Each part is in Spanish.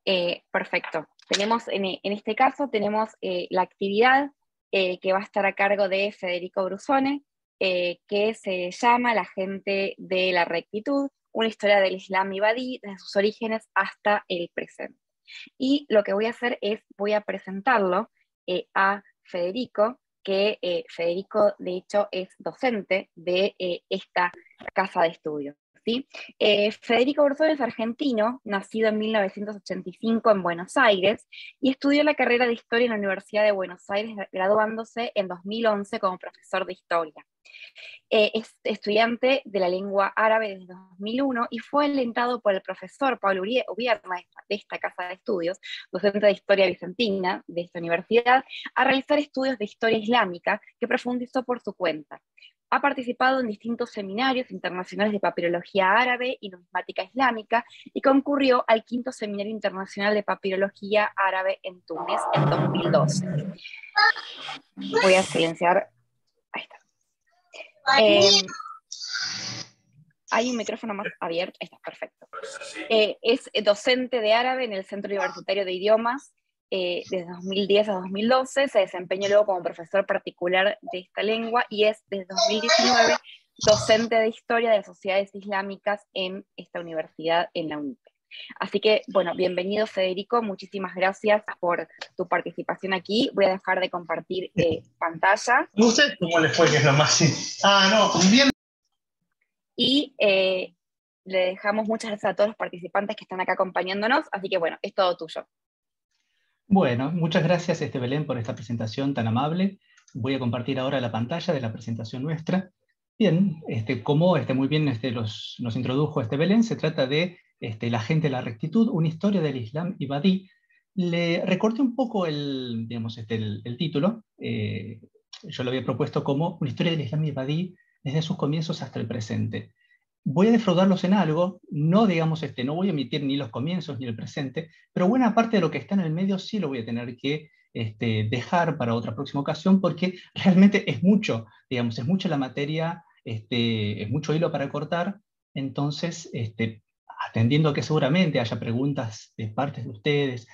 Perfecto. Tenemos, en este caso, tenemos la actividad que va a estar a cargo de Federico Brusone, que se llama La gente de la rectitud, una historia del Islam ibadí desde sus orígenes hasta el presente. Y lo que voy a hacer es, voy a presentarlo a Federico, que Federico de hecho es docente de esta casa de estudios. ¿Sí? Federico Brusone es argentino, nacido en 1985 en Buenos Aires, y estudió la carrera de Historia en la Universidad de Buenos Aires, graduándose en 2011 como profesor de Historia. Es estudiante de la lengua árabe desde 2001 y fue alentado por el profesor Pablo Ubierna de esta casa de estudios, docente de Historia Bizantina de esta universidad, a realizar estudios de historia islámica que profundizó por su cuenta. Ha participado en distintos seminarios internacionales de papirología árabe y numismática islámica y concurrió al quinto Seminario Internacional de Papirología Árabe en Túnez en 2012. Voy a silenciar. Ahí está. Hay un micrófono más abierto. Ahí está, perfecto. Es docente de árabe en el Centro Universitario de Idiomas desde 2010 a 2012. Se desempeñó luego como profesor particular de esta lengua y es desde 2019 docente de historia de sociedades islámicas en esta universidad, en la UNIPE. Así que, bueno, bienvenido Federico, muchísimas gracias por tu participación aquí. Voy a dejar de compartir pantalla. ¿A usted cómo les fue, que es lo más... no, bien. Y le dejamos muchas gracias a todos los participantes que están acá acompañándonos, así que bueno, es todo tuyo. Bueno, muchas gracias Belén por esta presentación tan amable. Voy a compartir ahora la pantalla de la presentación nuestra. Bien, como muy bien nos introdujo Belén, se trata de La gente de la rectitud, una historia del Islam ibadí. Le recorté un poco el título. Yo lo había propuesto como una historia del Islam ibadí desde sus comienzos hasta el presente. Voy a defraudarlos en algo, no no voy a omitir ni los comienzos ni el presente, pero buena parte de lo que está en el medio sí lo voy a tener que dejar para otra próxima ocasión, porque realmente es mucho, es mucha la materia, es mucho hilo para cortar. Entonces, atendiendo a que seguramente haya preguntas de parte de ustedes,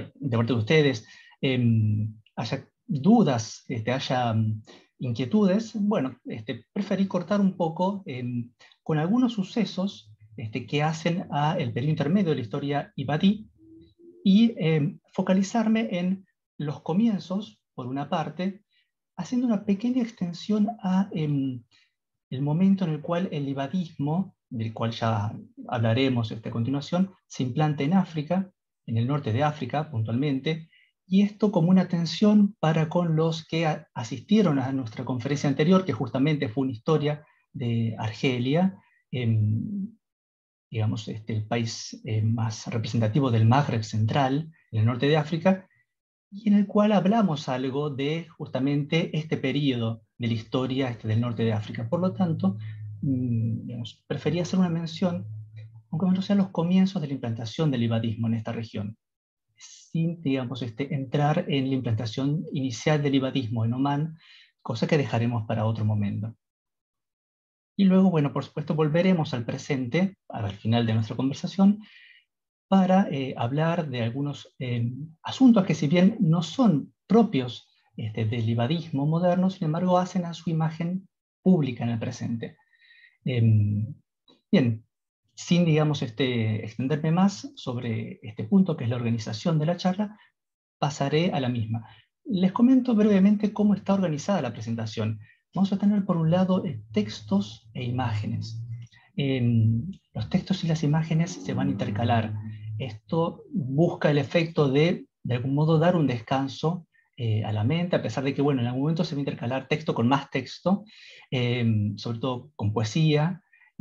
haya dudas, haya inquietudes, bueno, preferí cortar un poco con algunos sucesos que hacen al periodo intermedio de la historia ibadí y focalizarme en los comienzos, por una parte, haciendo una pequeña extensión a el momento en el cual el ibadismo, del cual ya hablaremos a continuación, se implanta en África, en el norte de África puntualmente, y esto como una atención para con los que asistieron a nuestra conferencia anterior, que justamente fue una historia de Argelia, digamos, el país más representativo del Magreb central, en el norte de África, y en el cual hablamos algo de justamente este periodo de la historia del norte de África. Por lo tanto, digamos, prefería hacer una mención, aunque no sean los comienzos de la implantación del ibadismo en esta región, sin, digamos, entrar en la implantación inicial del ibadismo en Omán, cosa que dejaremos para otro momento. Y luego, bueno, por supuesto, volveremos al presente, al final de nuestra conversación, para hablar de algunos asuntos que, si bien no son propios del ibadismo moderno, sin embargo hacen a su imagen pública en el presente. Bien, sin, digamos, extenderme más sobre este punto, que es la organización de la charla, pasaré a la misma. Les comento brevemente cómo está organizada la presentación. Vamos a tener por un lado textos e imágenes. Los textos y las imágenes se van a intercalar. Esto busca el efecto de algún modo, dar un descanso a la mente, a pesar de que, bueno, en algún momento se va a intercalar texto con más texto, sobre todo con poesía,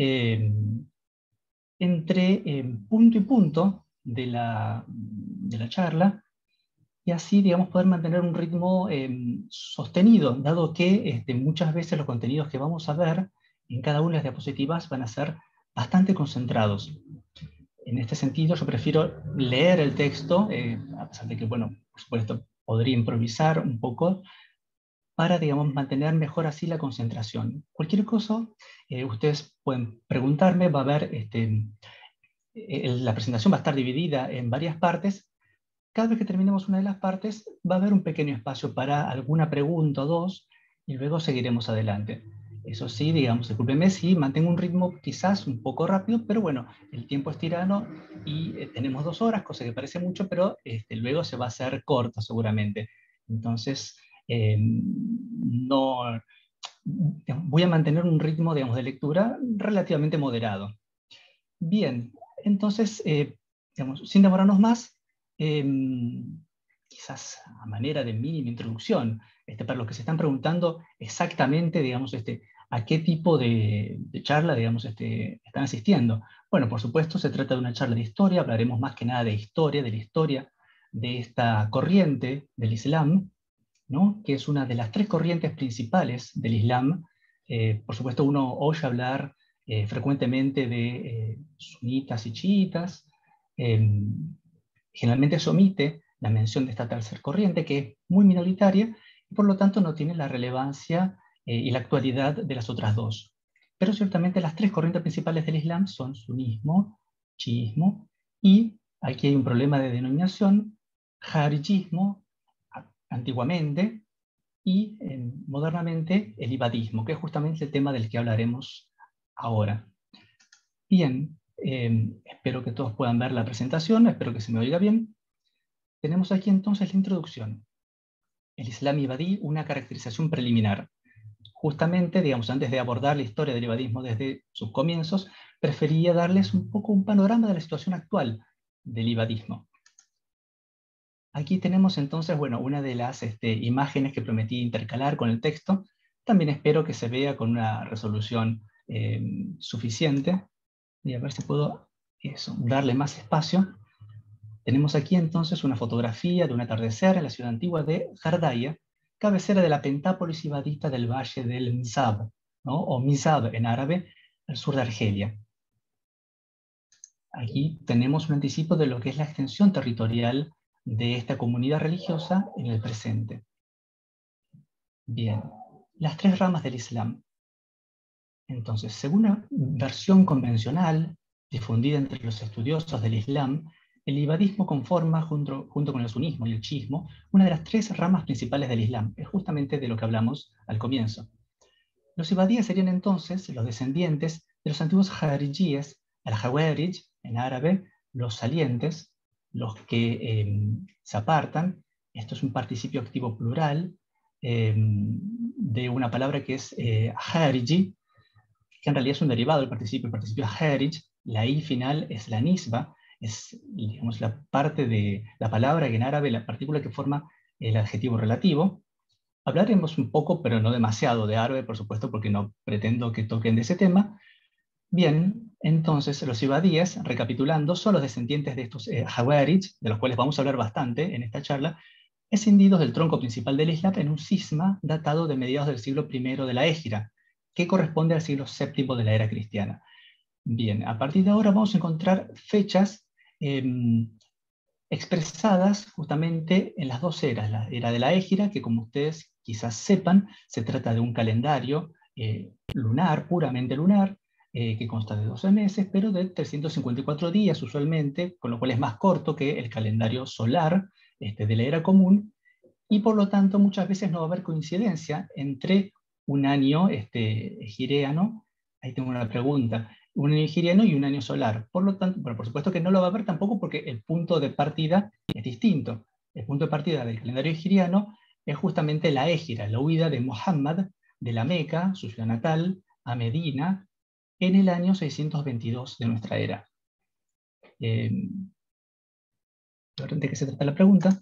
entre punto y punto de la charla, y así, digamos, poder mantener un ritmo sostenido, dado que muchas veces los contenidos que vamos a ver en cada una de las diapositivas van a ser bastante concentrados. En este sentido, yo prefiero leer el texto, a pesar de que, bueno, por supuesto, podría improvisar un poco, para, digamos, mantener mejor así la concentración. Cualquier cosa, ustedes pueden preguntarme, va a haber la presentación va a estar dividida en varias partes. Cada vez que terminemos una de las partes, va a haber un pequeño espacio para alguna pregunta o dos, y luego seguiremos adelante. Eso sí, digamos, discúlpenme si mantengo un ritmo quizás un poco rápido, pero bueno, el tiempo es tirano y tenemos 2 horas, cosa que parece mucho, pero luego se va a hacer corto seguramente. Entonces, no, voy a mantener un ritmo, digamos, de lectura relativamente moderado. Bien, entonces, digamos, sin demorarnos más, quizás a manera de mínima introducción, para los que se están preguntando exactamente, digamos, a qué tipo de charla, digamos, están asistiendo. Bueno, por supuesto, se trata de una charla de historia, hablaremos más que nada de la historia de esta corriente del Islam, ¿no? Que es una de las 3 corrientes principales del Islam. Por supuesto, uno oye hablar frecuentemente de sunitas y chiitas. Generalmente se omite la mención de esta tercera corriente, que es muy minoritaria, y por lo tanto no tiene la relevancia y la actualidad de las otras 2. Pero ciertamente las 3 corrientes principales del Islam son sunismo, chiismo, y aquí hay un problema de denominación, jarijismo, antiguamente, y modernamente el ibadismo, que es justamente el tema del que hablaremos ahora. Bien, espero que todos puedan ver la presentación, espero que se me oiga bien. Tenemos aquí entonces la introducción. El Islam ibadí, una caracterización preliminar. Justamente, digamos, antes de abordar la historia del ibadismo desde sus comienzos, prefería darles un poco un panorama de la situación actual del ibadismo. Aquí tenemos entonces, bueno, una de las imágenes que prometí intercalar con el texto. También espero que se vea con una resolución suficiente. Voy a ver si puedo darle más espacio. Tenemos aquí entonces una fotografía de un atardecer en la ciudad antigua de Jardaya, cabecera de la pentápolis ibadita del valle del Mizab, ¿no? O Mizab en árabe, al sur de Argelia. Aquí tenemos un anticipo de lo que es la extensión territorial de esta comunidad religiosa en el presente. Bien, las 3 ramas del Islam. Entonces, según una versión convencional, difundida entre los estudiosos del Islam, el ibadismo conforma, junto con el sunismo y el chiismo, una de las 3 ramas principales del Islam. Es justamente de lo que hablamos al comienzo. Los ibadíes serían entonces los descendientes de los antiguos jarijíes, el jawarij en árabe, los salientes, los que se apartan. Esto es un participio activo plural de una palabra que es jariji, que en realidad es un derivado del participio. El participio harij, la i final es la nisba, es, digamos, la parte de la palabra que en árabe, la partícula que forma el adjetivo relativo. Hablaremos un poco, pero no demasiado, de árabe, por supuesto, porque no pretendo que toquen de ese tema. Bien, entonces los ibadíes, recapitulando, son los descendientes de estos jawarij, de los cuales vamos a hablar bastante en esta charla, escindidos del tronco principal del Islam en un cisma datado de mediados del siglo I de la Égira, que corresponde al siglo VII de la era cristiana. Bien, a partir de ahora vamos a encontrar fechas expresadas justamente en las 2 eras. La era de la Égira, que como ustedes quizás sepan, se trata de un calendario lunar, puramente lunar, que consta de 12 meses, pero de 354 días usualmente, con lo cual es más corto que el calendario solar de la era común, y por lo tanto muchas veces no va a haber coincidencia entre un año gireano, ahí tengo una pregunta, un año giriano y un año solar. Por lo tanto, bueno, por supuesto que no lo va a haber tampoco porque el punto de partida es distinto. El punto de partida del calendario giriano es justamente la égira, la huida de Muhammad de la Meca, su ciudad natal, a Medina, en el año 622 de nuestra era. ¿De qué se trata la pregunta?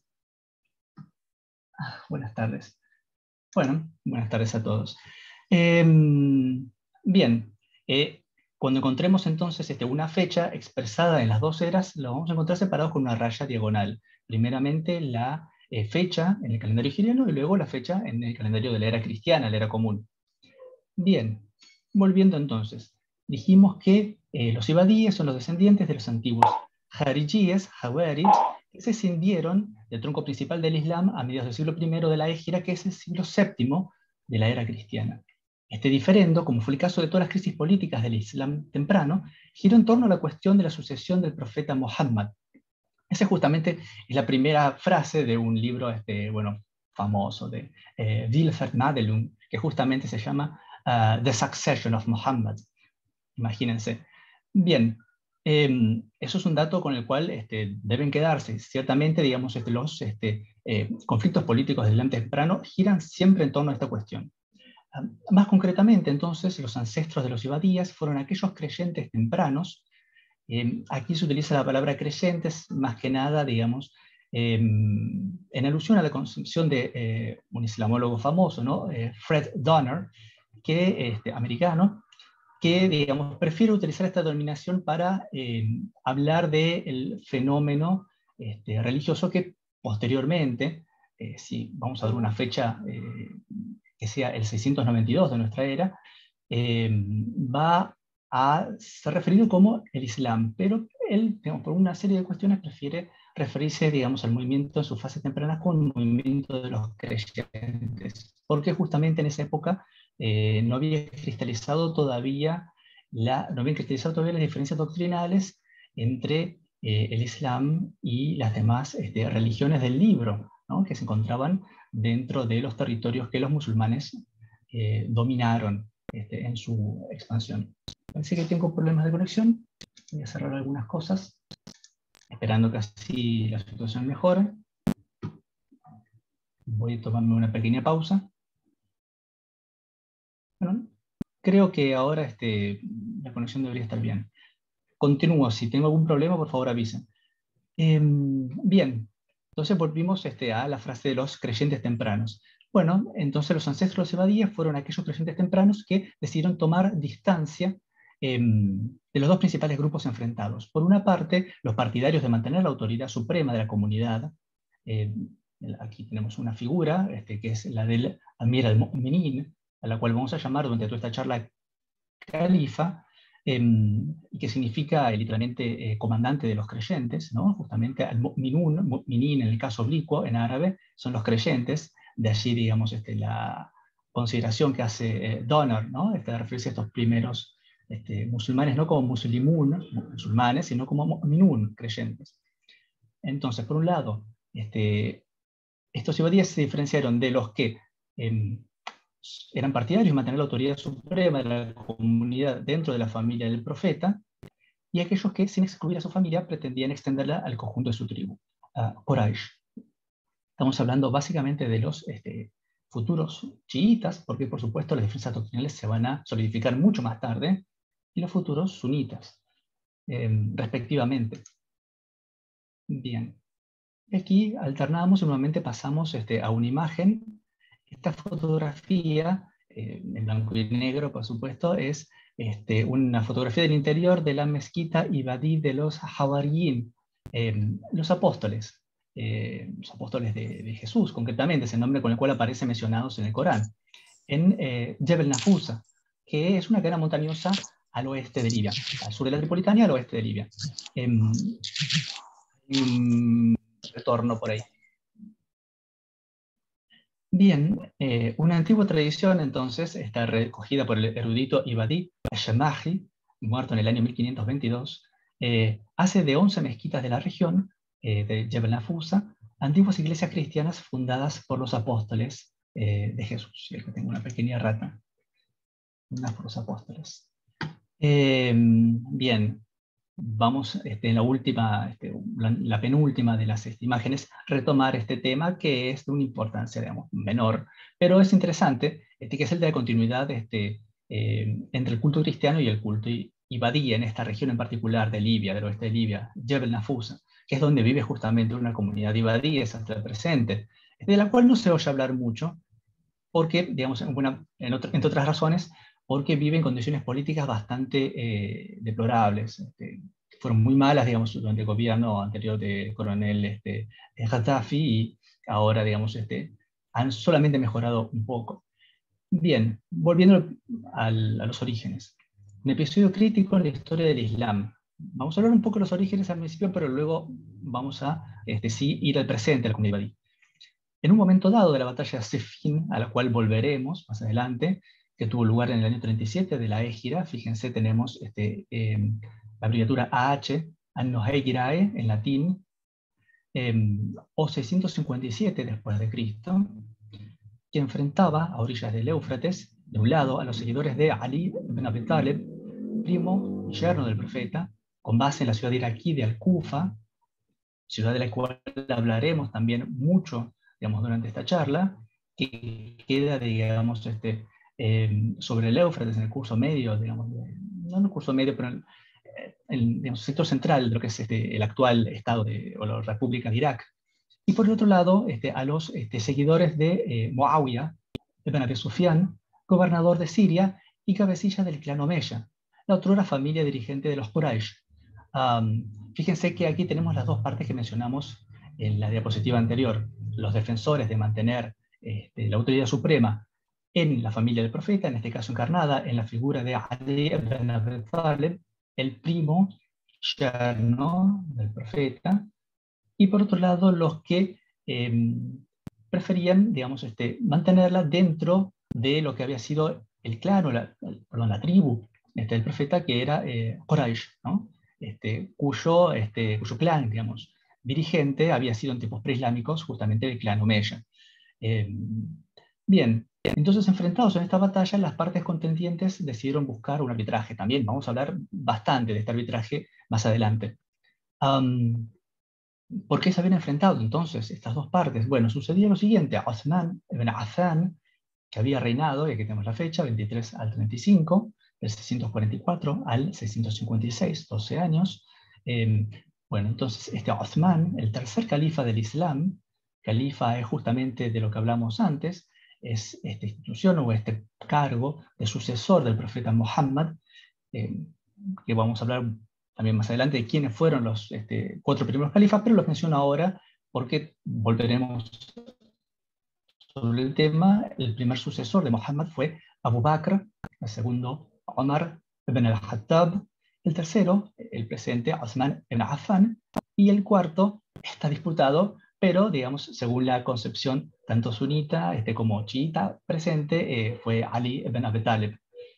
Buenas tardes. Bueno, buenas tardes a todos. Bien, cuando encontremos entonces una fecha expresada en las 2 eras, lo vamos a encontrar separados con una raya diagonal. Primeramente la fecha en el calendario hijriano y luego la fecha en el calendario de la era cristiana, la era común. Bien, volviendo entonces. Dijimos que los ibadíes son los descendientes de los antiguos jarijíes, jawarij, que se escindieron del tronco principal del Islam a mediados del siglo I de la Égira, que es el siglo VII de la era cristiana. Este diferendo, como fue el caso de todas las crisis políticas del Islam temprano, giró en torno a la cuestión de la sucesión del profeta Muhammad. Esa justamente es la primera frase de un libro bueno, famoso de Wilfred Madelung, que justamente se llama The Succession of Muhammad. Imagínense. Bien, eso es un dato con el cual deben quedarse. Ciertamente, digamos, los conflictos políticos del Islam temprano giran siempre en torno a esta cuestión. Más concretamente, entonces, los ancestros de los ibadíes fueron aquellos creyentes tempranos. Aquí se utiliza la palabra creyentes más que nada, digamos, en alusión a la concepción de un islamólogo famoso, ¿no? Fred Donner, americano, que, digamos, prefiere utilizar esta denominación para hablar del fenómeno religioso que posteriormente, si vamos a dar una fecha que sea el 692 de nuestra era, va a ser referido como el Islam, pero él, digamos, por una serie de cuestiones, prefiere referirse, digamos, al movimiento en su fase temprana como el movimiento de los creyentes, porque justamente en esa época no habían cristalizado todavía las diferencias doctrinales entre el Islam y las demás religiones del libro, ¿no? Que se encontraban dentro de los territorios que los musulmanes dominaron en su expansión. Parece que tengo problemas de conexión. Voy a cerrar algunas cosas, esperando que así la situación mejore. Voy a tomarme una pequeña pausa. Bueno, creo que ahora la conexión debería estar bien. Continúo. Si tengo algún problema, por favor avisen. Bien, entonces volvimos a la frase de los creyentes tempranos. Bueno, entonces los ancestros ibadíes fueron aquellos creyentes tempranos que decidieron tomar distancia de los dos principales grupos enfrentados. Por una parte, los partidarios de mantener la autoridad suprema de la comunidad. Aquí tenemos una figura, que es la del Amir al-Mu'minin, a la cual vamos a llamar durante toda esta charla califa, y que significa literalmente comandante de los creyentes, ¿no? Justamente al-Mu'minun, Mu'minin en el caso oblicuo en árabe, son los creyentes, de allí, digamos, la consideración que hace Donner, ¿no? De referirse a estos primeros musulmanes, no como muslimun, musulmanes, sino como Mu'minun, creyentes. Entonces, por un lado, estos ibadíes se diferenciaron de los que eran partidarios de mantener la autoridad suprema de la comunidad dentro de la familia del profeta, y aquellos que, sin excluir a su familia, pretendían extenderla al conjunto de su tribu, Quraysh. Estamos hablando básicamente de los futuros chiitas, porque por supuesto las diferencias doctrinales se van a solidificar mucho más tarde, y los futuros sunitas, respectivamente. Bien. Aquí alternamos y nuevamente pasamos a una imagen. Esta fotografía, en blanco y negro, por supuesto, es una fotografía del interior de la mezquita ibadí de los Hawariyin, los apóstoles de Jesús, concretamente, es el nombre con el cual aparecen mencionados en el Corán, en Jebel Nafusa, que es una cadena montañosa al oeste de Libia, al sur de la Tripolitania, al oeste de Libia. Retorno por ahí. Bien, una antigua tradición entonces está recogida por el erudito ibadí Al-Shamahi, muerto en el año 1522, hace de 11 mezquitas de la región de Jebel Nafusa antiguas iglesias cristianas fundadas por los apóstoles de Jesús. Y aquí tengo una pequeña rata, fundadas por los apóstoles. Bien, vamos en la última, la penúltima de las imágenes, retomar este tema que es de una importancia, digamos, menor, pero es interesante, que es el de la continuidad entre el culto cristiano y el culto ibadí en esta región en particular de Libia, del oeste de Libia, Jebel Nafusa, que es donde vive justamente una comunidad ibadí hasta el presente, de la cual no se oye hablar mucho, porque, digamos, entre otras razones, porque vive en condiciones políticas bastante deplorables. Fueron muy malas, digamos, durante el gobierno anterior del coronel Gaddafi, y ahora, digamos, han solamente mejorado un poco. Bien, volviendo a los orígenes. Un episodio crítico en la historia del Islam. Vamos a hablar un poco de los orígenes al principio, pero luego vamos a sí, ir al presente, a la comunidad ibadí. En un momento dado de la batalla de Siffin, a la cual volveremos más adelante, que tuvo lugar en el año 37 de la Égira. Fíjense, tenemos la abreviatura AH, Anno Hegirae, en latín, o 657 después de Cristo, que enfrentaba a orillas del Éufrates, de un lado, a los seguidores de Ali ibn Abi Talib, primo y yerno del profeta, con base en la ciudad iraquí de Al-Kufa, ciudad de la cual hablaremos también mucho, digamos, durante esta charla, que queda, digamos, sobre el Éufrates en el curso medio, digamos, no en el curso medio, pero en el digamos, sector central de lo que es el actual Estado o la República de Irak. Y por el otro lado, a los seguidores de Muawiyah ibn Abi Sufyan, gobernador de Siria y cabecilla del clan Omeya, la otrora familia dirigente de los Quraysh. Fíjense que aquí tenemos las dos partes que mencionamos en la diapositiva anterior. Los defensores de mantener la autoridad suprema en la familia del profeta, en este caso encarnada en la figura de Ali ibn Abi Talib, el primo yerno del profeta, y por otro lado los que preferían, digamos, mantenerla dentro de lo que había sido el clan, o la tribu del profeta, que era Quraysh, ¿no? Cuyo clan, digamos, dirigente había sido en tiempos preislámicos justamente el clan Omeya. Bien, entonces enfrentados en esta batalla, las partes contendientes decidieron buscar un arbitraje. También vamos a hablar bastante de este arbitraje más adelante. ¿Por qué se habían enfrentado entonces estas dos partes? Bueno, sucedía lo siguiente: Uthman ibn Affan, que había reinado, y aquí tenemos la fecha, 23 al 35, del 644 al 656, 12 años. Bueno, entonces Uthman, el tercer califa del Islam, califa es justamente de lo que hablamos antes, es esta institución o este cargo de sucesor del profeta Muhammad, que vamos a hablar también más adelante de quiénes fueron los 4 primeros califas, pero los menciono ahora porque volveremos sobre el tema. El primer sucesor de Muhammad fue Abu Bakr, el segundo Omar ibn al-Khattab, el tercero, el presente, Uthman ibn Affan, y el cuarto está disputado, pero digamos, según la concepción tanto sunita como chiita presente, fue Ali ibn Abi Talib.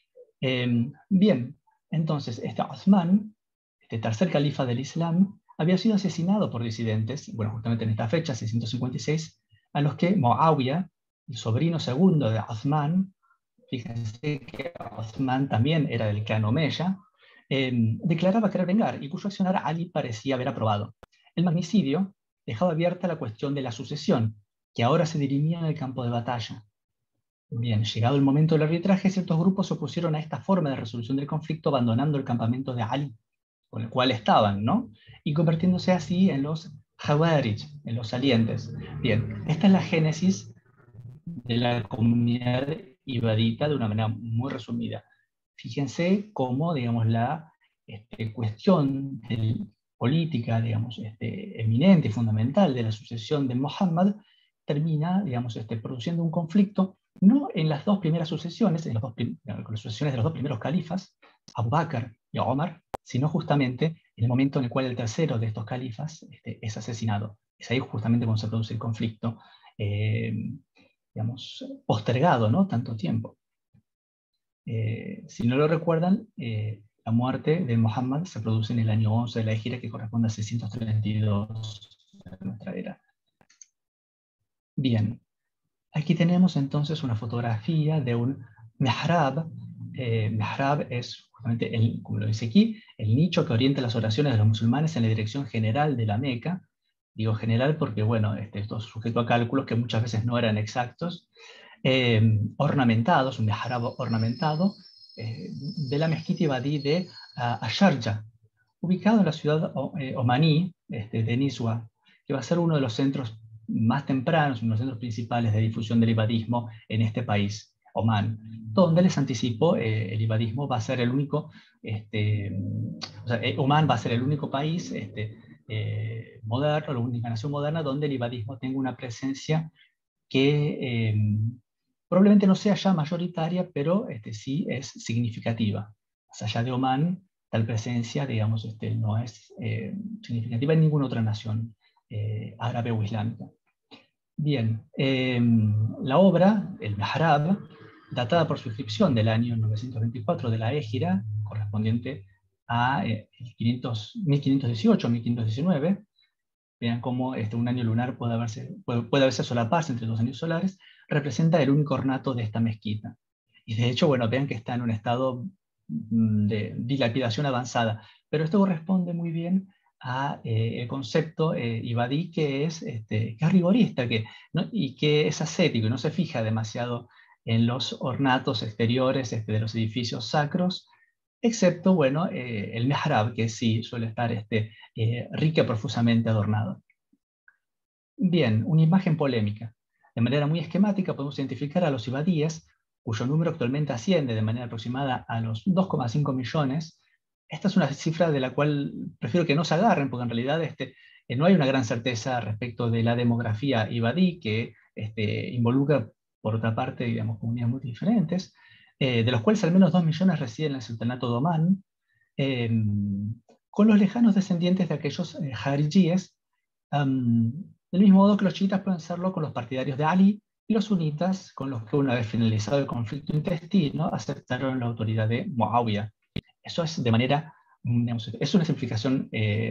Bien, entonces Uthman, tercer califa del Islam, había sido asesinado por disidentes, bueno, justamente en esta fecha, 656, a los que Muawiyah, el sobrino segundo de Uthman, fíjense que Uthman también era del clan Omeya, declaraba querer vengar, y cuyo accionar Ali parecía haber aprobado. El magnicidio dejaba abierta la cuestión de la sucesión, que ahora se dirimía en el campo de batalla. Bien, llegado el momento del arbitraje, ciertos grupos se opusieron a esta forma de resolución del conflicto, abandonando el campamento de Ali, con el cual estaban, ¿no? Y convirtiéndose así en los Khawarij, en los salientes. Bien, esta es la génesis de la comunidad ibadita de una manera muy resumida. Fíjense cómo, digamos, la cuestión política, digamos, eminente y fundamental de la sucesión de Muhammad termina, digamos, produciendo un conflicto, no en las dos primeras sucesiones, en las sucesiones de los dos primeros califas, Abu Bakr y Omar, sino justamente en el momento en el cual el tercero de estos califas es asesinado. Es ahí justamente cuando se produce el conflicto, digamos, postergado, ¿no? Tanto tiempo. Si no lo recuerdan, la muerte de Muhammad se produce en el año 11 de la Hijra, que corresponde a 632 de nuestra era. Bien, aquí tenemos entonces una fotografía de un mihrab. Mihrab es justamente, como lo dice aquí, el nicho que orienta las oraciones de los musulmanes en la dirección general de la Meca. Digo general porque, bueno, esto es sujeto a cálculos que muchas veces no eran exactos. Ornamentados, un mihrab ornamentado, de la mezquita ibadí de Asharja, ubicado en la ciudad omaní de Niswa, que va a ser uno de los centros más tempranos, uno de los centros principales de difusión del ibadismo en este país, Omán, donde les anticipo, el ibadismo va a ser el único, Omán va a ser el único país moderno, la única nación moderna donde el ibadismo tenga una presencia que probablemente no sea ya mayoritaria, pero sí es significativa. Más allá de Omán, tal presencia, digamos, no es significativa en ninguna otra nación árabe o islámica. Bien, la obra, el mihrab, datada por su inscripción del año 924 de la Égira, correspondiente a 1518-1519. Vean cómo un año lunar puede a veces solaparse entre dos años solares, representa el único ornato de esta mezquita. Y de hecho, bueno, vean que está en un estado de dilapidación avanzada, pero esto corresponde muy bien a el concepto ibadí, que es rigorista y que es ascético y no se fija demasiado en los ornatos exteriores de los edificios sacros, excepto, bueno, el mihrab, que sí suele estar rica y profusamente adornado. Bien, una imagen polémica. De manera muy esquemática podemos identificar a los ibadíes, cuyo número actualmente asciende de manera aproximada a los 2,5 millones. Esta es una cifra de la cual prefiero que no se agarren, porque en realidad no hay una gran certeza respecto de la demografía ibadí, que involucra, por otra parte, digamos, comunidades muy diferentes, de los cuales al menos 2 millones residen en el sultanato de Omán, con los lejanos descendientes de aquellos jarijíes, del mismo modo que los chiitas pueden serlo con los partidarios de Ali, y los sunitas, con los que una vez finalizado el conflicto intestino, aceptaron la autoridad de Muawiyah. Eso es de manera, digamos, es una simplificación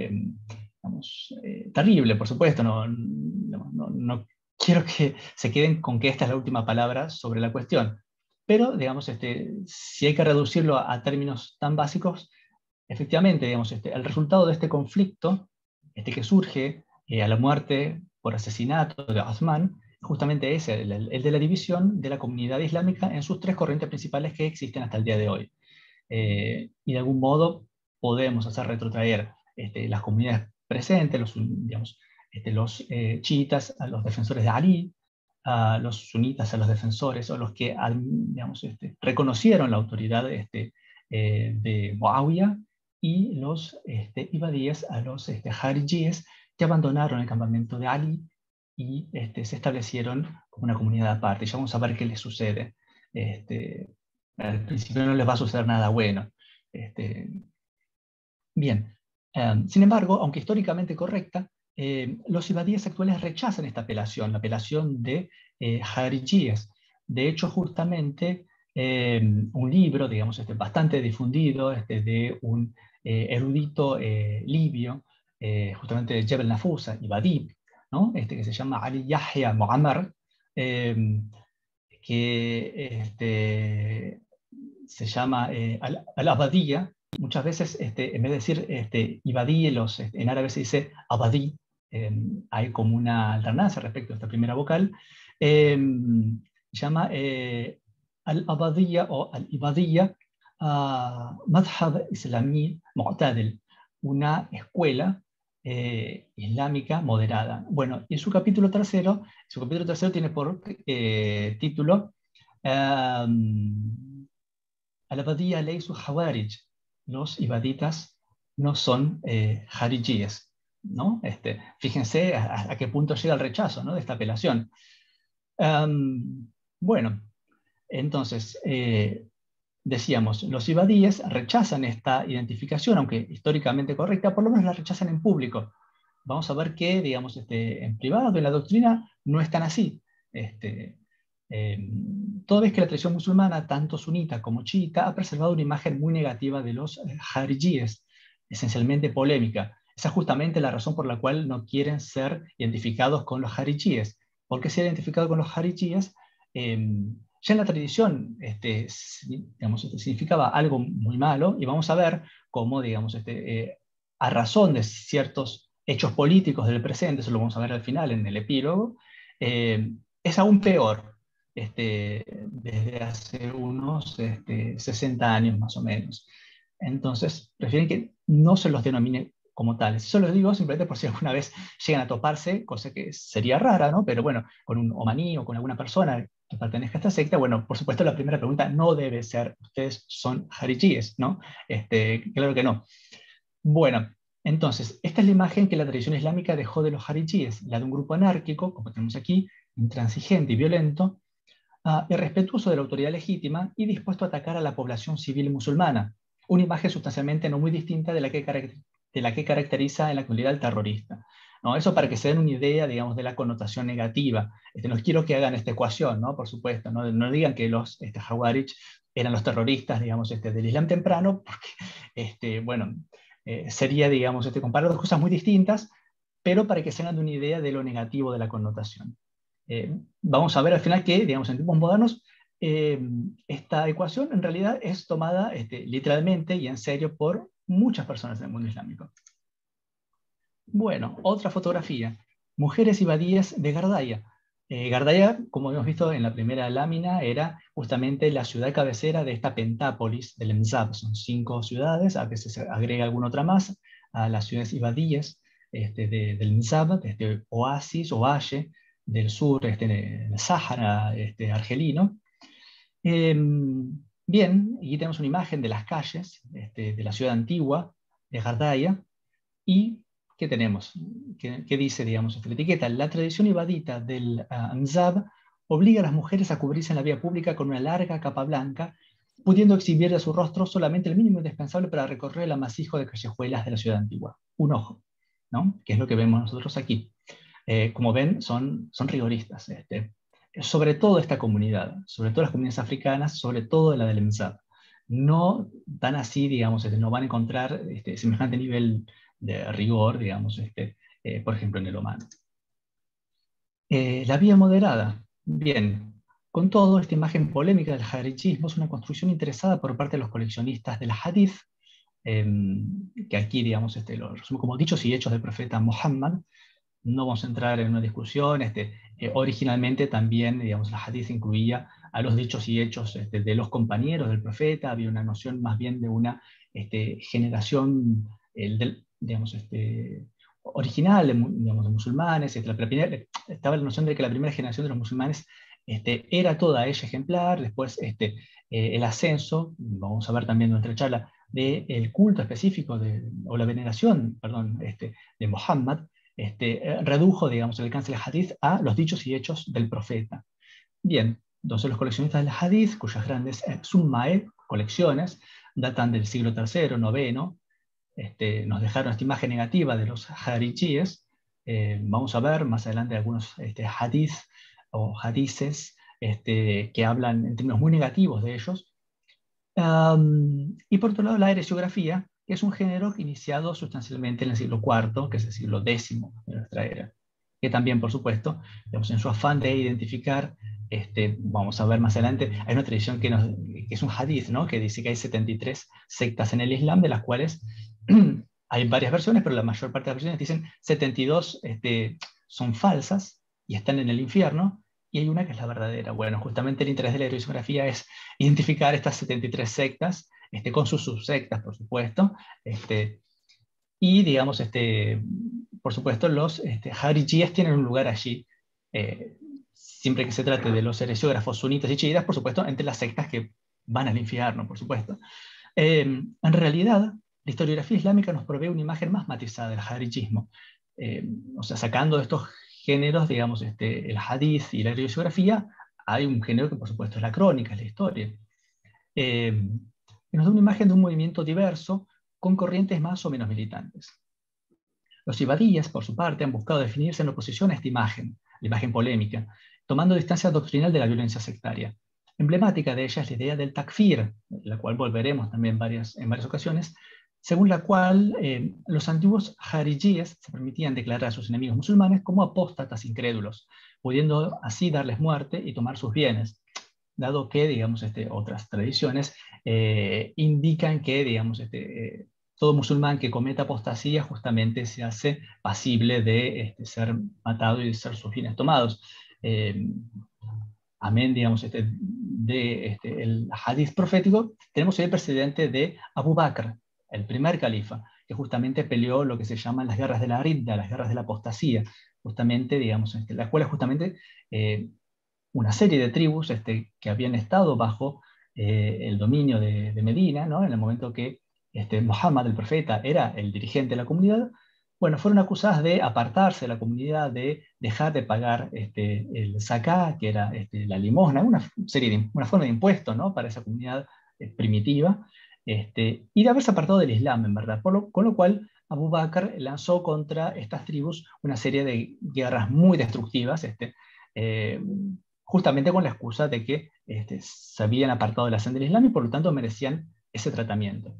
terrible, por supuesto. No quiero que se queden con que esta es la última palabra sobre la cuestión. Pero, digamos, si hay que reducirlo a términos tan básicos, efectivamente, digamos, el resultado de este conflicto, que surge a la muerte por asesinato de Osman, justamente es el de la división de la comunidad islámica en sus tres corrientes principales que existen hasta el día de hoy. Y de algún modo podemos hacer retrotraer las comunidades presentes, los chiitas a los defensores de Ali, a los sunitas a los defensores, o los que reconocieron la autoridad de Muawiyah, y los ibadíes a los jarijíes, que abandonaron el campamento de Ali y se establecieron como una comunidad aparte. Ya vamos a ver qué les sucede. Al principio no les va a suceder nada bueno. Bien. Sin embargo, aunque históricamente correcta, los ibadíes actuales rechazan esta apelación, la apelación de jarijíes. De hecho, justamente un libro, digamos, bastante difundido, de un erudito libio, justamente de Jebel Nafusa, ibadí, ¿no? Que se llama Ali Yahya Muammar, que se llama al-Abadiyya. Muchas veces, en vez de decir ibadí, en árabe se dice abadí. Hay como una alternancia respecto a esta primera vocal. Llama al-Abadiyya o al-Ibadiyya Madhhab Islamí Mu'tadil, una escuela islámica moderada. Bueno, y su capítulo tercero tiene por título Al-Abadiyya laysu Khawarij, los ibaditas no son jarijíes, ¿no? Fíjense a qué punto llega el rechazo, ¿no?, de esta apelación. Bueno, entonces, decíamos, los ibadíes rechazan esta identificación, aunque históricamente correcta, por lo menos la rechazan en público. Vamos a ver que, digamos, en privado, en la doctrina, no es tan así. Toda vez que la tradición musulmana, tanto sunita como chiita, ha preservado una imagen muy negativa de los jarijíes, esencialmente polémica. Esa es justamente la razón por la cual no quieren ser identificados con los jarijíes. ¿Por qué ser identificado con los jarijíes? Ya en la tradición significaba algo muy malo, y vamos a ver cómo, digamos, a razón de ciertos hechos políticos del presente, eso lo vamos a ver al final en el epílogo, es aún peor desde hace unos 60 años más o menos. Entonces, prefieren que no se los denomine como tales. Eso lo digo simplemente por si alguna vez llegan a toparse, cosa que sería rara, ¿no? Pero bueno, con un omaní o con alguna persona que pertenezca a esta secta, bueno, por supuesto la primera pregunta no debe ser, ¿ustedes son jarijíes?, ¿no? Claro que no. Bueno, entonces, esta es la imagen que la tradición islámica dejó de los jarijíes, la de un grupo anárquico, como tenemos aquí, intransigente y violento, irrespetuoso de la autoridad legítima y dispuesto a atacar a la población civil musulmana. Una imagen sustancialmente no muy distinta de la que caracteriza en la actualidad al terrorista. ¿no? Eso para que se den una idea, digamos, de la connotación negativa. No quiero que hagan esta ecuación, ¿no? Por supuesto, no digan que los Jawarich eran los terroristas, digamos, del Islam temprano, porque, bueno, sería, digamos, comparar dos cosas muy distintas, pero para que se hagan una idea de lo negativo de la connotación. Vamos a ver al final que, digamos, en tiempos modernos, esta ecuación en realidad es tomada literalmente y en serio por muchas personas del mundo islámico. Bueno, otra fotografía. Mujeres ibadíes de Gardaya. Gardaya, como hemos visto en la primera lámina, era justamente la ciudad cabecera de esta pentápolis del Mzab. Son 5 ciudades, a veces se agrega alguna otra más, a las ciudades ibadíes del Mzab, de este oasis o valle del sur, del Sáhara argelino. Bien, aquí tenemos una imagen de las calles de la ciudad antigua de Gardaya. ¿Y qué tenemos? ¿Qué dice, digamos, esta etiqueta? La tradición ibadita del Mzab obliga a las mujeres a cubrirse en la vía pública con una larga capa blanca, pudiendo exhibir de su rostro solamente el mínimo indispensable para recorrer el amasijo de callejuelas de la ciudad antigua. Un ojo, ¿no? Que es lo que vemos nosotros aquí. Como ven, son rigoristas. Sobre todo esta comunidad, sobre todo las comunidades africanas, sobre todo la del Mzab. No tan así, digamos, no van a encontrar semejante nivel de rigor, digamos, por ejemplo, en el Omán. La vía moderada. Bien, con todo, esta imagen polémica del jarichismo es una construcción interesada por parte de los coleccionistas del hadith, que aquí, digamos, lo resumo como dichos y hechos del profeta Muhammad. No vamos a entrar en una discusión. Originalmente también, digamos, el hadith incluía a los dichos y hechos de los compañeros del profeta. Había una noción más bien de una generación digamos, original, digamos, de musulmanes. Estaba la noción de que la primera generación de los musulmanes era toda ella ejemplar. Después el ascenso, vamos a ver también en nuestra charla, del culto específico, o la veneración, perdón, de Muhammad, redujo, digamos, el alcance del hadith a los dichos y hechos del profeta. Bien, entonces los coleccionistas del hadith, cuyas grandes summae, colecciones, datan del siglo III, IX, nos dejaron esta imagen negativa de los harichíes. Vamos a ver más adelante algunos hadith o hadices que hablan en términos muy negativos de ellos. Y por otro lado, la heresiografía, que es un género iniciado sustancialmente en el siglo IV, que es el siglo X de nuestra era, que también, por supuesto, digamos, en su afán de identificar, vamos a ver más adelante, hay una tradición que es un hadith, ¿no? Que dice que hay 73 sectas en el Islam, de las cuales hay varias versiones, pero la mayor parte de las versiones dicen 72 son falsas y están en el infierno, y hay una que es la verdadera. Bueno, justamente el interés de la heresiografía es identificar estas 73 sectas, con sus subsectas, por supuesto, y, digamos, por supuesto, los harichíes tienen un lugar allí, siempre que se trate de los heresiógrafos sunitas y chiitas, por supuesto, entre las sectas que van al infierno, por supuesto. En realidad, la historiografía islámica nos provee una imagen más matizada del harichismo, o sea, sacando de estos géneros, digamos, el hadith y la heresiografía, hay un género que, por supuesto, es la crónica, es la historia. Nos da una imagen de un movimiento diverso, con corrientes más o menos militantes. Los ibadíes, por su parte, han buscado definirse en oposición a esta imagen, la imagen polémica, tomando distancia doctrinal de la violencia sectaria. Emblemática de ella es la idea del takfir, la cual volveremos también en varias ocasiones, según la cual los antiguos harijíes se permitían declarar a sus enemigos musulmanes como apóstatas incrédulos, pudiendo así darles muerte y tomar sus bienes, dado que, digamos, otras tradiciones indican que, digamos, todo musulmán que cometa apostasía justamente se hace pasible de ser matado y de ser sus bienes tomados. Amén, digamos, el hadith profético, tenemos el precedente de Abu Bakr, el primer califa, que justamente peleó lo que se llaman las guerras de la ridda, las guerras de la apostasía, justamente, digamos, las cuales justamente una serie de tribus que habían estado bajo el dominio de Medina, ¿no? En el momento que Muhammad, el profeta, era el dirigente de la comunidad, bueno, fueron acusadas de apartarse de la comunidad, de dejar de pagar el zaká, que era la limosna, una forma de impuesto, ¿no? Para esa comunidad primitiva, y de haberse apartado del Islam, en verdad. Con lo cual, Abu Bakr lanzó contra estas tribus una serie de guerras muy destructivas, justamente con la excusa de que se habían apartado de la senda del Islam y por lo tanto merecían ese tratamiento.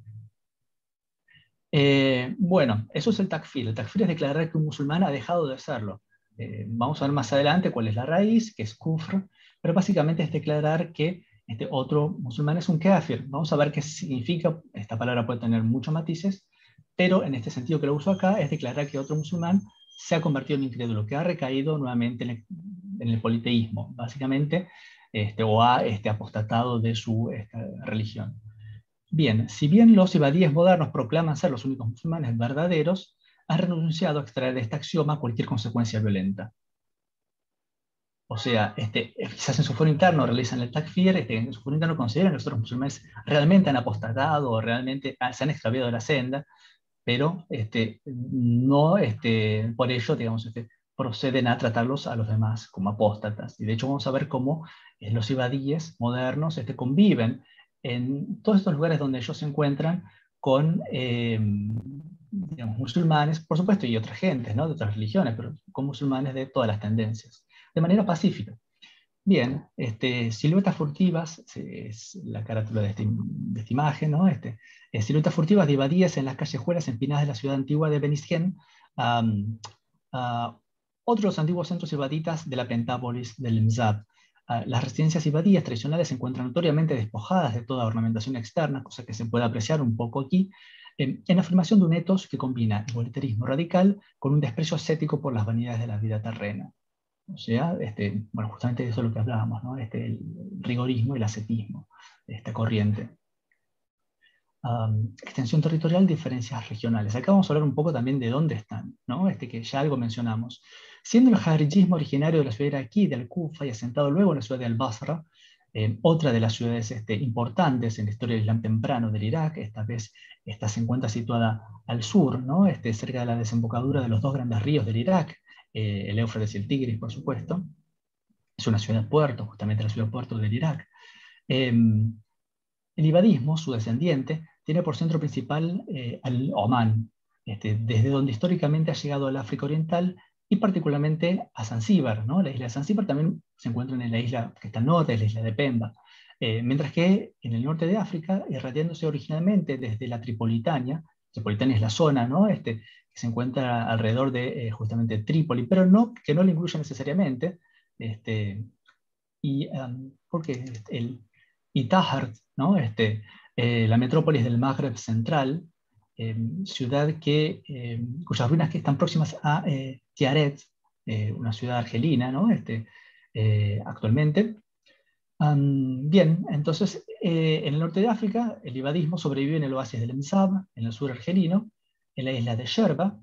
Bueno, eso es el takfir. El takfir es declarar que un musulmán ha dejado de serlo. Vamos a ver más adelante cuál es la raíz, que es kufr, pero básicamente es declarar que otro musulmán es un kafir. Vamos a ver qué significa, esta palabra puede tener muchos matices, pero en este sentido que lo uso acá es declarar que otro musulmán se ha convertido en incrédulo, que ha recaído nuevamente en el politeísmo, básicamente, o ha apostatado de su religión. Bien, si bien los ibadíes modernos proclaman ser los únicos musulmanes verdaderos, han renunciado a extraer de este axioma cualquier consecuencia violenta. O sea, quizás en su foro interno realizan el takfir, en su foro interno consideran que los otros musulmanes realmente han apostatado o realmente se han extraviado de la senda, pero no por ello, digamos, proceden a tratarlos a los demás como apóstatas. Y de hecho vamos a ver cómo los ibadíes modernos conviven en todos estos lugares donde ellos se encuentran con digamos, musulmanes, por supuesto, y otras gentes, ¿no? De otras religiones, pero con musulmanes de todas las tendencias, de manera pacífica. Bien, siluetas furtivas, es la carátula de esta imagen, ¿no? Siluetas furtivas de ibadíes en las callejuelas empinadas de la ciudad antigua de Benisgen, otros antiguos centros ibaditas de la Pentápolis del Mzab. Las residencias ibadíes tradicionales se encuentran notoriamente despojadas de toda ornamentación externa, cosa que se puede apreciar un poco aquí, en afirmación de un etos que combina el voluntarismo radical con un desprecio ascético por las vanidades de la vida terrena. O sea, bueno, justamente de eso es lo que hablábamos, ¿no? El rigorismo y el ascetismo de esta corriente. Extensión territorial, diferencias regionales. Acá vamos a hablar un poco también de dónde están, ¿no? Que ya algo mencionamos. Siendo el jarijismo originario de la ciudad iraquí de Al-Kufa y asentado luego en la ciudad de Al-Basra, otra de las ciudades importantes en la historia del Islam temprano del Irak, esta vez esta se encuentra situada al sur, ¿no? Cerca de la desembocadura de los dos grandes ríos del Irak, el Éufrates y el Tigris, por supuesto. Es una ciudad-puerto, justamente la ciudad-puerto del Irak. El ibadismo, su descendiente, tiene por centro principal al Omán, desde donde históricamente ha llegado al África Oriental y particularmente a Zanzíbar, ¿no? La isla de Zanzíbar también se encuentra en la isla que está al norte, la isla de Pemba. Mientras que en el norte de África, irradiándose originalmente desde la Tripolitania es la zona, ¿no? Que se encuentra alrededor de justamente Trípoli, pero no, que no lo incluye necesariamente, porque y Tahart, ¿no? La metrópolis del Magreb central, ciudad cuyas ruinas que están próximas a Tiaret, una ciudad argelina, ¿no? Actualmente. Bien, entonces en el norte de África el ibadismo sobrevive en el oasis del Mzab, en el sur argelino, en la isla de Jerba,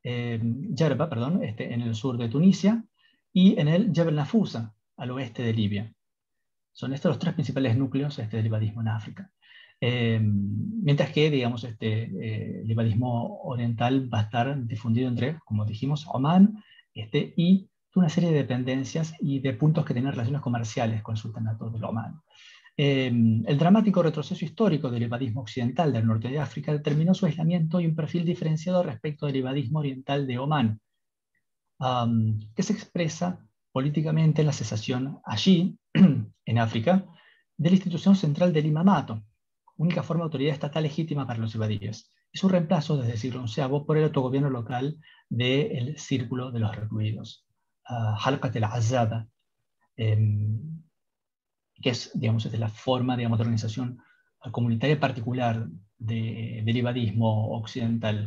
en el sur de Tunisia, y en el Jebel Nafusa, al oeste de Libia. Son estos los tres principales núcleos del ibadismo en África. Mientras que, digamos, el ibadismo oriental va a estar difundido entre, como dijimos, Omán y una serie de dependencias y de puntos que tienen relaciones comerciales con el sultanato del Omán. El dramático retroceso histórico del ibadismo occidental del norte de África determinó su aislamiento y un perfil diferenciado respecto del ibadismo oriental de Omán, que se expresa políticamente en la cesación allí, en África, de la institución central del imamato, única forma de autoridad estatal legítima para los ibadíes, y su reemplazo desde el siglo XI por el autogobierno local del Círculo de los Recluidos, Halqat al-Azada, que es, digamos, la forma, digamos, de organización comunitaria particular del ibadismo occidental.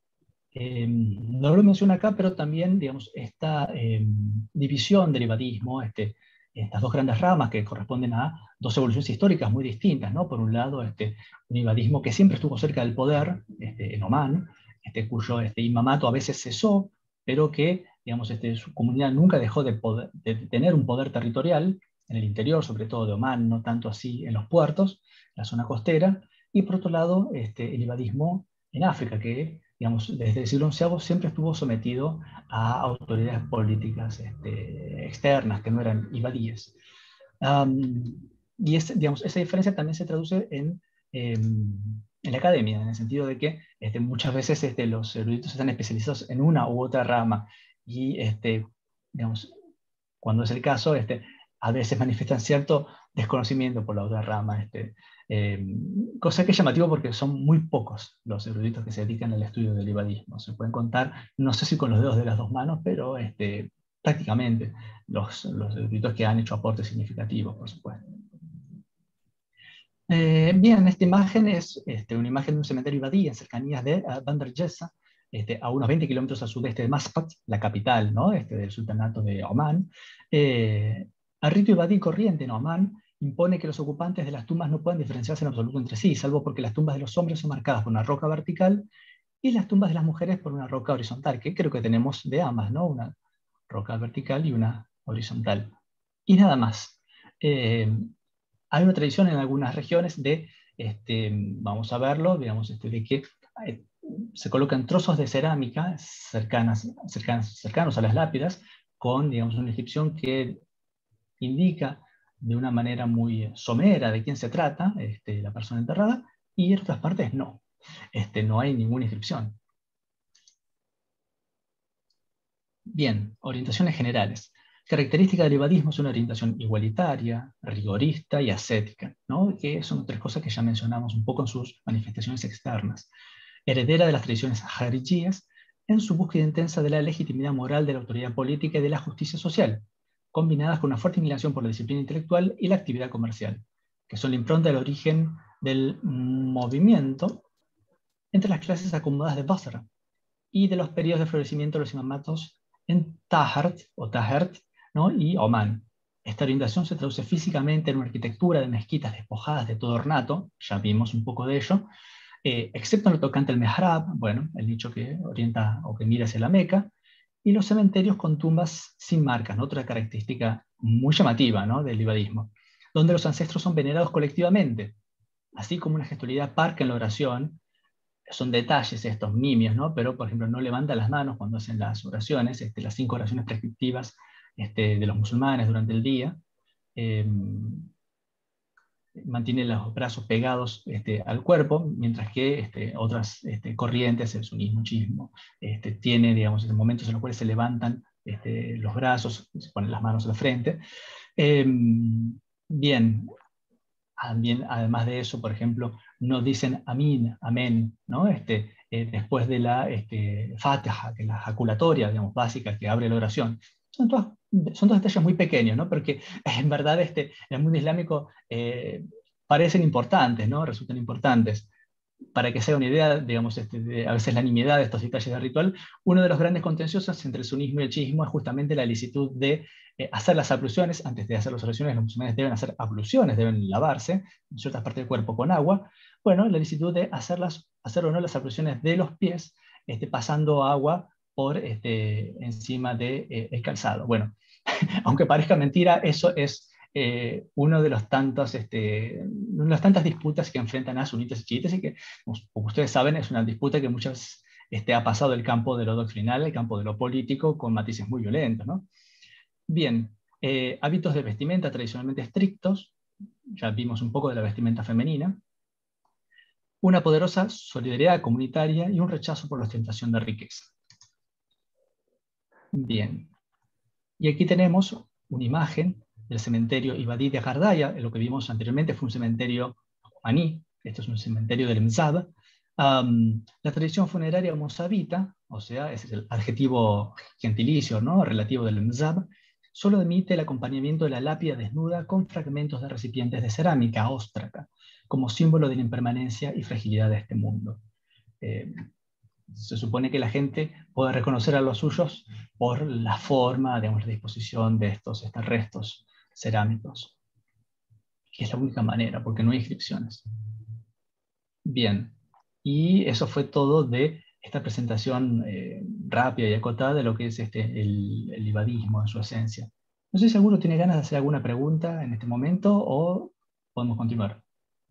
No lo menciono acá, pero también, digamos, esta división del ibadismo, estas dos grandes ramas que corresponden a dos evoluciones históricas muy distintas, ¿no? Por un lado, un ibadismo que siempre estuvo cerca del poder, en Omán, cuyo imamato a veces cesó, pero que, digamos, su comunidad nunca dejó de tener un poder territorial en el interior, sobre todo de Omán, no tanto así en los puertos, la zona costera, y por otro lado, el ibadismo en África, que, digamos, desde el siglo XI siempre estuvo sometido a autoridades políticas externas, que no eran ibadíes. Y digamos, esa diferencia también se traduce en en la academia, en el sentido de que muchas veces los eruditos están especializados en una u otra rama, y digamos, cuando es el caso, a veces manifiestan cierto desconocimiento por la otra rama, eh, cosa que es llamativo porque son muy pocos los eruditos que se dedican al estudio del ibadismo. Se pueden contar, no sé si con los dedos de las dos manos, pero prácticamente los eruditos que han hecho aportes significativos, por supuesto. Bien, esta imagen es una imagen de un cementerio ibadí en cercanías de Bandar Yesa, a unos 20 kilómetros al sudeste de Masqat, la capital, ¿no? Del sultanato de Omán. El rito ibadí corriente en Omán impone que los ocupantes de las tumbas no puedan diferenciarse en absoluto entre sí, salvo porque las tumbas de los hombres son marcadas por una roca vertical y las tumbas de las mujeres por una roca horizontal, que creo que tenemos de ambas, ¿no? Una roca vertical y una horizontal. Y nada más. Hay una tradición en algunas regiones de, vamos a verlo, digamos, de que eh, se colocan trozos de cerámica cercanos a las lápidas, con, digamos, una inscripción que indica de una manera muy somera de quién se trata, la persona enterrada, y en otras partes no. No hay ninguna inscripción. Bien, orientaciones generales. Característica del ibadismo es una orientación igualitaria, rigorista y ascética, ¿no? Que son tres cosas que ya mencionamos un poco en sus manifestaciones externas. Heredera de las tradiciones jarijíes en su búsqueda intensa de la legitimidad moral de la autoridad política y de la justicia social, combinadas con una fuerte inclinación por la disciplina intelectual y la actividad comercial, que son la impronta del origen del movimiento entre las clases acomodadas de Basra y de los periodos de florecimiento de los imamatos en Tahart, ¿no? Y Omán. Esta orientación se traduce físicamente en una arquitectura de mezquitas despojadas de todo ornato, ya vimos un poco de ello, excepto en lo tocante al Mehrab, bueno, el nicho que orienta o que mira hacia la Meca, y los cementerios con tumbas sin marcas, ¿no? Otra característica muy llamativa, ¿no? Del ibadismo, donde los ancestros son venerados colectivamente, así como una gestualidad parca en la oración. Son detalles estos nimios, ¿no? Pero, por ejemplo, no levanta las manos cuando hacen las oraciones, las 5 oraciones prescriptivas de los musulmanes durante el día. Eh, Mantiene los brazos pegados al cuerpo, mientras que otras corrientes, el sunismo, chiismo, tiene, digamos, momentos en los cuales se levantan los brazos, se ponen las manos al frente. Eh, Bien, también, además de eso, por ejemplo, no dicen amín, amén, ¿no? Después de la fatiha, que es la ejaculatoria, digamos, básica, que abre la oración. Son dos detalles muy pequeños, ¿no? Porque en verdad en el mundo islámico parecen importantes, ¿no? Resultan importantes. Para que se haga una idea, digamos, a veces la nimiedad de estos detalles de ritual, uno de los grandes contenciosos entre el sunismo y el chiismo es justamente la licitud de hacer las abluciones. Antes de hacer las oraciones, los musulmanes deben hacer abluciones, deben lavarse en ciertas partes del cuerpo con agua. Bueno, la licitud de hacer o no las abluciones de los pies, pasando agua por encima del calzado. Bueno, aunque parezca mentira, eso es uno de los tantos, una de las tantas disputas que enfrentan a sunitas y chiitas, y que, como ustedes saben, es una disputa que muchas veces ha pasado del campo de lo doctrinal al campo de lo político, con matices muy violentos, ¿no? Bien, hábitos de vestimenta tradicionalmente estrictos, ya vimos un poco de la vestimenta femenina, una poderosa solidaridad comunitaria y un rechazo por la ostentación de riqueza. Bien, y aquí tenemos una imagen del cementerio Ibadí de Jardaya. Lo que vimos anteriormente fue un cementerio omaní, este es un cementerio del Mzab. La tradición funeraria mozabita, o sea, ese es el adjetivo gentilicio, ¿no? Relativo del Mzab, solo admite el acompañamiento de la lápida desnuda con fragmentos de recipientes de cerámica óstraca, como símbolo de la impermanencia y fragilidad de este mundo. Se supone que la gente puede reconocer a los suyos por la forma, digamos, la disposición de estos restos cerámicos, que es la única manera, porque no hay inscripciones. Bien, y eso fue todo de esta presentación rápida y acotada de lo que es el ibadismo en su esencia. No sé si alguno tiene ganas de hacer alguna pregunta en este momento o podemos continuar.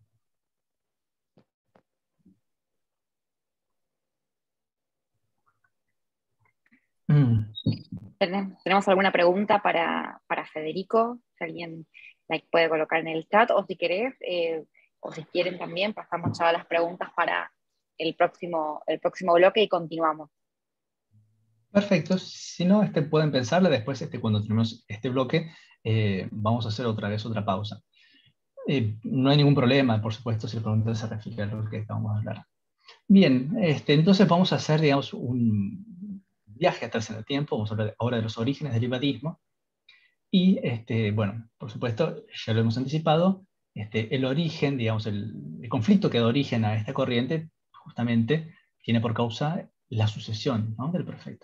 ¿Tenemos alguna pregunta para Federico? Si alguien la puede colocar en el chat, o si querés, o si quieren también pasamos ya a las preguntas para el próximo bloque y continuamos. Perfecto, si no, pueden pensarla, después cuando tenemos este bloque, vamos a hacer otra vez otra pausa. No hay ningún problema, por supuesto, si la pregunta se refiere a lo que vamos a hablar. Bien, entonces vamos a hacer, digamos, un viaje atrás en el tiempo, vamos a hablar ahora de los orígenes del ibadismo, y, bueno, por supuesto, ya lo hemos anticipado, el origen, digamos, el conflicto que da origen a esta corriente, justamente, tiene por causa la sucesión, ¿no?, del profeta.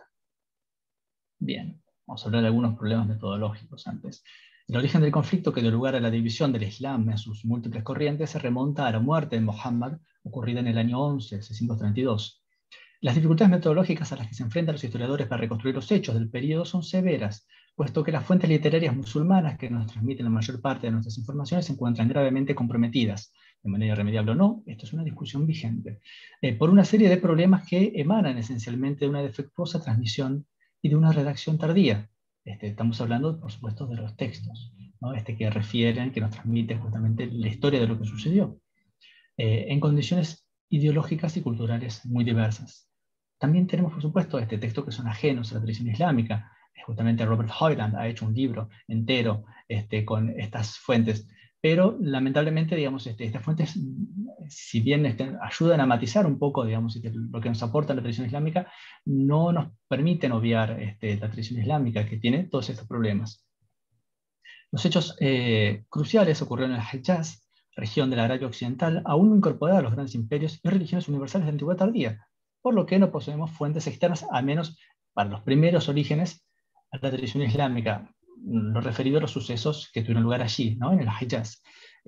Bien, vamos a hablar de algunos problemas metodológicos antes. El origen del conflicto que dio lugar a la división del Islam en sus múltiples corrientes se remonta a la muerte de Muhammad, ocurrida en el año 1132. Las dificultades metodológicas a las que se enfrentan los historiadores para reconstruir los hechos del período son severas, puesto que las fuentes literarias musulmanas que nos transmiten la mayor parte de nuestras informaciones se encuentran gravemente comprometidas. De manera irremediable o no, esto es una discusión vigente, por una serie de problemas que emanan esencialmente de una defectuosa transmisión y de una redacción tardía. Estamos hablando, por supuesto, de los textos, ¿no?, que refieren, que nos transmiten justamente la historia de lo que sucedió, en condiciones ideológicas y culturales muy diversas. También tenemos, por supuesto, textos que son ajenos a la tradición islámica. Justamente Robert Hoyland ha hecho un libro entero con estas fuentes, pero lamentablemente, digamos, estas fuentes, si bien ayudan a matizar un poco, digamos, lo que nos aporta la tradición islámica, no nos permiten obviar la tradición islámica, que tiene todos estos problemas. Los hechos cruciales ocurrieron en el Hejaz, región de la Arabia Occidental, aún no incorporada a los grandes imperios y religiones universales de antigüedad tardía, por lo que no poseemos fuentes externas, al menos para los primeros orígenes a la tradición islámica, lo referido a los sucesos que tuvieron lugar allí, ¿no?, en el Hejaz.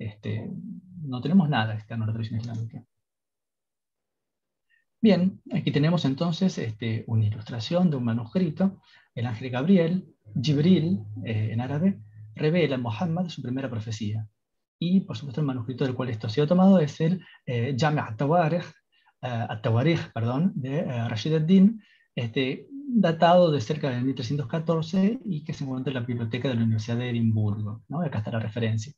No tenemos nada externo a la tradición islámica. Bien, aquí tenemos entonces una ilustración de un manuscrito. El ángel Gabriel, Jibril, en árabe, revela a Muhammad su primera profecía. Y, por supuesto, el manuscrito del cual esto ha sido tomado es el Jami' al-Tawarikh, de Rashid ad-Din, datado de cerca de 1314 y que se encuentra en la biblioteca de la Universidad de Edimburgo, ¿no? Acá está la referencia.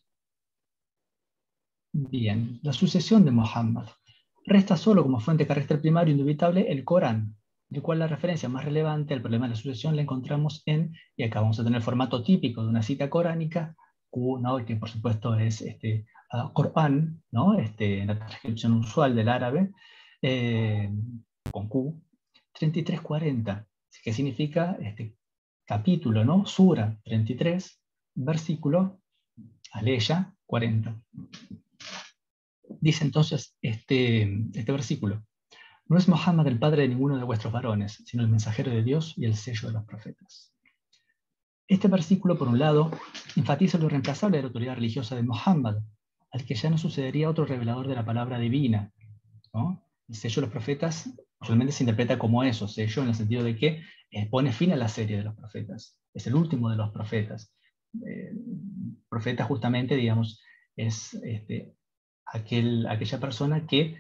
Bien, la sucesión de Muhammad. Resta solo como fuente de carácter primario indubitable el Corán, del cual la referencia más relevante al problema de la sucesión la encontramos en, y acá vamos a tener el formato típico de una cita coránica, Q, ¿no?, que por supuesto es Corán, ¿no?, en la transcripción usual del árabe, con Q, 3340, que significa capítulo, ¿no?, Sura 33, versículo, Aleya 40. Dice entonces este versículo: no es Muhammad el padre de ninguno de vuestros varones, sino el mensajero de Dios y el sello de los profetas. Este versículo, por un lado, enfatiza lo irreemplazable de la autoridad religiosa de Muhammad, al que ya no sucedería otro revelador de la palabra divina, ¿no? El sello de los profetas usualmente se interpreta como eso, sello en el sentido de que pone fin a la serie de los profetas, es el último de los profetas. Profeta justamente, digamos, es aquella persona que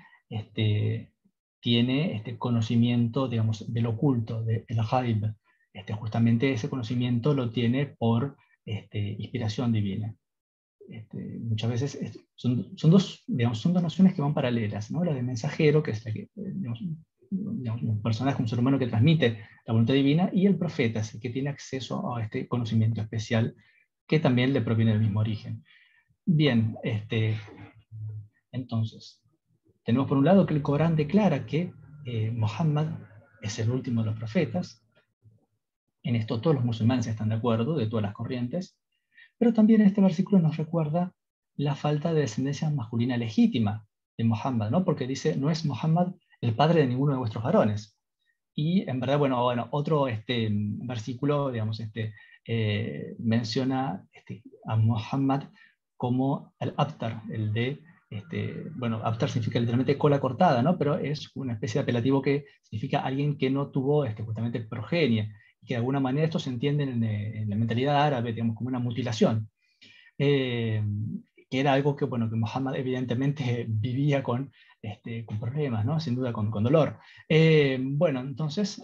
tiene conocimiento, digamos, del oculto, del ghaib. Justamente ese conocimiento lo tiene por inspiración divina. Muchas veces son dos nociones que van paralelas, ¿no? La de mensajero, que es la que, digamos, un personaje, un ser humano que transmite la voluntad divina, y el profeta, es el que tiene acceso a este conocimiento especial que también le proviene del mismo origen. Bien, entonces, tenemos por un lado que el Corán declara que Muhammad es el último de los profetas. En esto todos los musulmanes están de acuerdo, de todas las corrientes, pero también este versículo nos recuerda la falta de descendencia masculina legítima de Muhammad, ¿no? Porque dice, no es Muhammad el padre de ninguno de vuestros varones. Y en verdad, bueno, otro versículo, digamos, menciona a Muhammad como el Abtar, el de, bueno, Abtar significa literalmente cola cortada, ¿no? Pero es una especie de apelativo que significa alguien que no tuvo justamente progenie, y que de alguna manera esto se entiende en la mentalidad árabe, digamos, como una mutilación. Que era algo que, bueno, que Muhammad evidentemente vivía con problemas, ¿no? Sin duda con dolor. Bueno, entonces,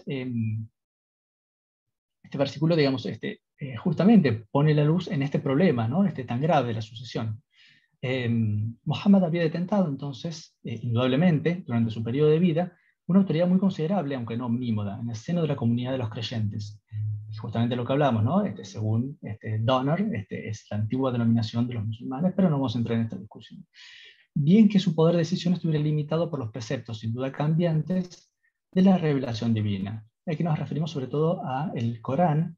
este versículo, digamos, justamente pone la luz en este problema, ¿no? Tan grave de la sucesión. Muhammad había detentado entonces, indudablemente, durante su periodo de vida, una autoridad muy considerable, aunque no omnímoda, en el seno de la comunidad de los creyentes. Y justamente lo que hablamos, ¿no? Según Donner, es la antigua denominación de los musulmanes, pero no vamos a entrar en esta discusión. Bien que su poder de decisión estuviera limitado por los preceptos, sin duda cambiantes, de la revelación divina. Aquí nos referimos sobre todo al Corán,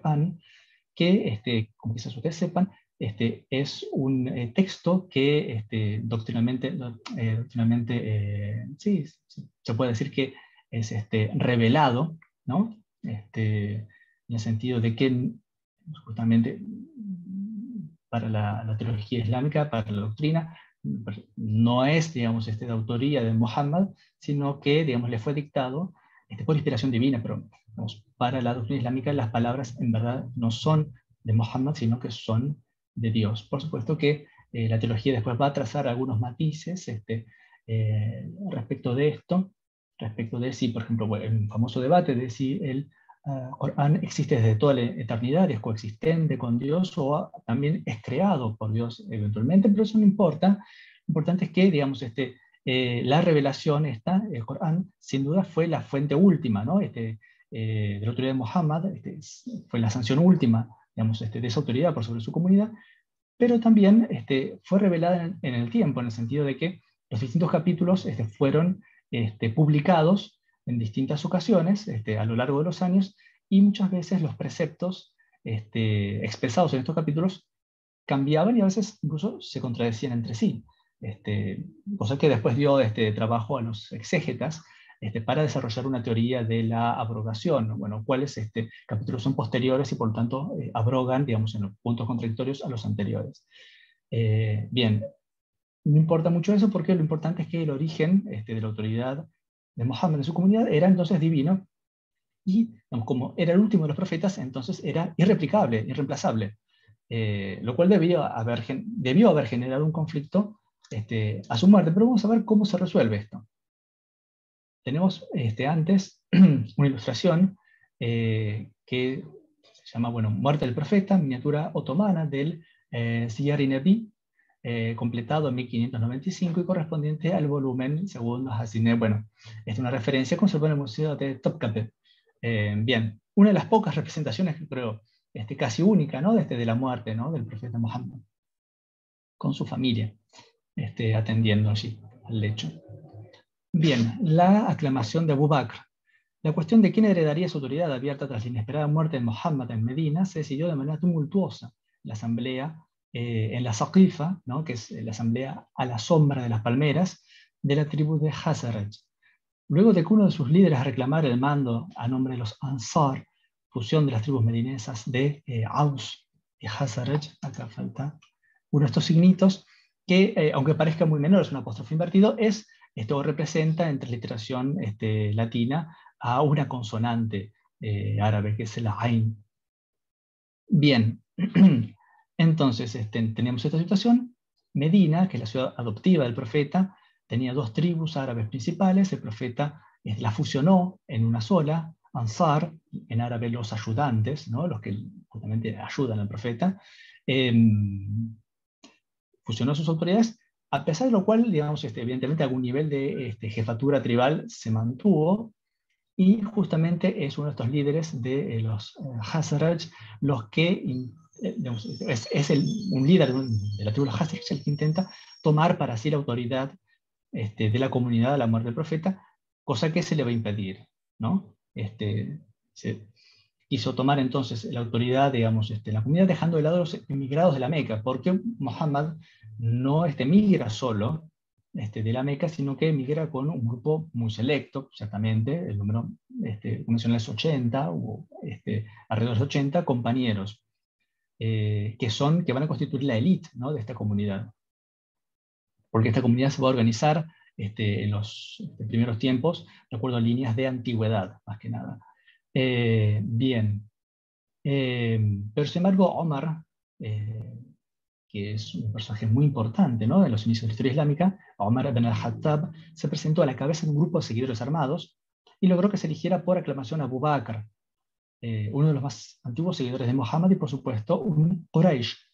que, como quizás ustedes sepan, es un texto que doctrinalmente sí, se puede decir que es revelado, ¿no? En el sentido de que justamente para la teología islámica, para la doctrina, no es, digamos, de autoría de Muhammad, sino que, digamos, le fue dictado por inspiración divina, pero digamos, para la doctrina islámica las palabras en verdad no son de Muhammad, sino que son de Dios. Por supuesto que la teología después va a trazar algunos matices respecto de esto, respecto de si, por ejemplo, el famoso debate de si el Corán existe desde toda la eternidad, es coexistente con Dios o también es creado por Dios eventualmente, pero eso no importa. Lo importante es que, digamos, la revelación, el Corán, sin duda fue la fuente última, ¿no? De la autoridad de Muhammad, fue la sanción última, digamos, de esa autoridad por sobre su comunidad, pero también fue revelada en el tiempo, en el sentido de que los distintos capítulos fueron publicados en distintas ocasiones a lo largo de los años, y muchas veces los preceptos expresados en estos capítulos cambiaban y a veces incluso se contradecían entre sí. Cosa que después dio trabajo a los exégetas para desarrollar una teoría de la abrogación, bueno, cuáles capítulos son posteriores y por lo tanto abrogan, digamos, en los puntos contradictorios a los anteriores. Bien, no importa mucho eso porque lo importante es que el origen de la autoridad de Muhammad en su comunidad era entonces divino, y digamos, como era el último de los profetas, entonces era irreplicable, irreemplazable, lo cual debió haber generado un conflicto a su muerte. Pero vamos a ver cómo se resuelve esto. Tenemos antes una ilustración que se llama, bueno, Muerte del Profeta, miniatura otomana del Siyar-i Nebi, completado en 1595 y correspondiente al volumen segundo Hasiné. Bueno, es una referencia conservada en el Museo de Topkapi. Bien, una de las pocas representaciones que creo casi única, ¿no? de la muerte, ¿no? del profeta Muhammad, con su familia, atendiendo allí al lecho. Bien, la aclamación de Abu Bakr. La cuestión de quién heredaría su autoridad abierta tras la inesperada muerte de Muhammad en Medina se decidió de manera tumultuosa. La asamblea en la Saqifa, ¿no? que es la asamblea a la sombra de las palmeras, de la tribu de Hazaraj. Luego de que uno de sus líderes reclamara el mando a nombre de los Ansar, fusión de las tribus medinesas de Aus y Hazaraj, acá falta uno de estos signitos, que aunque parezca muy menor, es un apóstrofe invertido, esto representa en transliteración latina a una consonante árabe, que es el Ain. Bien, entonces tenemos esta situación. Medina, que es la ciudad adoptiva del profeta, tenía dos tribus árabes principales. El profeta la fusionó en una sola, Ansar, en árabe los ayudantes, ¿no? Los que justamente ayudan al profeta. Fusionó sus autoridades, a pesar de lo cual, digamos, evidentemente algún nivel de jefatura tribal se mantuvo, y justamente es uno de estos líderes de los Hazaraj los que, digamos, un líder de la tribu de los Hazaraj el que intenta tomar para sí la autoridad de la comunidad a la muerte del profeta, cosa que se le va a impedir, ¿no? Se quiso tomar entonces la autoridad, digamos, la comunidad, dejando de lado a los emigrados de la Meca, porque Muhammad no migra solo de la Meca, sino que migra con un grupo muy selecto, exactamente, el número mencioné es 80, o alrededor de 80 compañeros, que van a constituir la élite, ¿no? de esta comunidad. Porque esta comunidad se va a organizar en los primeros tiempos, de acuerdo a líneas de antigüedad, más que nada. Bien. Pero sin embargo, Omar, que es un personaje muy importante, ¿no? en los inicios de la historia islámica, Omar ibn al-Khattab, se presentó a la cabeza de un grupo de seguidores armados y logró que se eligiera por aclamación a Abu Bakr, uno de los más antiguos seguidores de Muhammad y por supuesto un Quraysh.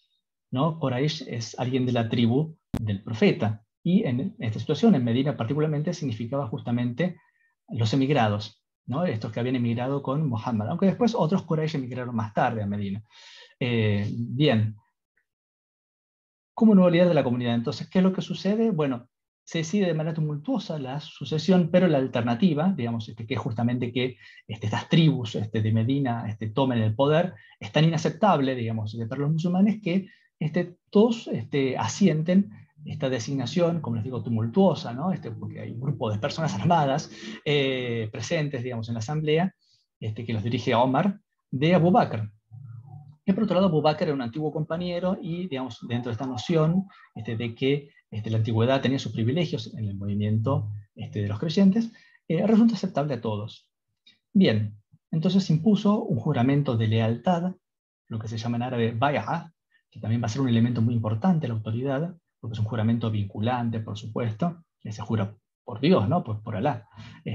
¿no? Quraysh es alguien de la tribu del profeta, y en esta situación, en Medina particularmente, significaba justamente los emigrados, ¿no? Estos que habían emigrado con Muhammad, aunque después otros Quraysh emigraron más tarde a Medina. Bien, como nuevo líder de la comunidad, entonces, ¿qué es lo que sucede? Bueno, se decide de manera tumultuosa la sucesión, pero la alternativa, digamos, que es justamente que estas tribus de Medina tomen el poder, es tan inaceptable, digamos, para los musulmanes que todos asienten esta designación, como les digo, tumultuosa, ¿no? Porque hay un grupo de personas armadas presentes, digamos, en la asamblea, que los dirige Omar, de Abu Bakr. Y por otro lado, Abu Bakr era un antiguo compañero y, digamos, dentro de esta noción de que la antigüedad tenía sus privilegios en el movimiento de los creyentes, resulta aceptable a todos. Bien, entonces impuso un juramento de lealtad, lo que se llama en árabe bay'ah, que también va a ser un elemento muy importante de la autoridad, porque es un juramento vinculante, por supuesto, que se jura por Dios, ¿no? Por Alá.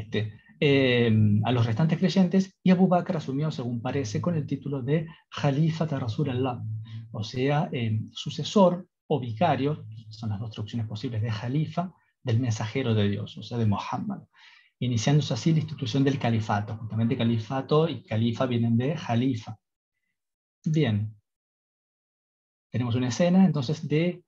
A los restantes creyentes, y Abu Bakr asumió, según parece, con el título de Jalifa de Rasulullah, o sea, sucesor o vicario, son las dos traducciones posibles de Jalifa, del mensajero de Dios, o sea, de Muhammad, iniciándose así la institución del califato. Justamente califato y califa vienen de Jalifa. Bien, tenemos una escena entonces de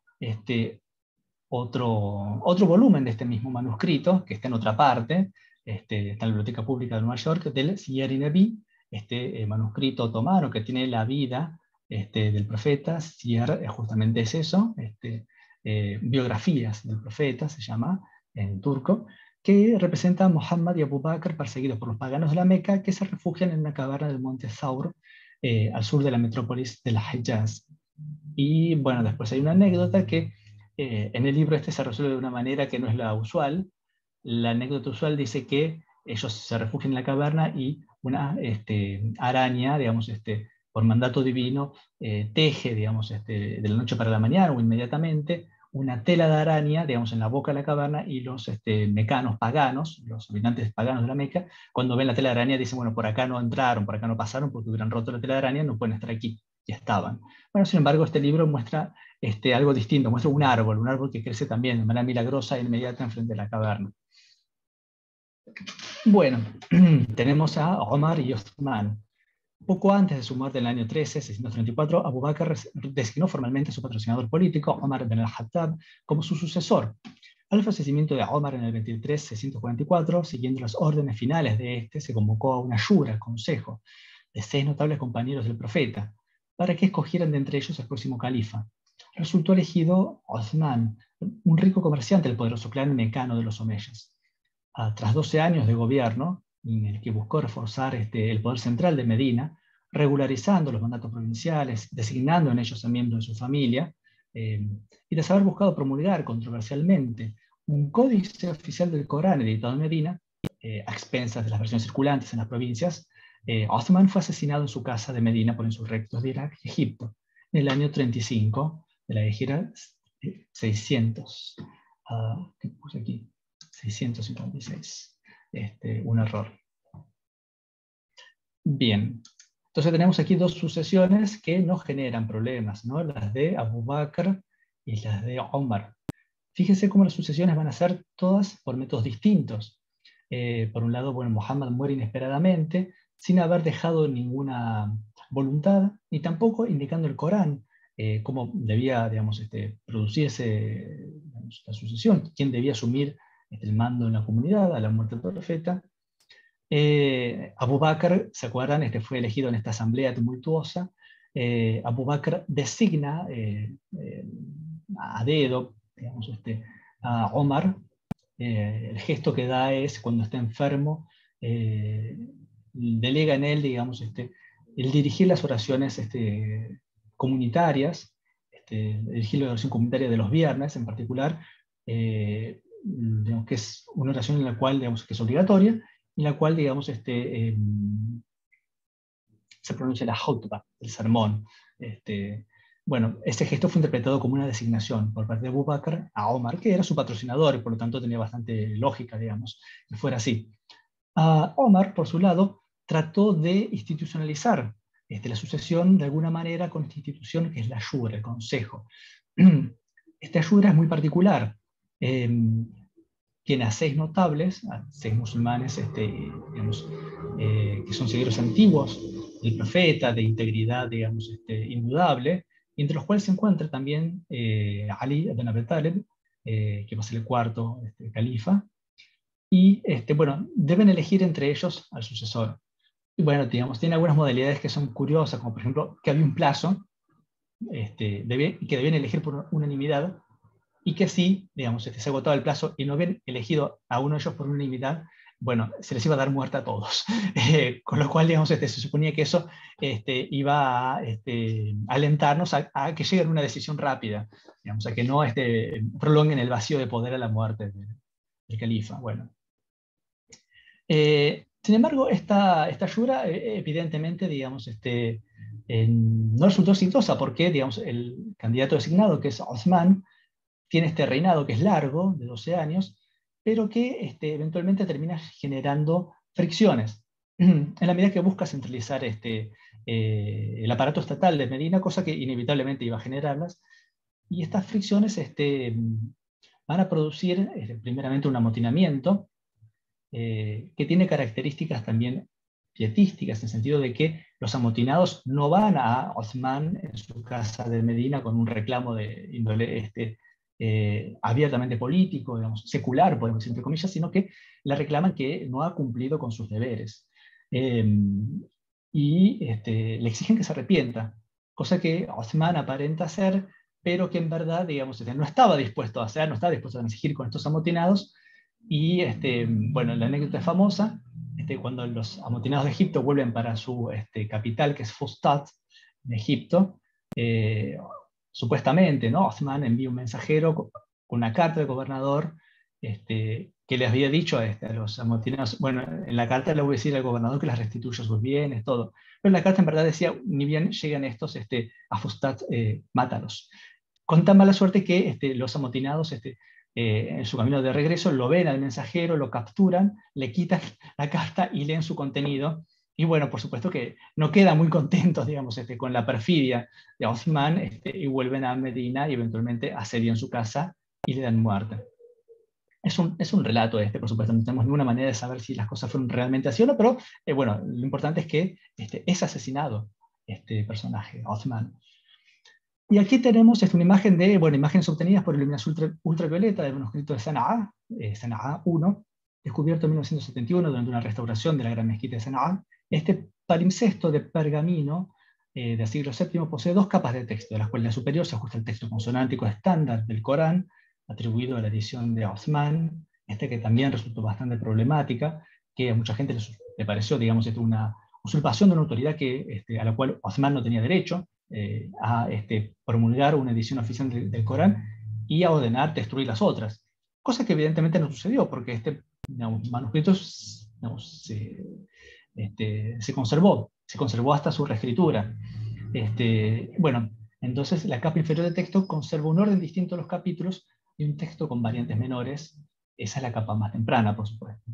otro volumen de este mismo manuscrito, que está en otra parte, está en la Biblioteca Pública de Nueva York, del Siyar Nabi, manuscrito otomano que tiene la vida del profeta. Siyar justamente es eso, biografías del profeta, se llama en turco, que representa a Muhammad y Abu Bakr perseguidos por los paganos de la Meca, que se refugian en una caverna del monte Thawr, al sur de la metrópolis de la Hejaz. Y bueno, después hay una anécdota que en el libro se resuelve de una manera que no es la usual. La anécdota usual dice que ellos se refugian en la caverna y una araña, digamos, por mandato divino, teje, digamos, de la noche para la mañana o inmediatamente, una tela de araña, digamos, en la boca de la caverna, y los mecanos paganos, los habitantes paganos de la Meca, cuando ven la tela de araña dicen, bueno, por acá no entraron, por acá no pasaron, porque hubieran roto la tela de araña, no pueden estar aquí. Y estaban. Bueno, sin embargo, este libro muestra algo distinto, muestra un árbol que crece también de manera milagrosa e inmediata enfrente de la caverna. Bueno, tenemos a Omar y Osman. Poco antes de su muerte en el año 13, 634, Abu Bakr designó formalmente a su patrocinador político, Omar ibn al-Khattab, como su sucesor. Al fallecimiento de Omar en el 23, 644, siguiendo las órdenes finales de se convocó a una shura, consejo, de 6 notables compañeros del profeta, para que escogieran de entre ellos el próximo califa. Resultó elegido Osman, un rico comerciante del poderoso clan mecano de los omeyas. Tras 12 años de gobierno, en el que buscó reforzar el poder central de Medina, regularizando los mandatos provinciales, designando en ellos a miembros de su familia, y tras haber buscado promulgar controversialmente un códice oficial del Corán editado en Medina, a expensas de las versiones circulantes en las provincias, Osman fue asesinado en su casa de Medina por insurrectos de Irak y Egipto en el año 35 de la Hejira 600. ¿Qué puse aquí? 656. Un error. Bien. Entonces tenemos aquí dos sucesiones que no generan problemas, ¿no? Las de Abu Bakr y las de Omar. Fíjense cómo las sucesiones van a ser todas por métodos distintos. Por un lado, bueno, Muhammad muere inesperadamente, sin haber dejado ninguna voluntad, ni tampoco indicando el Corán cómo debía, digamos, producirse, digamos, la sucesión, quién debía asumir el mando en la comunidad a la muerte del profeta. Abu Bakr, ¿se acuerdan? Fue elegido en esta asamblea tumultuosa. Abu Bakr designa a dedo, digamos, a Omar. El gesto que da es, cuando está enfermo, delega en él, digamos, el dirigir las oraciones comunitarias, dirigir la oración comunitaria de los viernes en particular, digamos, que es una oración en la cual, digamos, que es obligatoria, en la cual, digamos, se pronuncia la khutbah, el sermón. Bueno, ese gesto fue interpretado como una designación por parte de Abu Bakr a Omar, que era su patrocinador y por lo tanto tenía bastante lógica, digamos, que fuera así. Omar, por su lado, trató de institucionalizar la sucesión de alguna manera con esta institución que es la Shura, el Consejo. Esta Shura es muy particular. Tiene a 6 notables, a 6 musulmanes digamos, que son seguidores antiguos del profeta, de integridad, digamos, indudable, y entre los cuales se encuentra también Ali ibn Abi Talib, que va a ser el cuarto califa, y bueno, deben elegir entre ellos al sucesor. Y bueno, digamos, tiene algunas modalidades que son curiosas, como por ejemplo que había un plazo que debían elegir por unanimidad, y que si, digamos, se agotaba el plazo y no habían elegido a uno de ellos por unanimidad, bueno, se les iba a dar muerte a todos. Con lo cual, digamos, se suponía que eso iba a alentarnos a que lleguen a una decisión rápida, digamos, a que no prolonguen el vacío de poder a la muerte del califa. Bueno. Sin embargo, esta shura, evidentemente, digamos, no resultó exitosa porque, digamos, el candidato designado, que es Osman, tiene este reinado que es largo, de 12 años, pero que eventualmente termina generando fricciones, en la medida que busca centralizar el aparato estatal de Medina, cosa que inevitablemente iba a generarlas, y estas fricciones van a producir primeramente un amotinamiento, que tiene características también pietísticas, en el sentido de que los amotinados no van a Osman en su casa de Medina con un reclamo de índole abiertamente político, digamos, secular, podemos decir entre comillas, sino que le reclaman que no ha cumplido con sus deberes. Y le exigen que se arrepienta, cosa que Osman aparenta hacer, pero que en verdad, digamos, no estaba dispuesto a hacer, no estaba dispuesto a exigir con estos amotinados. Y bueno, la anécdota es famosa, cuando los amotinados de Egipto vuelven para su capital, que es Fustat, en Egipto, supuestamente, ¿no? Osman envía un mensajero con una carta del gobernador que les había dicho a los amotinados, bueno, en la carta le voy a decir al gobernador que les restituya sus bienes, todo. Pero en la carta en verdad decía, ni bien llegan estos a Fustat, mátalos. Con tan mala suerte que los amotinados en su camino de regreso lo ven al mensajero, lo capturan, le quitan la carta y leen su contenido. Y bueno, por supuesto que no quedan muy contentos, digamos, con la perfidia de Osman, y vuelven a Medina y eventualmente asedian su casa y le dan muerte. Es un relato por supuesto, no tenemos ninguna manera de saber si las cosas fueron realmente así o no, pero bueno, lo importante es que es asesinado este personaje, Osman. Y aquí tenemos una imagen imágenes obtenidas por iluminación ultravioleta del manuscrito de Sanaa, Sanaa 1, descubierto en 1971 durante una restauración de la gran mezquita de Sanaa. Este palimpsesto de pergamino del siglo VII posee 2 capas de texto, de las cuales la superior se ajusta al texto consonántico estándar del Corán, atribuido a la edición de Osman, que también resultó bastante problemática, que a mucha gente le pareció, digamos, una usurpación de una autoridad a la cual Osman no tenía derecho, a promulgar una edición oficial del Corán y a ordenar destruir las otras. Cosa que evidentemente no sucedió, porque manuscrito se conservó hasta su reescritura. Bueno, entonces la capa inferior del texto conserva un orden distinto a los capítulos y un texto con variantes menores. Esa es la capa más temprana, por supuesto.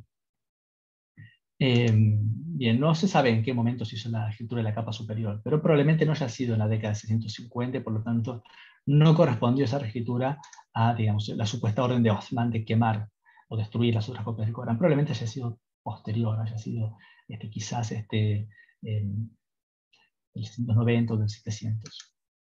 Bien, no se sabe en qué momento se hizo la escritura de la capa superior, pero probablemente no haya sido en la década de 650, por lo tanto no correspondió esa reescritura a, digamos, la supuesta orden de Osman de quemar o destruir las otras copias del Corán. Probablemente haya sido posterior, haya sido quizás del 690 o del 700.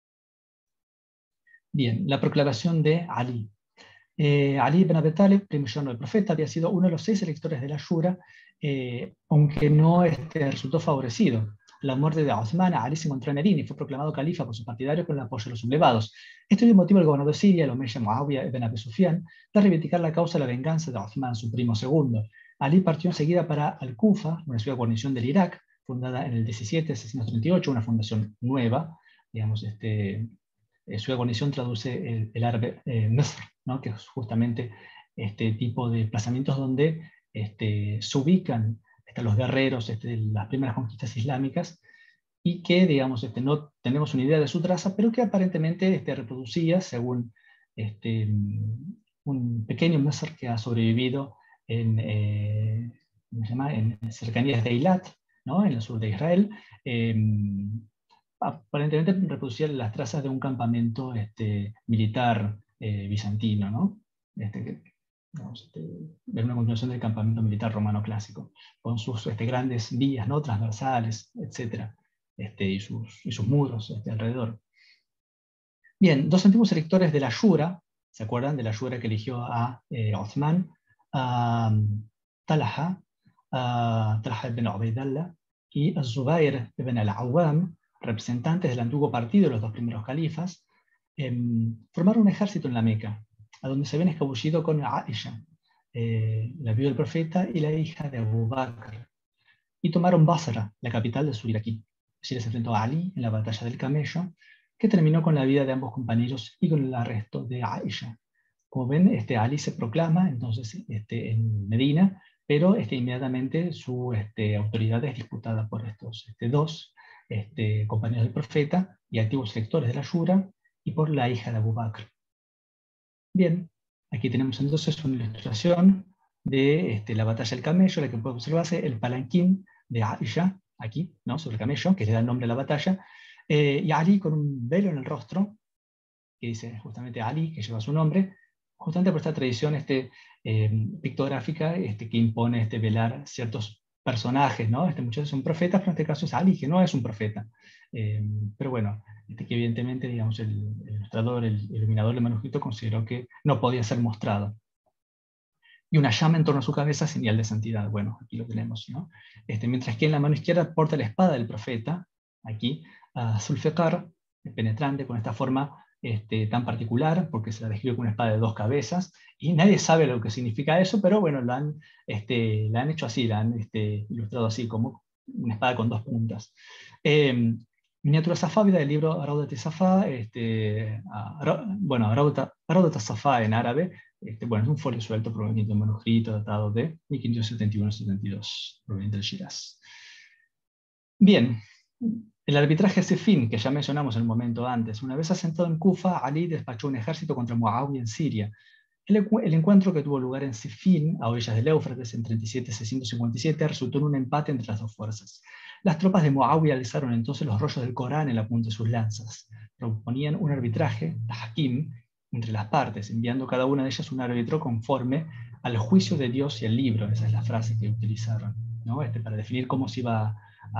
Bien, la proclamación de Ali. Ali ibn Abi Talib, primo yerno del profeta, había sido uno de los 6 electores de la Shura, aunque no resultó favorecido. La muerte de Osman, Ali se encontró en Medina y fue proclamado califa por sus partidarios con el apoyo de los sublevados. Esto dio motivo al gobernador de Siria, el omeya Muawiyah ibn Abi Sufyan, de reivindicar la causa de la venganza de Osman, su primo segundo. Ali partió enseguida para Al-Kufa, una ciudad guarnición del Irak, fundada en el 1738, una fundación nueva, digamos, ciudad guarnición traduce el árabe Nasr, ¿no? Que es justamente este tipo de desplazamientos donde se ubican los guerreros de las primeras conquistas islámicas y que, digamos, no tenemos una idea de su traza, pero que aparentemente reproducía según un pequeño Nasr que ha sobrevivido en cercanías de Eilat, ¿no? En el sur de Israel, aparentemente reproducía las trazas de un campamento militar bizantino, ¿no? Era una continuación del campamento militar romano clásico, con sus grandes vías, ¿no? Transversales, etc. Y sus muros alrededor. Bien, dos antiguos electores de la Shura, ¿se acuerdan de la Shura que eligió a Uthman? Talha ibn Ubaydallah y Zubair ibn al-Awwam, representantes del antiguo partido de los dos primeros califas, formaron un ejército en la Meca, a donde se habían escabullido con Aisha, la viuda del profeta y la hija de Abu Bakr, y tomaron Basra, la capital del sur iraquí. Allí les enfrentó a Ali en la batalla del Camello, que terminó con la vida de ambos compañeros y con el arresto de Aisha. Como ven, Ali se proclama entonces en Medina, pero inmediatamente su autoridad es disputada por estos dos compañeros del profeta y antiguos lectores de la Shura, y por la hija de Abu Bakr. Bien, aquí tenemos entonces una ilustración de la batalla del camello, la que puede observarse el palanquín de Aisha, aquí, ¿no? Sobre el camello, que le da el nombre a la batalla, y Ali con un velo en el rostro, que dice justamente Ali, que lleva su nombre, justamente por esta tradición pictográfica que impone velar ciertos personajes, ¿no? Muchos son profetas, pero en este caso es Ali, que no es un profeta. Pero bueno, que evidentemente, digamos, el ilustrador, el iluminador del manuscrito consideró que no podía ser mostrado. Y una llama en torno a su cabeza, señal de santidad. Bueno, aquí lo tenemos, ¿no? Mientras que en la mano izquierda porta la espada del profeta, aquí, Zulfiqar, penetrante, con esta forma tan particular, porque se la describe con una espada de 2 cabezas, y nadie sabe lo que significa eso, pero bueno, la han hecho así, la han ilustrado así, como una espada con 2 puntas. Miniatura safávida del libro Raudat Safá, bueno, Raudat Safá en árabe, bueno, es un folio suelto proveniente de un manuscrito datado de 1571-72, proveniente del Shiraz. Bien, el arbitraje Sifín, que ya mencionamos en un momento antes, una vez asentado en Kufa, Ali despachó un ejército contra Muawiyah en Siria. El encuentro que tuvo lugar en Sifín, a orillas del Éufrates, en 37-657, resultó en un empate entre las dos fuerzas. Las tropas de Muawiyah alzaron entonces los rollos del Corán en la punta de sus lanzas. Proponían un arbitraje, Hakim, entre las partes, enviando cada una de ellas un árbitro conforme al juicio de Dios y el libro. Esa es la frase que utilizaron, ¿no? Para definir cómo se iba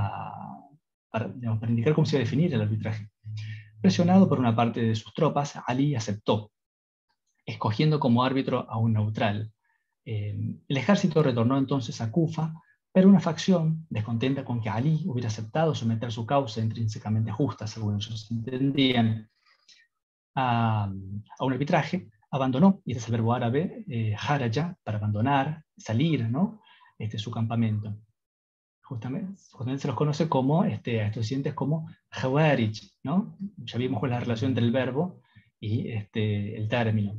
para indicar cómo se iba a definir el arbitraje. Presionado por una parte de sus tropas, Ali aceptó, escogiendo como árbitro a un neutral. El ejército retornó entonces a Kufa, pero una facción, descontenta con que Ali hubiera aceptado someter su causa intrínsecamente justa, según ellos entendían, a un arbitraje, abandonó, y este es el verbo árabe, haraja, para abandonar, salir, ¿no? Su campamento. Justamente se los conoce como, a estos siguientes como Khawarij, ¿no? Ya vimos cuál es la relación entre el verbo y el término.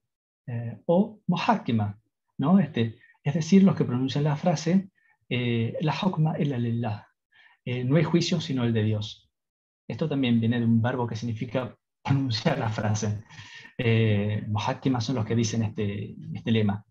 O Muhakkima, ¿no? Es decir, los que pronuncian la frase, la hukma illa lillah, no hay juicio sino el de Dios. Esto también viene de un verbo que significa pronunciar la frase. Muhakkima son los que dicen este lema.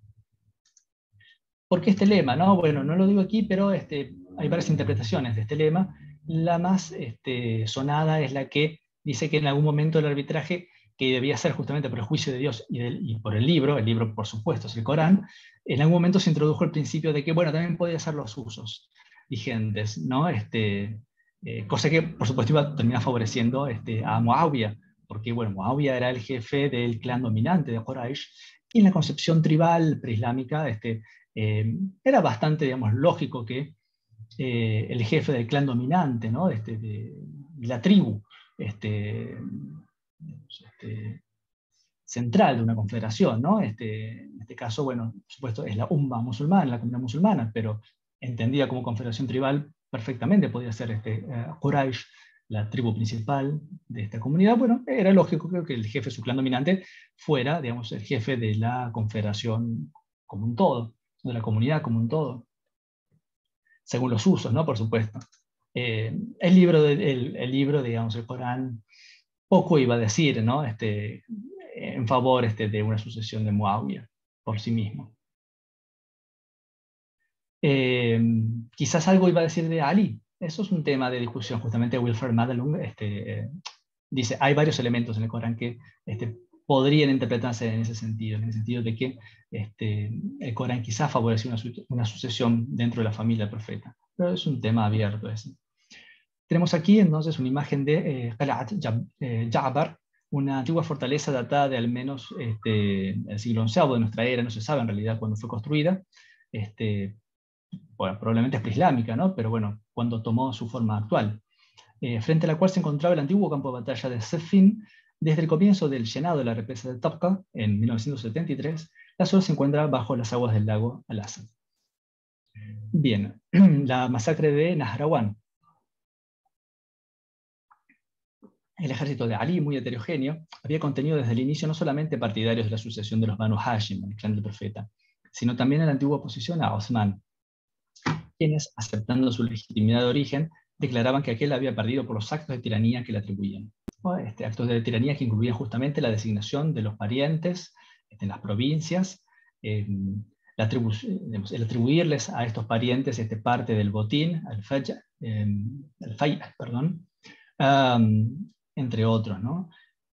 ¿Por qué este lema? No, bueno, no lo digo aquí, pero hay varias interpretaciones de este lema. La más sonada es la que dice que en algún momento el arbitraje, que debía ser justamente por el juicio de Dios y por el libro por supuesto es el Corán, en algún momento se introdujo el principio de que, bueno, también podía ser los usos vigentes, ¿no? Cosa que, por supuesto, iba a terminar favoreciendo a Muawiyah, porque, bueno, Muawiyah era el jefe del clan dominante de Quraysh, y en la concepción tribal preislámica, era bastante, digamos, lógico que el jefe del clan dominante, ¿no? de la tribu central de una confederación, ¿no? En este caso, bueno, por supuesto, es la Umma musulmana, la comunidad musulmana, pero entendida como confederación tribal, perfectamente podía ser Quraysh, la tribu principal de esta comunidad. Bueno, era lógico, creo, que el jefe de su clan dominante fuera, digamos, el jefe de la confederación como un todo, de la comunidad como un todo, según los usos, ¿no? Por supuesto. El libro, digamos, el Corán, poco iba a decir, ¿no? En favor de una sucesión de Muawiyah por sí mismo. Quizás algo iba a decir de Ali, eso es un tema de discusión. Justamente Wilfred Madelung dice, hay varios elementos en el Corán que podrían interpretarse en el sentido de que el Corán quizás favoreció una sucesión dentro de la familia del profeta. Pero es un tema abierto ese. Tenemos aquí entonces una imagen de Qal'at Ja'bar, una antigua fortaleza datada de al menos el siglo XI de nuestra era, no se sabe en realidad cuándo fue construida. Bueno, probablemente es preislámica, ¿no? Pero bueno, cuando tomó su forma actual. Frente a la cual se encontraba el antiguo campo de batalla de Siffin. Desde el comienzo del llenado de la represa de Tabqa, en 1973, la zona se encuentra bajo las aguas del lago Al-Asad. Bien, la masacre de Nahrawan. El ejército de Ali, muy heterogéneo, había contenido desde el inicio no solamente partidarios de la sucesión de los Banu Hashim, el clan del profeta, sino también a la antigua oposición a Osman, quienes, aceptando su legitimidad de origen, declaraban que aquel había perdido por los actos de tiranía que le atribuían. Actos de tiranía que incluían justamente la designación de los parientes en las provincias, el atribuirles a estos parientes parte del botín, el fay, perdón, entre otros, ¿no?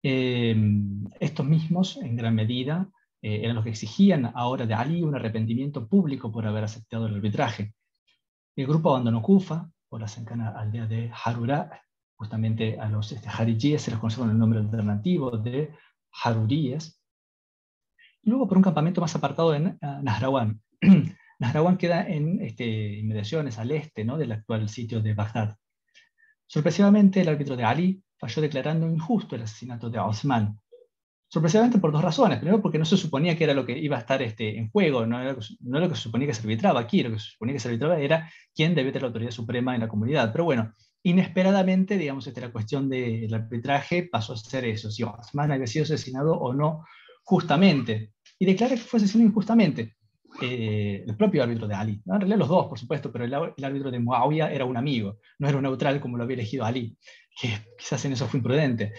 Estos mismos, en gran medida, eran los que exigían ahora de Ali un arrepentimiento público por haber aceptado el arbitraje. El grupo abandonó Kufa por la cercana aldea de Harura. Justamente a los Harijíes se les conoce con el nombre alternativo de Haruríes. Y luego por un campamento más apartado en Nahrawan. Nahrawan queda en inmediaciones al este, ¿no?, del actual sitio de Bagdad. Sorpresivamente, el árbitro de Ali falló declarando injusto el asesinato de Osman. Sorpresivamente por dos razones. Primero, porque no se suponía que era lo que iba a estar en juego, no era lo que se suponía que se arbitraba aquí, lo que se suponía que se arbitraba era quién debía tener la autoridad suprema en la comunidad. Pero bueno, inesperadamente, digamos, la cuestión del arbitraje pasó a ser eso, si Osman había sido asesinado o no justamente. Y declara que fue asesinado injustamente. El propio árbitro de Ali, ¿no? En realidad los dos, por supuesto, pero el árbitro de Muawiyah era un amigo, no era un neutral como lo había elegido Ali, que quizás en eso fue imprudente.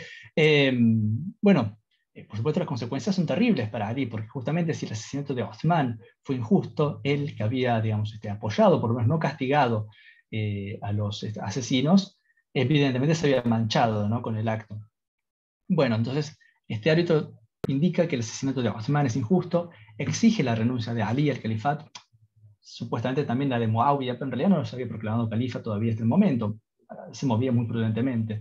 Bueno, por supuesto las consecuencias son terribles para Ali, porque justamente si el asesinato de Osman fue injusto, él que había, digamos, apoyado, por lo menos no castigado a los asesinos, evidentemente se había manchado, ¿no?, con el acto. Bueno, entonces este árbitro indica que el asesinato de Osman es injusto, exige la renuncia de Ali al califato, supuestamente también la de Muawiyah, pero en realidad no se había proclamado califa todavía hasta el momento, se movía muy prudentemente,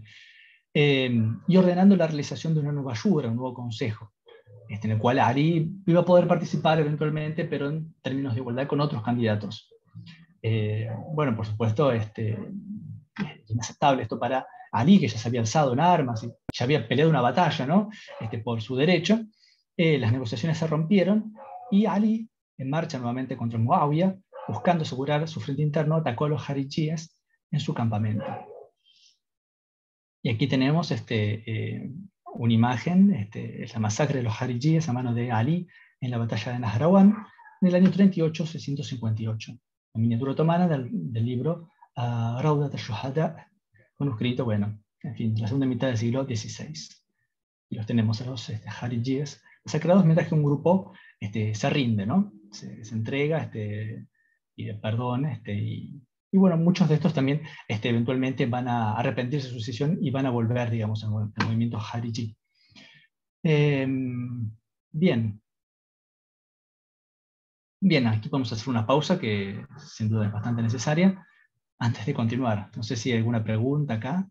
y ordenando la realización de una nueva shura, un nuevo consejo, en el cual Ali iba a poder participar eventualmente, pero en términos de igualdad con otros candidatos. Bueno, por supuesto, inaceptable esto para Ali, que ya se había alzado en armas y ya había peleado una batalla, ¿no?, por su derecho. Las negociaciones se rompieron y Ali, en marcha nuevamente contra Muawiyah, buscando asegurar su frente interno, atacó a los Harijíes en su campamento. Y aquí tenemos una imagen, la masacre de los Harijíes a mano de Ali en la batalla de Nahrawan en el año 38-658. La miniatura otomana del libro Rawdat al-Shuhada, manuscrito, bueno, en fin, la segunda mitad del siglo XVI. Y los tenemos a los Harijíes masacrados mientras que un grupo se rinde, ¿no? Se entrega, y perdón, y bueno, muchos de estos también eventualmente van a arrepentirse de su decisión y van a volver, digamos, al movimiento Hariji. Bien. Bien, aquí vamos a hacer una pausa que sin duda es bastante necesaria antes de continuar. No sé si hay alguna pregunta acá.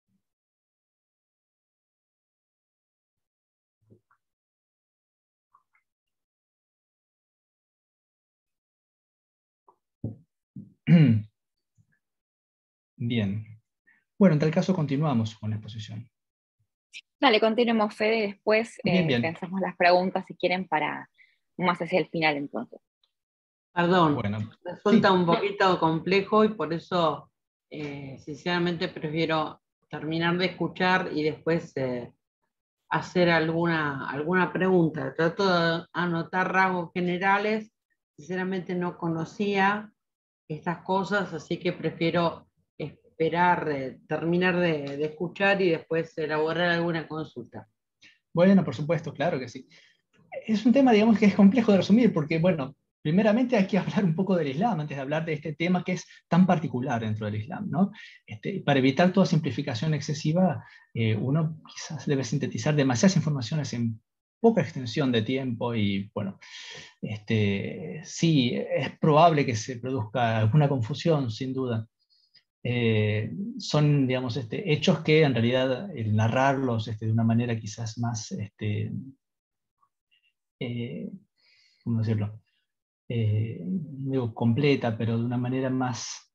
Bien. Bueno, en tal caso continuamos con la exposición. Dale, continuemos, Fede, después Bien. pensamos las preguntas si quieren para más hacia el final entonces. Perdón, bueno, resulta sí. un poquito complejo y por eso sinceramente prefiero terminar de escuchar y después hacer alguna pregunta. Trato de anotar rasgos generales, sinceramente no conocía estas cosas, así que prefiero esperar, terminar de escuchar y después elaborar alguna consulta. Bueno, por supuesto, claro que sí. Es un tema, digamos, que es complejo de resumir, porque, bueno, primeramente hay que hablar un poco del Islam antes de hablar de este tema que es tan particular dentro del Islam, ¿no? Para evitar toda simplificación excesiva, uno quizás debe sintetizar demasiadas informaciones en poca extensión de tiempo y, bueno, sí, es probable que se produzca alguna confusión, sin duda. Son, digamos, hechos que en realidad el narrarlos de una manera quizás más, ¿cómo decirlo? Digo, completa, pero de una manera más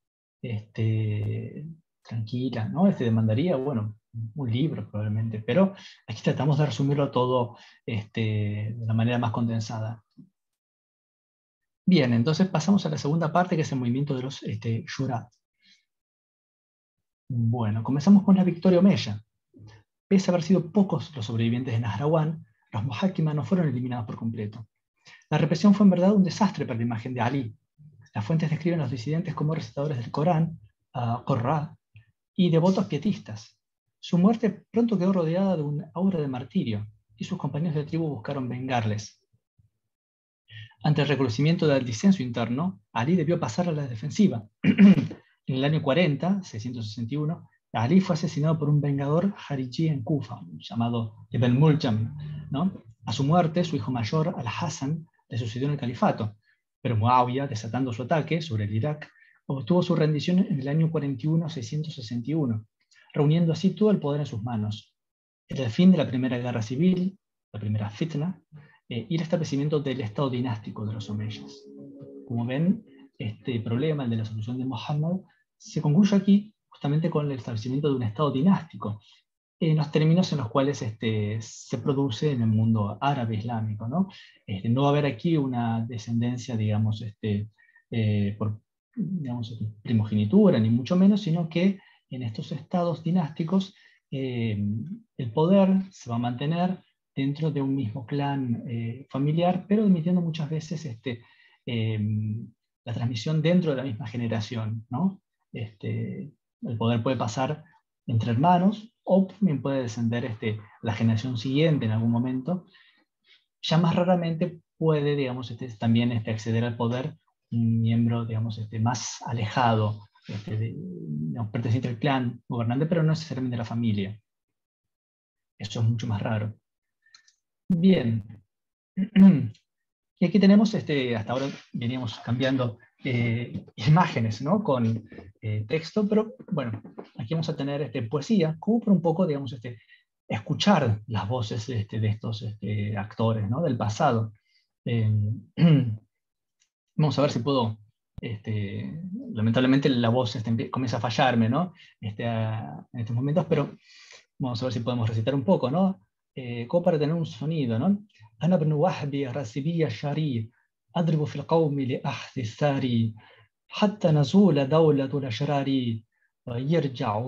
tranquila, ¿no? Demandaría, bueno, un libro probablemente, pero aquí tratamos de resumirlo todo de la manera más condensada. Bien, entonces pasamos a la segunda parte, que es el movimiento de los Shura. Bueno, comenzamos con la victoria omeya. Pese a haber sido pocos los sobrevivientes de Nahrawan, los Muhakkima no fueron eliminados por completo. La represión fue en verdad un desastre para la imagen de Ali. Las fuentes describen a los disidentes como recitadores del Corán, Qurra, y devotos pietistas. Su muerte pronto quedó rodeada de un aura de martirio, y sus compañeros de tribu buscaron vengarles. Ante el reconocimiento del disenso interno, Ali debió pasar a la defensiva. En el año 40, 661, Ali fue asesinado por un vengador Jariji en Kufa, llamado Ibn Muljam, ¿no? A su muerte, su hijo mayor, Al-Hassan, le sucedió en el califato, pero Muawiyah, desatando su ataque sobre el Irak, obtuvo su rendición en el año 41, 661, reuniendo así todo el poder en sus manos. Era el fin de la primera guerra civil, la primera fitna, y el establecimiento del estado dinástico de los omeyas. Como ven, este problema, el de la solución de Muhammad, se concluye aquí justamente con el establecimiento de un estado dinástico, en los términos en los cuales se produce en el mundo árabe islámico, ¿no? No va a haber aquí una descendencia, digamos, por primogenitura, ni mucho menos, sino que en estos estados dinásticos el poder se va a mantener dentro de un mismo clan familiar, pero admitiendo muchas veces la transmisión dentro de la misma generación, ¿no? El poder puede pasar entre hermanos, o también puede descender la generación siguiente en algún momento. Ya más raramente puede, digamos, también acceder al poder un miembro, digamos, más alejado, digamos, perteneciente al clan gobernante, pero no necesariamente a la familia. Eso es mucho más raro. Bien. Y aquí tenemos, hasta ahora veníamos cambiando imágenes, ¿no? Con texto, pero bueno, aquí vamos a tener poesía, como por un poco, digamos, escuchar las voces de estos actores, ¿no? Del pasado. Vamos a ver si puedo, lamentablemente la voz comienza a fallarme, ¿no? En estos momentos, pero vamos a ver si podemos recitar un poco, ¿no? Como para tener un sonido, ¿no? أنا ابن وهبي راسبي الشري أضرب في القوم لأحذي الثاري حتى نزول دولة الأشرار ويرجع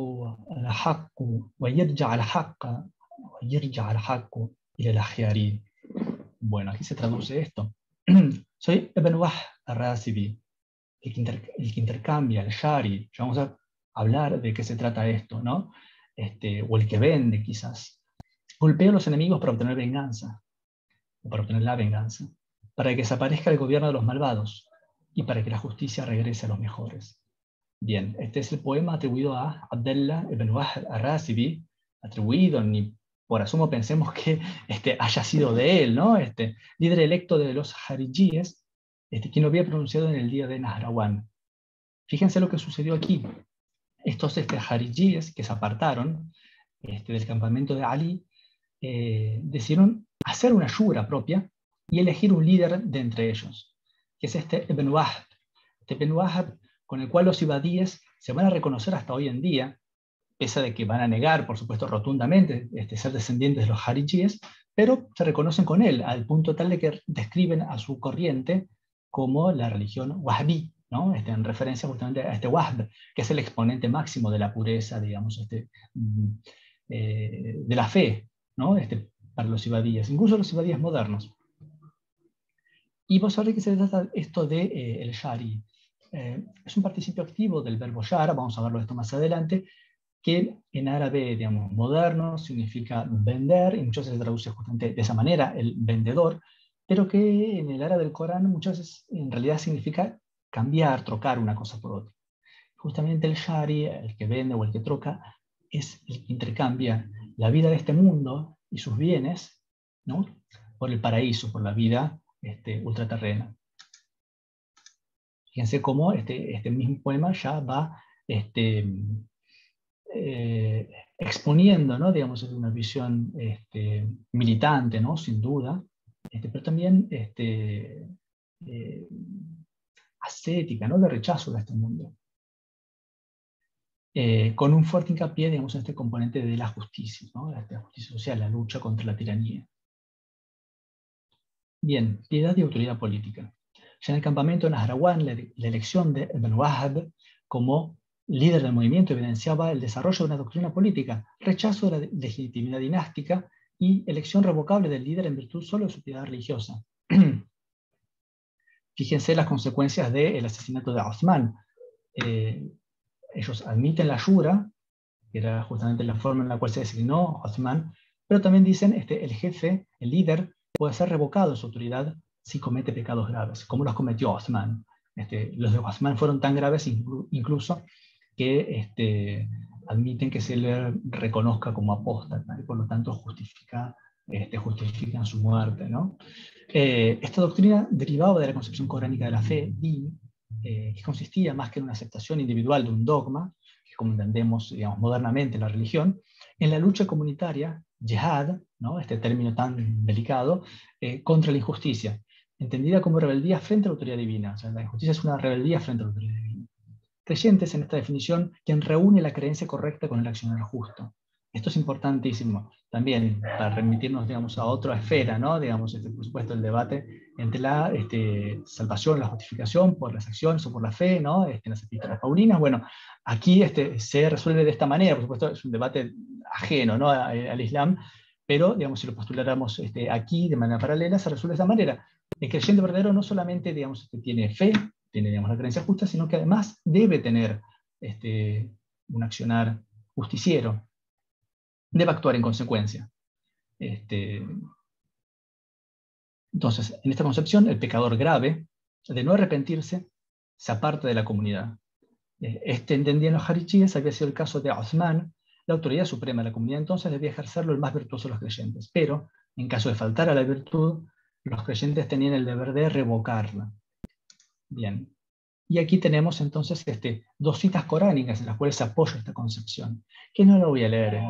الحق إلى الأخيار. Bueno, aquí se traduce esto. Soy Ibn Wahb al-Rasibi, el que intercambia, el shari. Ya vamos a hablar de qué se trata esto, ¿no? O el que vende, quizás. Golpea a los enemigos para obtener venganza, o para obtener la venganza, para que desaparezca el gobierno de los malvados y para que la justicia regrese a los mejores. Bien, este es el poema atribuido a Abdullah ibn Wahb al-Rasibi, atribuido, ni por asumo pensemos que haya sido de él, ¿no? Líder electo de los Harijíes, quien lo había pronunciado en el día de Nahrawan. Fíjense lo que sucedió aquí. Estos Harijíes que se apartaron del campamento de Ali, decidieron hacer una shura propia y elegir un líder de entre ellos, que es Ibn Wahb. Ibn Wahb, con el cual los ibadíes se van a reconocer hasta hoy en día, pese a que van a negar, por supuesto, rotundamente ser descendientes de los Harijíes, pero se reconocen con él, al punto tal de que describen a su corriente como la religión wahhabí, ¿no? En referencia justamente a Wahb, que es el exponente máximo de la pureza, digamos, de la fe, ¿no? Para los ibadíes, incluso los ibadíes modernos. Y vos sabés que se trata esto de el shari. Es un participio activo del verbo shara, vamos a verlo esto más adelante, que en árabe, digamos, moderno significa vender, y muchas veces se traduce justamente de esa manera, el vendedor, pero que en el árabe del Corán muchas veces en realidad significa cambiar, trocar una cosa por otra. Justamente el shari, el que vende o el que troca, es el que intercambia la vida de este mundo y sus bienes, ¿no?, por el paraíso, por la vida ultraterrena. Fíjense cómo este mismo poema ya va exponiendo, ¿no?, digamos, una visión militante, ¿no?, sin duda, pero también ascética, ¿no?, de rechazo de este mundo. Con un fuerte hincapié, digamos, en este componente de la justicia, ¿no?, la justicia social, la lucha contra la tiranía. Bien, piedad y autoridad política. Ya en el campamento de Nahrawan, la elección de Ibn Wahab como líder del movimiento evidenciaba el desarrollo de una doctrina política, rechazo de la legitimidad dinástica y elección revocable del líder en virtud solo de su piedad religiosa. Fíjense las consecuencias del asesinato de Uthman. Ellos admiten la Shura, que era justamente la forma en la cual se designó Uthman, pero también dicen el jefe, el líder, puede ser revocado de su autoridad si comete pecados graves, como los cometió Uthman. Los de Uthman fueron tan graves incluso que admiten que se le reconozca como apóstata y por lo tanto justifican su muerte, ¿no? Esta doctrina derivaba de la concepción coránica de la fe, din, que consistía más que en una aceptación individual de un dogma, que como entendemos, digamos, modernamente la religión, en la lucha comunitaria, jihad, ¿no?, este término tan delicado, contra la injusticia, entendida como rebeldía frente a la autoridad divina. O sea, la injusticia es una rebeldía frente a la autoridad divina. Creyentes en esta definición, quien reúne la creencia correcta con el accionar justo. Esto es importantísimo también para remitirnos, digamos, a otra esfera, ¿no?, digamos, por supuesto, el debate entre la salvación, la justificación por las acciones o por la fe, ¿no?, en las epístolas paulinas. Bueno, aquí se resuelve de esta manera, por supuesto, es un debate ajeno, ¿no?, al Islam, pero, digamos, si lo postuláramos aquí de manera paralela, se resuelve de esta manera. El creyente verdadero no solamente, digamos, tiene fe, tiene, digamos, la creencia justa, sino que además debe tener un accionar justiciero, debe actuar en consecuencia. Entonces, en esta concepción, el pecador grave, de no arrepentirse, se aparta de la comunidad. Entendían los harichíes, había sido el caso de Uthman. La autoridad suprema de la comunidad entonces debía ejercerlo el más virtuoso de los creyentes, pero en caso de faltar a la virtud, los creyentes tenían el deber de revocarla. Bien. Y aquí tenemos entonces dos citas coránicas en las cuales se apoya esta concepción, que no lo voy a leer.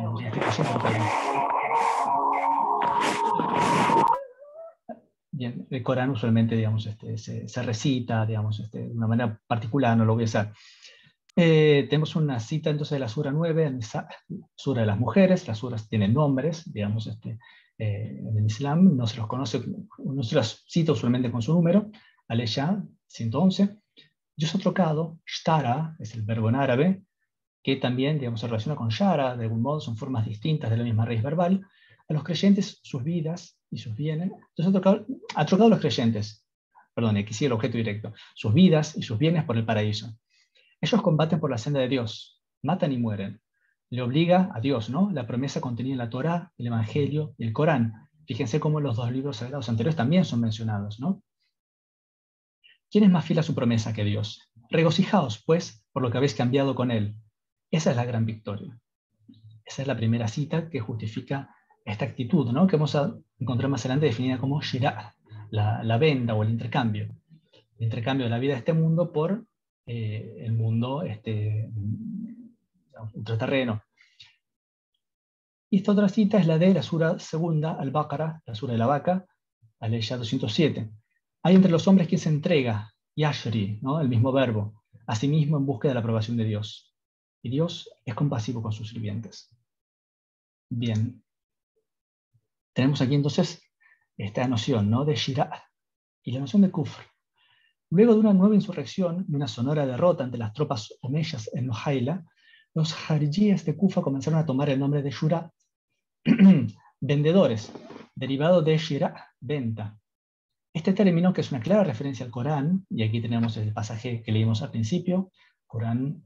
Bien, el Corán usualmente, digamos, se recita, digamos, de una manera particular, no lo voy a hacer. Tenemos una cita entonces de la Sura 9, Sura de las mujeres. Las suras tienen nombres, digamos, en el Islam no se los conoce, no se las cita usualmente con su número. Al-Esha, 111. Yo soy trocado, shtara, es el verbo en árabe, que también, digamos, se relaciona con shara, de algún modo son formas distintas de la misma raíz verbal. A los creyentes, sus vidas y sus bienes. Entonces ha trocado a los creyentes, perdón, aquí sigue el objeto directo, sus vidas y sus bienes por el paraíso. Ellos combaten por la senda de Dios, matan y mueren. Le obliga a Dios, ¿no?, la promesa contenida en la Torá, el Evangelio y el Corán. Fíjense cómo los dos libros sagrados anteriores también son mencionados, ¿no? ¿Quién es más fiel a su promesa que Dios? Regocijaos, pues, por lo que habéis cambiado con Él. Esa es la gran victoria. Esa es la primera cita que justifica esta actitud, ¿no?, que vamos a encontrar más adelante definida como shira, la venda o el intercambio. El intercambio de la vida de este mundo por el mundo ultraterreno. Y esta otra cita es la de la Sura segunda, Al-Baqarah, la Sura de la Vaca, Al-Esha 207. Hay entre los hombres quien se entrega, yashri, ¿no?, el mismo verbo, a sí mismo en búsqueda de la aprobación de Dios. Y Dios es compasivo con sus sirvientes. Bien. Tenemos aquí entonces esta noción, ¿no?, de shira y la noción de kufr. Luego de una nueva insurrección y una sonora derrota ante las tropas omeyas en Luhaila, los harijíes de Kufa comenzaron a tomar el nombre de shura, vendedores, derivado de shira, venta. Este término, que es una clara referencia al Corán, y aquí tenemos el pasaje que leímos al principio, Corán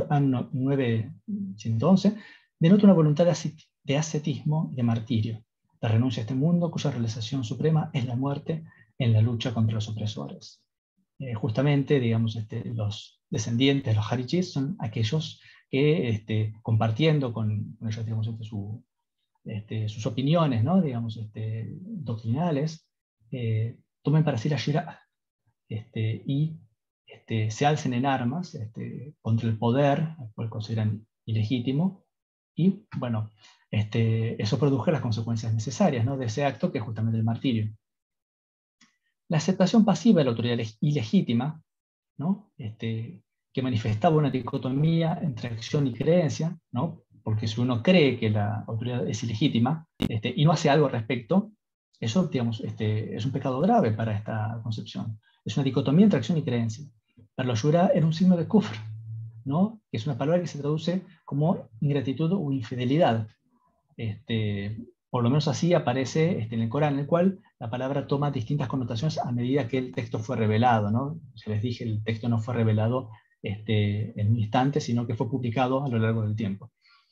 9:111, denota una voluntad de ascetismo y de martirio. de renuncia a este mundo cuya realización suprema es la muerte en la lucha contra los opresores. Justamente, digamos, los descendientes, los Harijis, son aquellos que, compartiendo con ellos, digamos, sus opiniones, ¿no? Digamos, doctrinales, tomen para sí la Shira, y se alcen en armas contra el poder, al cual consideran ilegítimo, y bueno, eso produjo las consecuencias necesarias, ¿no? De ese acto, que es justamente el martirio. La aceptación pasiva de la autoridad ilegítima, ¿no? Que manifestaba una dicotomía entre acción y creencia, ¿no? Porque si uno cree que la autoridad es ilegítima y no hace algo al respecto, eso, digamos, es un pecado grave para esta concepción. Es una dicotomía entre acción y creencia. Para los Shura era un signo de kufr, ¿no? Que es una palabra que se traduce como ingratitud o infidelidad. Por lo menos así aparece en el Corán, en el cual la palabra toma distintas connotaciones a medida que el texto fue revelado, ¿no? Se les dije, el texto no fue revelado en un instante, sino que fue publicado a lo largo del tiempo.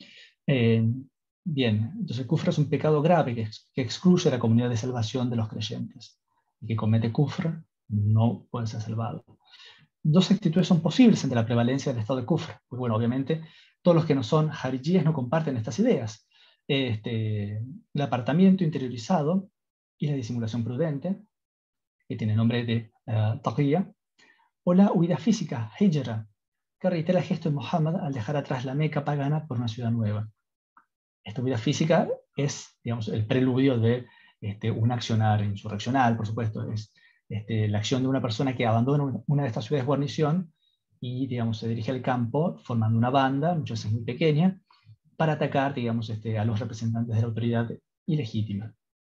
Bien, entonces el kufr es un pecado grave que excluye a la comunidad de salvación de los creyentes. El que comete kufr no puede ser salvado. Dos actitudes son posibles ante la prevalencia del estado de kufr. Pues bueno, obviamente, todos los que no son harijíes no comparten estas ideas. El apartamiento interiorizado y la disimulación prudente, que tiene nombre de taqiyya, o la huida física, hijra, que reitera el gesto de Muhammad al dejar atrás la Meca pagana por una ciudad nueva. Esta huida física es, digamos, el preludio de un accionar insurreccional, por supuesto, es la acción de una persona que abandona una de estas ciudades de guarnición y, digamos, se dirige al campo formando una banda, muchas veces muy pequeña, para atacar, digamos, a los representantes de la autoridad ilegítima.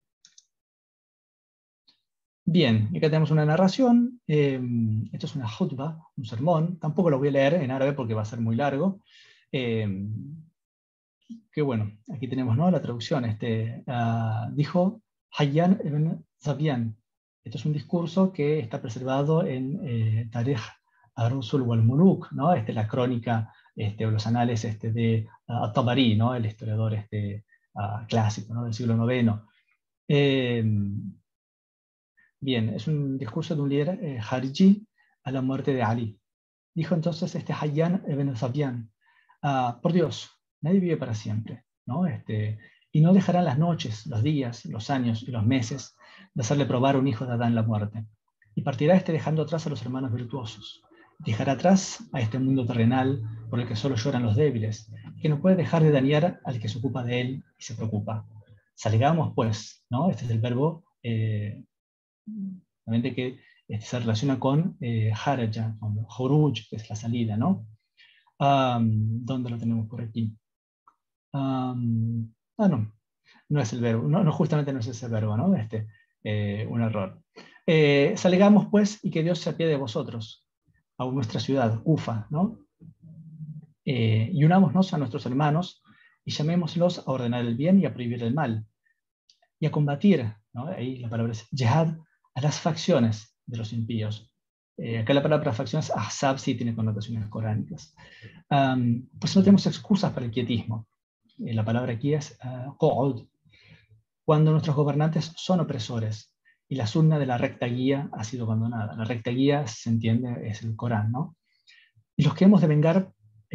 Bien, acá tenemos una narración. Esto es una khutba, un sermón. Tampoco lo voy a leer en árabe porque va a ser muy largo. Que bueno, aquí tenemos, ¿no?, la traducción. Dijo Hayyan ibn Zabian. Esto es un discurso que está preservado en Tarikh al-Rusul wal-Muluk, ¿no? La crónica o los anales de At-Tabari, ¿no?, el historiador clásico, ¿no?, del siglo IX. Bien, es un discurso de un líder Hariji a la muerte de Ali. Dijo entonces Hayyan ibn Zabian: por Dios, nadie vive para siempre, ¿no? Y no dejarán las noches, los días, los años y los meses de hacerle probar a un hijo de Adán la muerte. Y partirá dejando atrás a los hermanos virtuosos. Dejará atrás a este mundo terrenal por el que solo lloran los débiles, que no puede dejar de dañar al que se ocupa de él y se preocupa. Salgamos pues, ¿no? Este es el verbo que se relaciona con haraja, con khuruj, que es la salida, ¿no? ¿Dónde lo tenemos por aquí? No es el verbo, no, justamente no es ese verbo, ¿no? Un error. Salgamos pues y que Dios se apiade de vosotros, a nuestra ciudad, Kufa, ¿no? Y unámonos a nuestros hermanos y llamémoslos a ordenar el bien y a prohibir el mal, y a combatir, ¿no? Ahí la palabra es jihad, a las facciones de los impíos. Acá la palabra facciones, ahzab, sí tiene connotaciones coránicas. Pues no tenemos excusas para el quietismo. La palabra aquí es qu'ud, cuando nuestros gobernantes son opresores y la sunna de la recta guía ha sido abandonada. La recta guía, se entiende, es el Corán, ¿no? Y los que hemos de vengar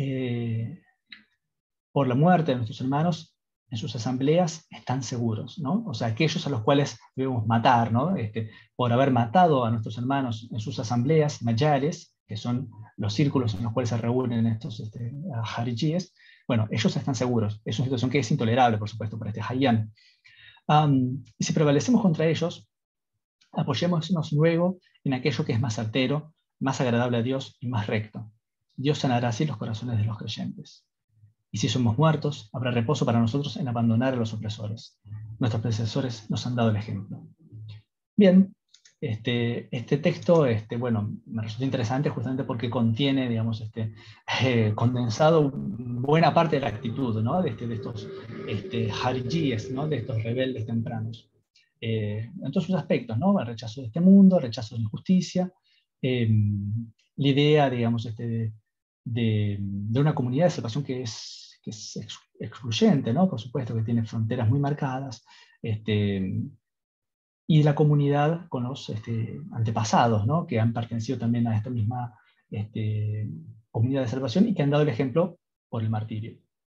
por la muerte de nuestros hermanos en sus asambleas están seguros, ¿no? O sea, aquellos a los cuales debemos matar, ¿no? Por haber matado a nuestros hermanos en sus asambleas, mayales, que son los círculos en los cuales se reúnen estos harijíes, bueno, ellos están seguros. Es una situación que es intolerable, por supuesto, para Hayyan. Y si prevalecemos contra ellos, apoyémonos luego en aquello que es más certero, más agradable a Dios y más recto. Dios sanará así los corazones de los creyentes. Y si somos muertos, habrá reposo para nosotros en abandonar a los opresores. Nuestros predecesores nos han dado el ejemplo. Bien, este texto, bueno, me resulta interesante justamente porque contiene, digamos, condensado buena parte de la actitud, ¿no?, de estos harijíes, ¿no?, de estos rebeldes tempranos. En todos sus aspectos, ¿no?, el rechazo de este mundo, el rechazo de la injusticia, la idea, digamos, de una comunidad de salvación que es que es excluyente, ¿no? Por supuesto que tiene fronteras muy marcadas, y de la comunidad con los antepasados, ¿no? Que han pertenecido también a esta misma comunidad de salvación y que han dado el ejemplo por el martirio.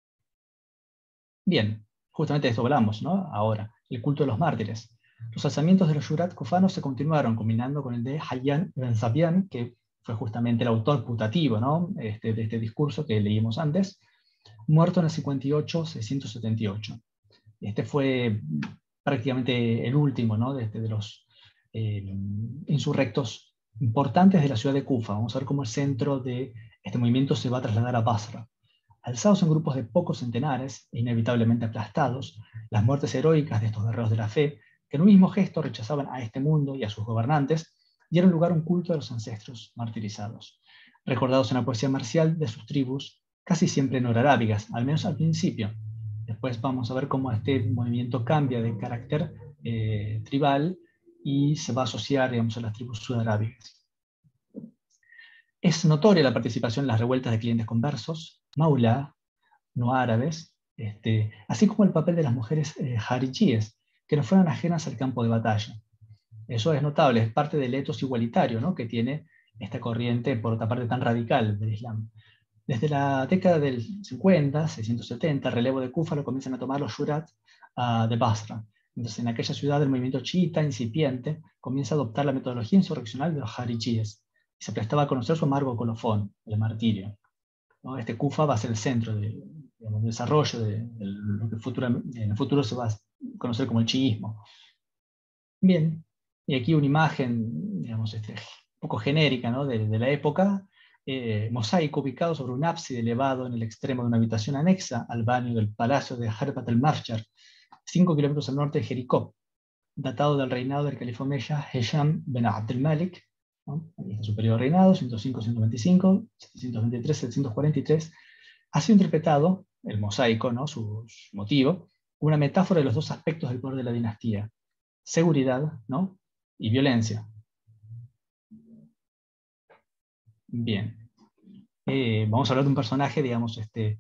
Bien, justamente de esto hablamos, ¿no? Ahora, el culto de los mártires. Los alzamientos de los Yurat kufanos se continuaron, combinando con el de Hayyan ibn Zabyan, que fue justamente el autor putativo, ¿no? de este discurso que leímos antes, muerto en el 58-678. Este fue prácticamente el último, ¿no? de los insurrectos importantes de la ciudad de Kufa. Vamos a ver cómo el centro de este movimiento se va a trasladar a Basra. Alzados en grupos de pocos centenares, e inevitablemente aplastados, las muertes heroicas de estos guerreros de la fe, que en un mismo gesto rechazaban a este mundo y a sus gobernantes, dieron lugar a un culto de los ancestros martirizados, recordados en la poesía marcial de sus tribus, casi siempre norarábigas, al menos al principio. Después vamos a ver cómo este movimiento cambia de carácter tribal y se va a asociar, digamos, a las tribus sudarábigas. Es notoria la participación en las revueltas de clientes conversos, maulá, no árabes, así como el papel de las mujeres harijíes, que no fueron ajenas al campo de batalla. Eso es notable, es parte del etos igualitario, ¿no? Que tiene esta corriente, por otra parte, tan radical del Islam. Desde la década del 50, 670, el relevo de Kufa lo comienzan a tomar los Yurat de Basra. Entonces, en aquella ciudad, el movimiento chiita incipiente comienza a adoptar la metodología insurreccional de los harijíes y se prestaba a conocer su amargo colofón, el martirio, ¿no? Kufa va a ser el centro del desarrollo de lo que en el futuro se va a conocer como el chiismo. Bien, y aquí una imagen, digamos, un poco genérica, ¿no? de la época, mosaico ubicado sobre un ábside elevado en el extremo de una habitación anexa al baño del palacio de Harbat el-Marjar, 5 kilómetros al norte de Jericó, datado del reinado del califa omeya Hisham ben Abd al-Malik, ¿no? Ahí está su periodo de reinado, 105-125, 723-743, ha sido interpretado, el mosaico, ¿no? su motivo, como una metáfora de los dos aspectos del poder de la dinastía: seguridad, ¿no? y violencia. Bien. Vamos a hablar de un personaje, digamos,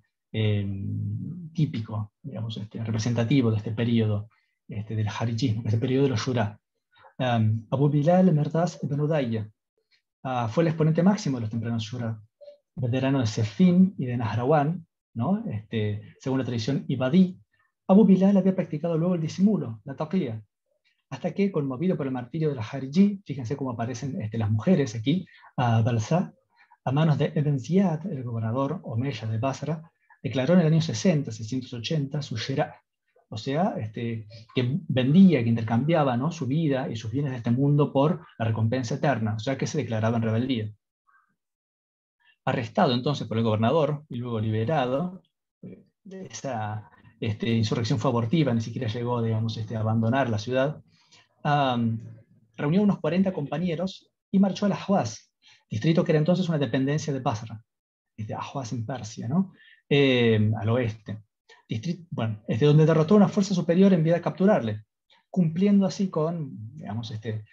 típico, digamos, representativo de este periodo del harijismo, este periodo de los Shura. Abu Bilal Merdaz ibn Udayya fue el exponente máximo de los tempranos Shura, veterano de Sefin y de Nahrawan, ¿no? Según la tradición ibadí. Abu Bilal había practicado luego el disimulo, la taqiyya, hasta que, conmovido por el martirio de la Harijí, fíjense cómo aparecen las mujeres aquí, a Balsa, a manos de Ibn Ziyad, el gobernador omeya de Basra, declaró en el año 60, 680, su shera, o sea, que vendía, que intercambiaba, ¿no? su vida y sus bienes de este mundo por la recompensa eterna, o sea que se declaraba en rebeldía. Arrestado entonces por el gobernador y luego liberado, esa insurrección fue abortiva, ni siquiera llegó, digamos, a abandonar la ciudad. Reunió unos 40 compañeros y marchó al Ahwaz, distrito que era entonces una dependencia de Basra, desde Ahwaz en Persia, ¿no? Al oeste. Desde donde derrotó a una fuerza superior enviada a capturarle, cumpliendo así con, digamos,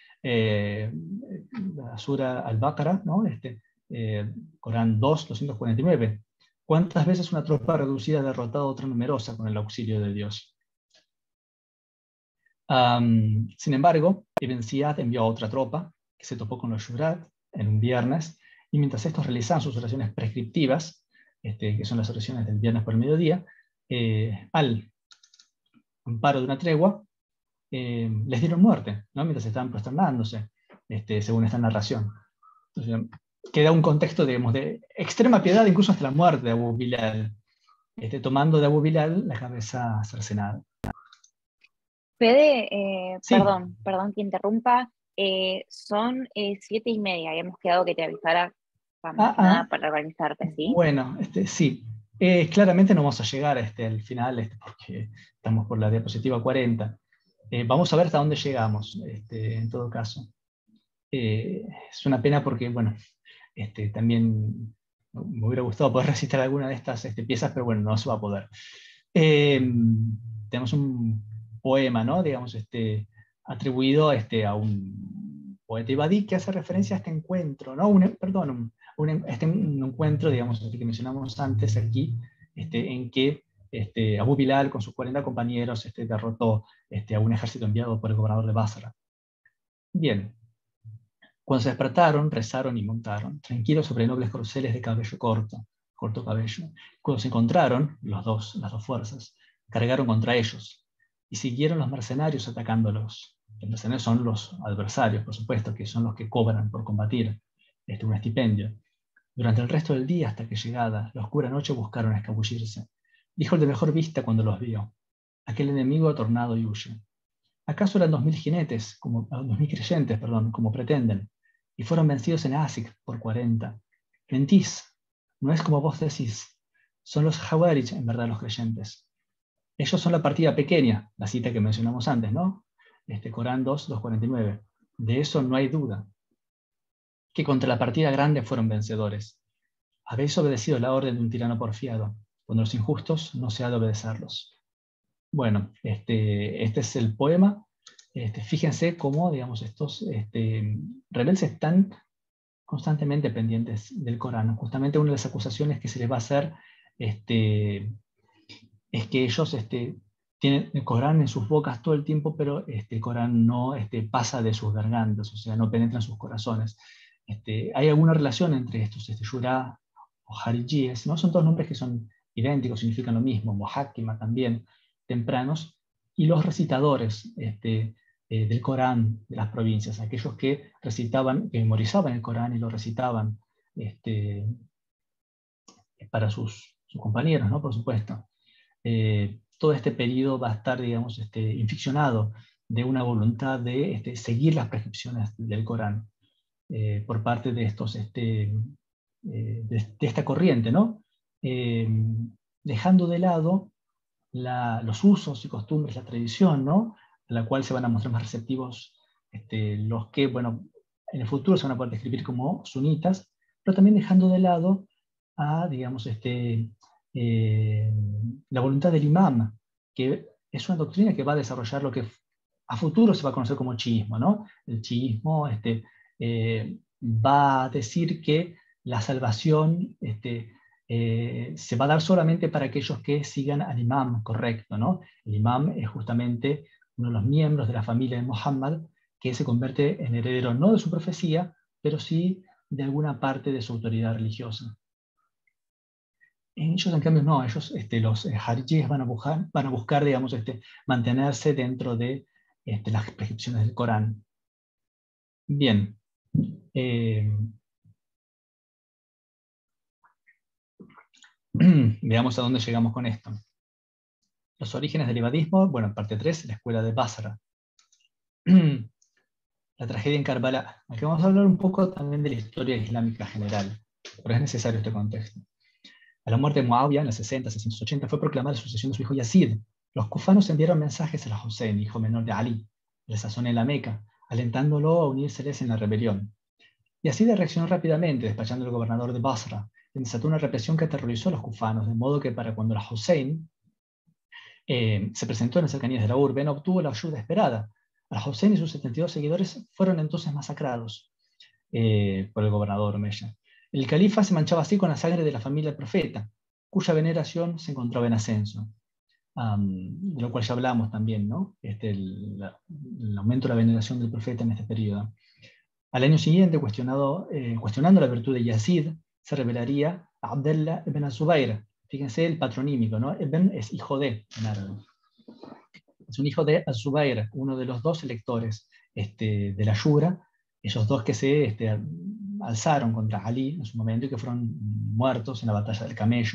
la Sura al-Baqarah, ¿no? Corán 2, 249. ¿Cuántas veces una tropa reducida ha derrotado a otra numerosa con el auxilio de Dios? Sin embargo, Ibn Ziyad envió a otra tropa, que se topó con los Yurat en un viernes, y mientras estos realizaban sus oraciones prescriptivas, que son las oraciones del viernes por el mediodía, al amparo de una tregua, les dieron muerte, ¿no? Mientras estaban prosternándose, según esta narración. Entonces, queda un contexto, digamos, de extrema piedad, incluso hasta la muerte de Abu Bilal, tomando de Abu Bilal la cabeza cercenada. Fede, Sí. perdón que interrumpa, son 7:30, habíamos quedado que te avisara para organizarte, ¿sí? Bueno, sí. Claramente no vamos a llegar al final, porque estamos por la diapositiva 40. Vamos a ver hasta dónde llegamos, en todo caso. Es una pena porque, bueno, también me hubiera gustado poder recitar alguna de estas piezas, pero bueno, no se va a poder. Tenemos un poema, ¿no? Digamos, atribuido a un poeta ibadí que hace referencia a este encuentro, ¿no? Un encuentro, digamos, que mencionamos antes aquí, en que Abu Bilal con sus 40 compañeros derrotó a un ejército enviado por el gobernador de Basra. Bien, cuando se despertaron, rezaron y montaron, tranquilos sobre nobles corceles de cabello corto cabello. Cuando se encontraron, las dos fuerzas, cargaron contra ellos y siguieron los mercenarios atacándolos. Los mercenarios son los adversarios, por supuesto, que son los que cobran por combatir, un estipendio. Durante el resto del día, hasta que llegada la oscura noche, buscaron escabullirse. Dijo el de mejor vista cuando los vio: aquel enemigo ha tornado y huye. ¿Acaso eran 2000 jinetes, 2000 creyentes, como pretenden? Y fueron vencidos en Asik por 40. Mentís, no es como vos decís. Son los Jawarij, en verdad, los creyentes. Ellos son la partida pequeña, la cita que mencionamos antes, ¿no? Corán 2, 249. De eso no hay duda. Que contra la partida grande fueron vencedores. Habéis obedecido la orden de un tirano porfiado. Cuando los injustos no se ha de obedecerlos. Bueno, este es el poema. Fíjense cómo, digamos, estos rebeldes están constantemente pendientes del Corán. Justamente una de las acusaciones que se les va a hacer es que ellos tienen el Corán en sus bocas todo el tiempo, pero el Corán no pasa de sus gargantas, o sea, no penetra en sus corazones. Hay alguna relación entre estos Yurá o Harijíes, ¿no? Son todos nombres que son idénticos, significan lo mismo, Muhakkima también, tempranos, y los recitadores del Corán de las provincias, aquellos que recitaban, que memorizaban el Corán y lo recitaban para sus compañeros, ¿no? Por supuesto. Todo este periodo va a estar, digamos, inficcionado de una voluntad de seguir las prescripciones del Corán por parte de estos, de esta corriente, ¿no? Dejando de lado los usos y costumbres, la tradición, ¿no? A la cual se van a mostrar más receptivos los que, bueno, en el futuro se van a poder describir como sunitas, pero también dejando de lado a, digamos, la voluntad del imam, que es una doctrina que va a desarrollar lo que a futuro se va a conocer como chiismo, ¿no? El chiismo va a decir que la salvación se va a dar solamente para aquellos que sigan al imam correcto, ¿no? El imam es justamente uno de los miembros de la familia de Muhammad que se convierte en heredero no de su profecía, pero sí de alguna parte de su autoridad religiosa. Ellos, en cambio, no, ellos, los harijíes van a buscar, digamos, mantenerse dentro de las prescripciones del Corán. Bien. Veamos a dónde llegamos con esto. Los orígenes del ibadismo, bueno, parte 3, la escuela de Basra. La tragedia en Karbala. Aquí vamos a hablar un poco también de la historia islámica general, pero es necesario este contexto. A la muerte de Muawiyah, en los 60, 680, fue proclamada la sucesión de su hijo Yazid. Los kufanos enviaron mensajes a Hussein, hijo menor de Ali, el sazón en la Meca, alentándolo a unírseles en la rebelión. Yazid reaccionó rápidamente, despachando al gobernador de Basra, quien desató una represión que aterrorizó a los kufanos, de modo que para cuando el Hussein se presentó en las cercanías de la urbe, no obtuvo la ayuda esperada. Al-Hussein y sus 72 seguidores fueron entonces masacrados por el gobernador Omeya. El califa se manchaba así con la sangre de la familia del profeta, cuya veneración se encontraba en ascenso. De lo cual ya hablamos también, ¿no? El aumento de la veneración del profeta en este periodo. Al año siguiente, cuestionando la virtud de Yazid, se revelaría a Abdallah ibn al-Zubayr. Fíjense el patronímico, ¿no? Ibn es hijo de, en árabe. Es un hijo de al-Zubayr, uno de los dos electores de la Shura, esos dos que se alzaron contra Ali en su momento y que fueron muertos en la batalla del Camello.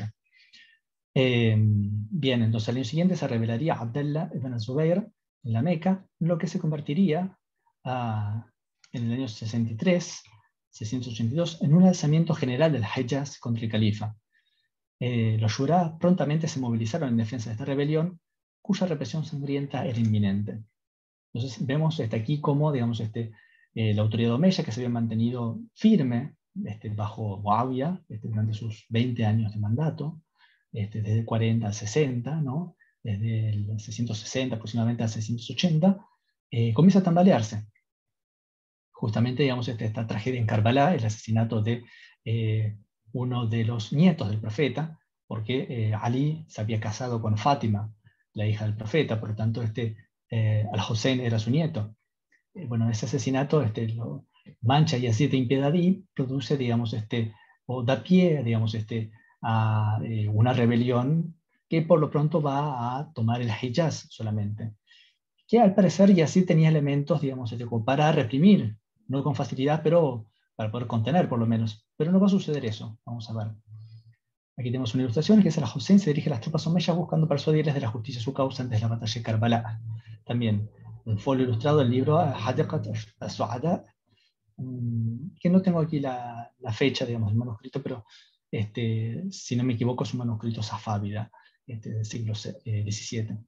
Bien, entonces al año siguiente se revelaría Abdallah ibn al-Zubayr en la Meca, lo que se convertiría en el año 63, 682, en un alzamiento general del Hejaz contra el califa. Los Shura prontamente se movilizaron en defensa de esta rebelión, cuya represión sangrienta era inminente. Entonces vemos aquí cómo, digamos, la autoridad omeya, que se había mantenido firme bajo Muawiyah durante sus 20 años de mandato, desde el 40 al 60, ¿no? Desde el 660 aproximadamente al 680, comienza a tambalearse. Justamente, digamos, esta tragedia en Karbala, el asesinato de uno de los nietos del profeta, porque Ali se había casado con Fátima, la hija del profeta, por lo tanto Al-Hussein era su nieto. Bueno, ese asesinato lo mancha y así de impiedad y produce, digamos, o da pie, digamos, a una rebelión que por lo pronto va a tomar el Hijaz solamente. Que al parecer Yazid tenía elementos, digamos, como para reprimir, no con facilidad, pero para poder contener por lo menos. Pero no va a suceder eso, vamos a ver. Aquí tenemos una ilustración que es Al-Hussein se dirige a las tropas omeyas buscando persuadirles de la justicia a su causa antes de la batalla de Karbala. También un folio ilustrado del libro Hadiqat al-Su'ada, que no tengo aquí la fecha, digamos, del manuscrito, pero si no me equivoco es un manuscrito safávida del siglo XVII.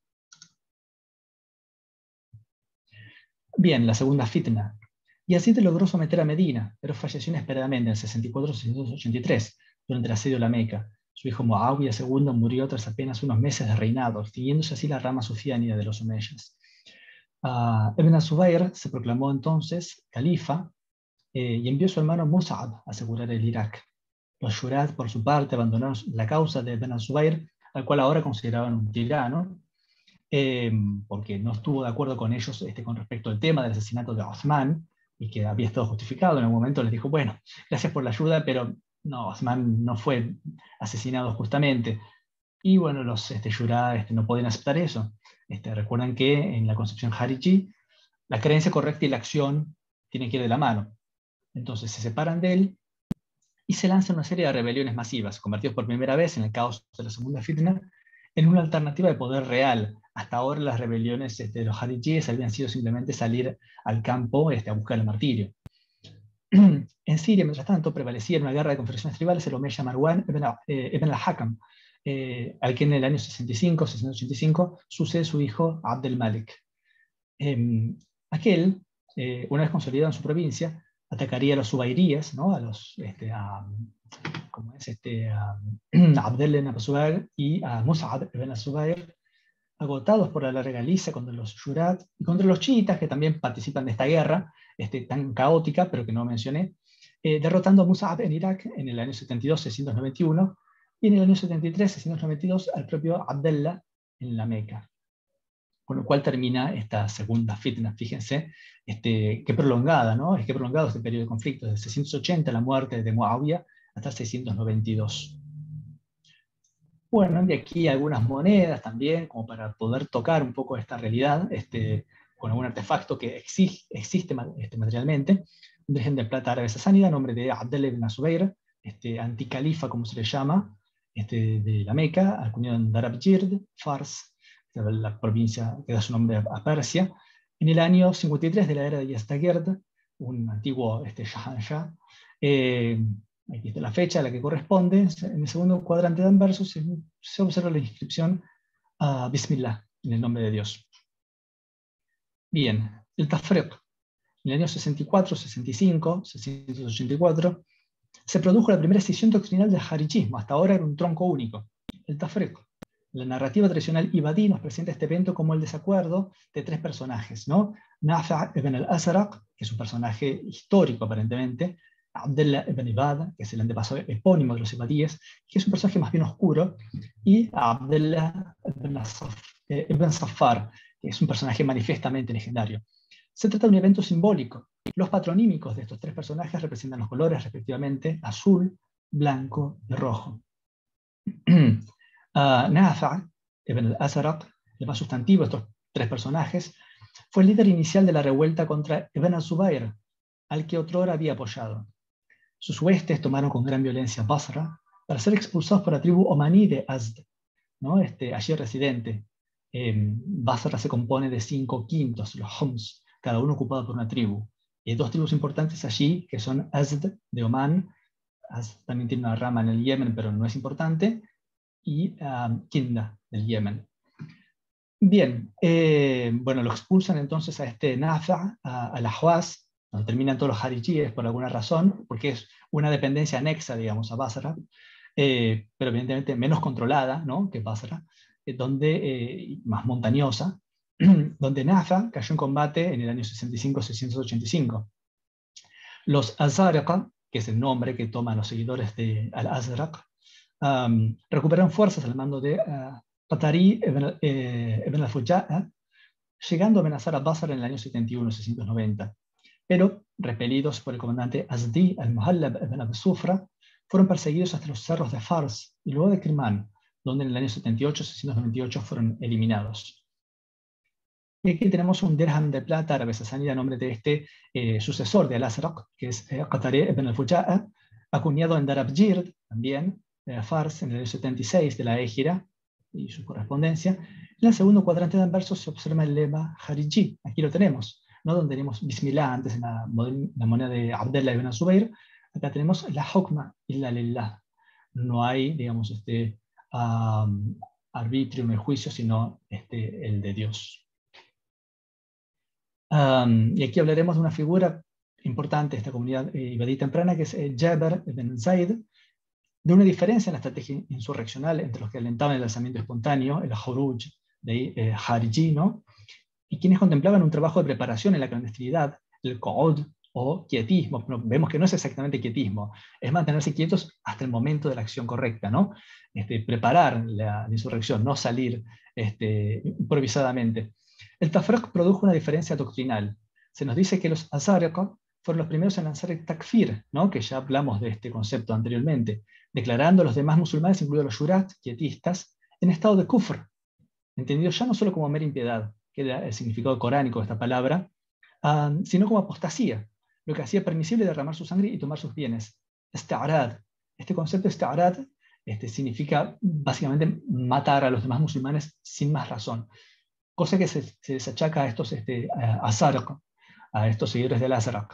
Bien, la segunda fitna. Yazid logró someter a Medina, pero falleció inesperadamente en 64-683, durante el asedio de la Meca. Su hijo Muawiyah II murió tras apenas unos meses de reinado, extinguiéndose así la rama sufiánida de los omeyas. Ibn az-Zubayr se proclamó entonces califa y envió a su hermano Mus'ab a asegurar el Irak. Los Shurad, por su parte, abandonaron la causa de Ibn az-Zubayr, al cual ahora consideraban un tirano, porque no estuvo de acuerdo con ellos con respecto al tema del asesinato de Osman, y que había estado justificado. En algún momento les dijo, bueno, gracias por la ayuda, pero no, Osman no fue asesinado justamente. Y bueno, los Shura no pueden aceptar eso. Recuerdan que en la concepción Hariji, la creencia correcta y la acción tienen que ir de la mano. Entonces se separan de él y se lanzan una serie de rebeliones masivas, convertidos por primera vez en el caos de la segunda fitna, en una alternativa de poder real. Hasta ahora las rebeliones de los Harijíes habían sido simplemente salir al campo a buscar el martirio. En Siria, mientras tanto, prevalecía en una guerra de confederaciones tribales el omeya Marwan ibn al-Hakam, al que en el año 685 sucede su hijo Abd al-Malik. Aquel, una vez consolidado en su provincia, atacaría a los Zubayríes, ¿no? A los como es Abdel ibn Zubayr y a Mus'ab ibn Zubayr, agotados por la larga liza contra los Shurad y contra los chiitas, que también participan de esta guerra tan caótica, pero que no mencioné, derrotando a Mus'ab en Irak en el año 72-691 y en el año 73-692 al propio Abdallah en la Meca. Con lo cual termina esta segunda fitna. Fíjense qué prolongada, ¿no? Es que prolongado este periodo de conflicto, desde 680, la muerte de Muawiyah, hasta 692. Bueno, de aquí algunas monedas también, como para poder tocar un poco esta realidad, con algún artefacto que existe materialmente. Un dirigente de plata árabe sasánida, en nombre de Abdel ibn Zubayr, anticalifa, como se le llama, de la Meca, acuñado en Darabjird, Fars, la provincia que da su nombre a Persia, en el año 53 de la era de Yazdagerd, un antiguo Shahanshah. Aquí está la fecha a la que corresponde. En el segundo cuadrante de anverso se observa la inscripción Bismillah, en el nombre de Dios. Bien, el Tafriq. En el año 64, 65, 684, se produjo la primera escisión doctrinal del harijismo. Hasta ahora era un tronco único. El Tafriq. La narrativa tradicional ibadí nos presenta este evento como el desacuerdo de tres personajes, ¿no? Nafi' ibn al-Azraq, que es un personaje histórico aparentemente, Abdullah ibn Ibad, que es el antepasado epónimo de los ibadíes, que es un personaje más bien oscuro, y Abdullah ibn Safar, que es un personaje manifiestamente legendario. Se trata de un evento simbólico. Los patronímicos de estos tres personajes representan los colores respectivamente azul, blanco y rojo. Nafi' ibn al-Azraq, el más sustantivo de estos tres personajes, fue el líder inicial de la revuelta contra Ibn az-Zubayr, al que otrora había apoyado. Sus huestes tomaron con gran violencia Basra para ser expulsados por la tribu omaní de Azd, ¿no? Allí residente. Basra se compone de 5 quintos, los Homs, cada uno ocupado por una tribu. Y hay dos tribus importantes allí, que son Azd de Omán, Azd también tiene una rama en el Yemen, pero no es importante, y Kinda del Yemen. Bien, bueno, lo expulsan entonces a Nafi' a la Ahwaz, donde terminan todos los harijíes por alguna razón, porque es una dependencia anexa, digamos, a Basra, pero evidentemente menos controlada, ¿no?, que Basra, más montañosa, donde Nafi' cayó en combate en el año 65-685. Los Azaraqa, que es el nombre que toman los seguidores de Al-Azraq, recuperaron fuerzas al mando de Qatari ibn al-Fuja'a, llegando a amenazar a Basra en el año 71-690. Pero, repelidos por el comandante Azdi al-Muhallab ibn Abi Sufra, fueron perseguidos hasta los cerros de Fars y luego de Kirman, donde en el año 78-698 fueron eliminados. Y aquí tenemos un dirham de plata árabe sasaní a nombre de este sucesor de Al-Azraq, que es Qatari ibn al-Fuja'a, acuñado en Darabjird, también, Fars, en el año 76 de la Égira y su correspondencia. En el segundo cuadrante de anverso se observa el lema Hariji, aquí lo tenemos, ¿no? Donde tenemos Bismillah antes en la moneda de Abdullah ibn Zubayr. Acá tenemos la hukma illa lillah. No hay, digamos, arbitrio en el juicio, sino el de Dios. Y aquí hablaremos de una figura importante de esta comunidad ibadí temprana, que es Jabir ibn Zayd, de una diferencia en la estrategia insurreccional entre los que alentaban el alzamiento espontáneo, el Khuruj de Hariji, ¿no? Y quienes contemplaban un trabajo de preparación en la clandestinidad, el Qu'ud o quietismo. Pero vemos que no es exactamente quietismo, es mantenerse quietos hasta el momento de la acción correcta, ¿no? Preparar la insurrección, no salir improvisadamente. El Tafriq produjo una diferencia doctrinal. Se nos dice que los Azariqa fueron los primeros en lanzar el takfir, ¿no? Que ya hablamos de este concepto anteriormente, declarando a los demás musulmanes, incluidos los yurat, quietistas, en estado de kufr, entendido ya no solo como mera impiedad, que era el significado coránico de esta palabra, sino como apostasía, lo que hacía permisible derramar su sangre y tomar sus bienes. Ista'rad. Este concepto de ista'rad significa básicamente matar a los demás musulmanes sin más razón, cosa que se les achaca a estos Azaraq, a estos seguidores del Azraq.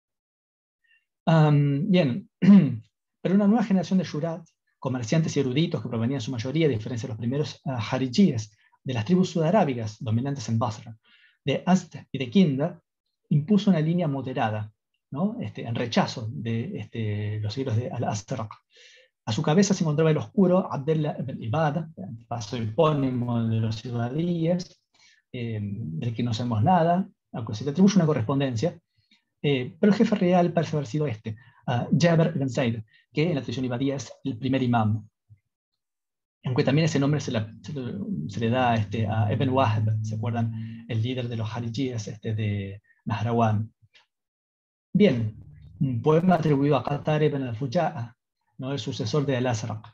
Bien, pero una nueva generación de yurat, comerciantes y eruditos que provenían en su mayoría, a diferencia de los primeros harijíes, de las tribus sudarábigas dominantes en Basra, de Azd y de Kinda, impuso una línea moderada, ¿no? En rechazo de los seguidores de Al-Azraq. A su cabeza se encontraba el oscuro Abdullah ibn Ibad, paso epónimo de los ibadíes, del que no sabemos nada, aunque se le atribuye una correspondencia, pero el jefe real parece haber sido Jabir ibn Zayd, que en la tradición ibadía es el primer imam. Aunque también ese nombre se le da a Ibn Wahb, ¿se acuerdan? El líder de los harijíes de Nahrawan. Bien, un poema atribuido a Qatar ibn al-Fuja'a, ¿no? El sucesor de Al-Azraq.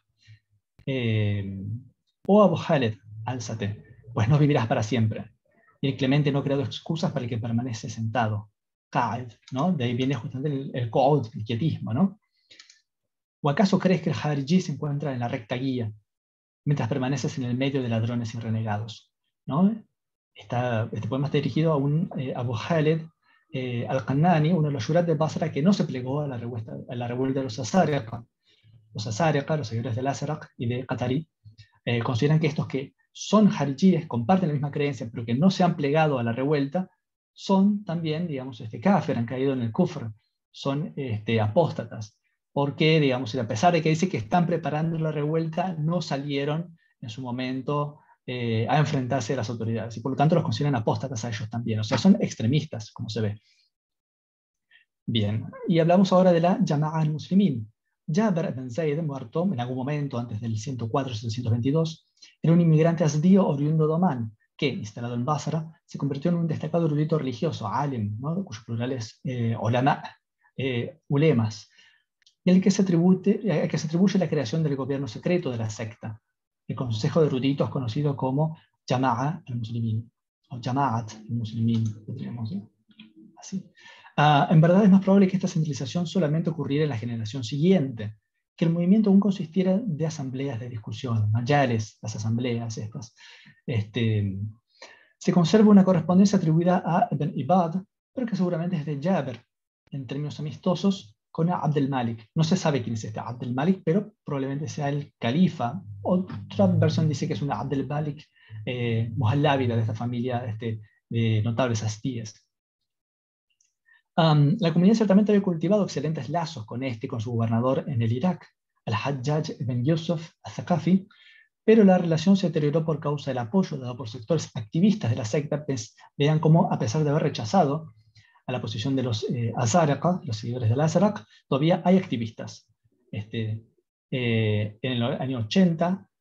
O Abu Khaled, álzate, pues no vivirás para siempre. Y el clemente no ha creado excusas para el que permanece sentado. Qa'id, ¿no? De ahí viene justamente el Qu'ud, el quietismo, ¿no? ¿O acaso crees que el Hariji se encuentra en la recta guía, mientras permaneces en el medio de ladrones y renegados? ¿No? Este poema está dirigido a un Abu Khaled al-Qannani, uno de los yurat de Basra, que no se plegó a la revuelta de los Azariqa. Los Azariqa, los seguidores del Azraq y de Qatari, consideran que estos que son harijíes, comparten la misma creencia, pero que no se han plegado a la revuelta, son también, digamos, kafir, han caído en el kufr, son apóstatas. Porque, digamos, a pesar de que dice que están preparando la revuelta, no salieron en su momento a enfrentarse a las autoridades, y por lo tanto los consideran apóstatas a ellos también, o sea, son extremistas, como se ve. Bien, y hablamos ahora de la Jama'a al-Muslimin. Jabir ibn Zayd, muerto en algún momento antes del 104-722, era un inmigrante asdío oriundo de Omán, que, instalado en Basra, se convirtió en un destacado erudito religioso, alim, ¿no? Cuyo plural es ulama, ulemas, y al que se atribuye la creación del gobierno secreto de la secta, el consejo de eruditos conocido como Jama'a al-Muslimin, o Jama'at al-Muslimin, podríamos decir así. En verdad es más probable que esta centralización solamente ocurriera en la generación siguiente, que el movimiento aún consistiera de asambleas de discusión, mayales, las asambleas estas. Se conserva una correspondencia atribuida a Ibn Ibad, pero que seguramente es de Jabir, en términos amistosos, con Abd al-Malik. No se sabe quién es este Abd al-Malik, pero probablemente sea el califa. Otra versión dice que es una Abd al-Malik muhallabida, de esta familia de notables astíes. La comunidad ciertamente había cultivado excelentes lazos con su gobernador en el Irak, al-Hajjaj ibn Yusuf al-Thaqafi, pero la relación se deterioró por causa del apoyo dado por sectores activistas de la secta. Vean cómo, a pesar de haber rechazado a la posición de los Azariqa, los seguidores del Azraq, todavía hay activistas en el año 80,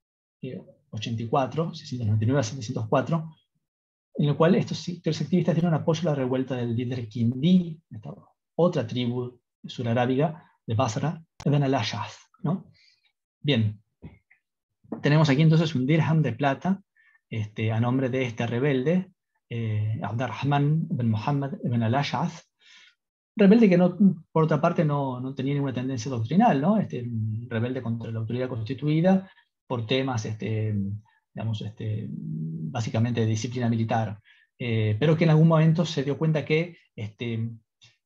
84, 699 a 704, en el cual estos sectores activistas dieron apoyo a la revuelta del líder Kindi, esta otra tribu surarábiga de Basra, Ibn al-Ash'ath, ¿no? Bien, tenemos aquí entonces un dirham de plata a nombre de este rebelde, Abdurrahman ibn Muhammad ibn al-Ash'ath, rebelde que no, por otra parte no tenía ninguna tendencia doctrinal, ¿no? Un rebelde contra la autoridad constituida por temas, digamos, básicamente de disciplina militar, pero que en algún momento se dio cuenta que él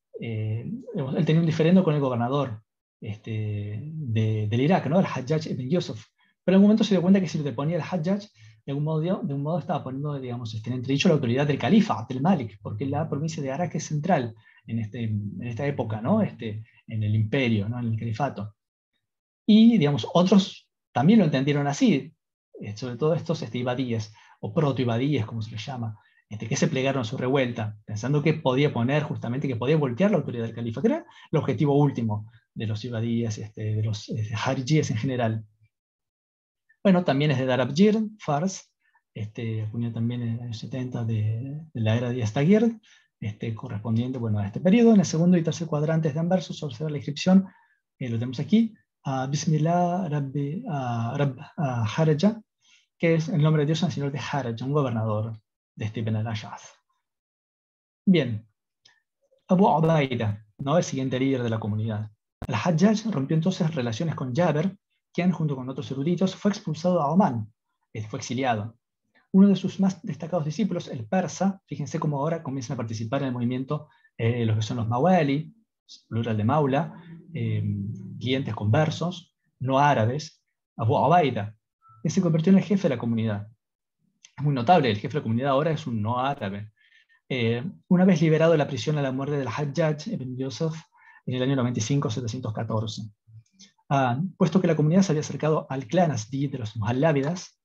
tenía un diferendo con el gobernador del Irak, ¿no? El Hajjaj ibn Yusuf, pero en algún momento se dio cuenta que si lo deponía el Hajjaj, de un modo estaba poniendo, digamos, en entredicho la autoridad del califa, Abdel Malik, porque la provincia de Arak es central en esta época, ¿no? En el imperio, ¿no? En el califato. Y, digamos, otros también lo entendieron así, sobre todo estos ibadíes, o proto-ibadíes, como se les llama, que se plegaron a su revuelta, pensando que podía poner justamente, que podía voltear la autoridad del califa, que era el objetivo último de los ibadíes, de los harijíes en general. Bueno, también es de Darabjir, Fars, acuñado también en los años 70 de la era de Yazdagerd, correspondiente, bueno, a este periodo. En el segundo y tercer cuadrantes de anversos se observa la inscripción, lo tenemos aquí, Bismillah Rabbi Haraja, que es el nombre de Dios en el señor de Haraja, un gobernador de Ibn al-Ash'ath. Bien, Abu Ubaida, ¿no? El siguiente líder de la comunidad. Al-Hajjaj rompió entonces relaciones con Jaber, quien, junto con otros eruditos, fue expulsado a Omán, fue exiliado. Uno de sus más destacados discípulos, el persa, fíjense cómo ahora comienzan a participar en el movimiento los que son los Mawali, plural de Maula, clientes conversos, no árabes, Abu Ubaida, que se convirtió en el jefe de la comunidad. Es muy notable, el jefe de la comunidad ahora es un no árabe. Una vez liberado de la prisión a la muerte del Hajjaj ibn Yusuf en el año 95-714. Puesto que la comunidad se había acercado al clan Asdid de los Muhallábidas,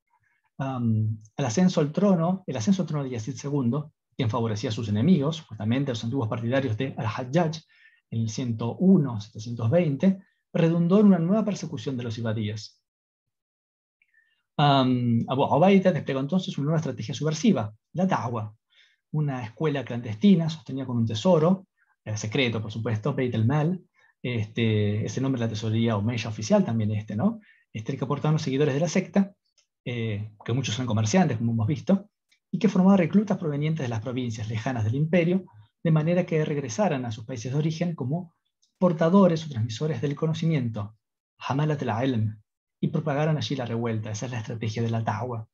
el ascenso al trono de Yazid II, quien favorecía a sus enemigos, justamente a los antiguos partidarios de Al-Hajjaj, en el 101-720, redundó en una nueva persecución de los ibadíes. Abu Ubaida desplegó entonces una nueva estrategia subversiva, la Da'wa, una escuela clandestina sostenida con un tesoro, secreto por supuesto, Beit el-Mal, ese nombre de la tesorería Omeya oficial también ¿no? Que aportaban los seguidores de la secta, que muchos son comerciantes, como hemos visto, y que formaba reclutas provenientes de las provincias lejanas del imperio, de manera que regresaran a sus países de origen como portadores o transmisores del conocimiento, Hamalat al-Ilm, y propagaran allí la revuelta. Esa es la estrategia de la Da'wa.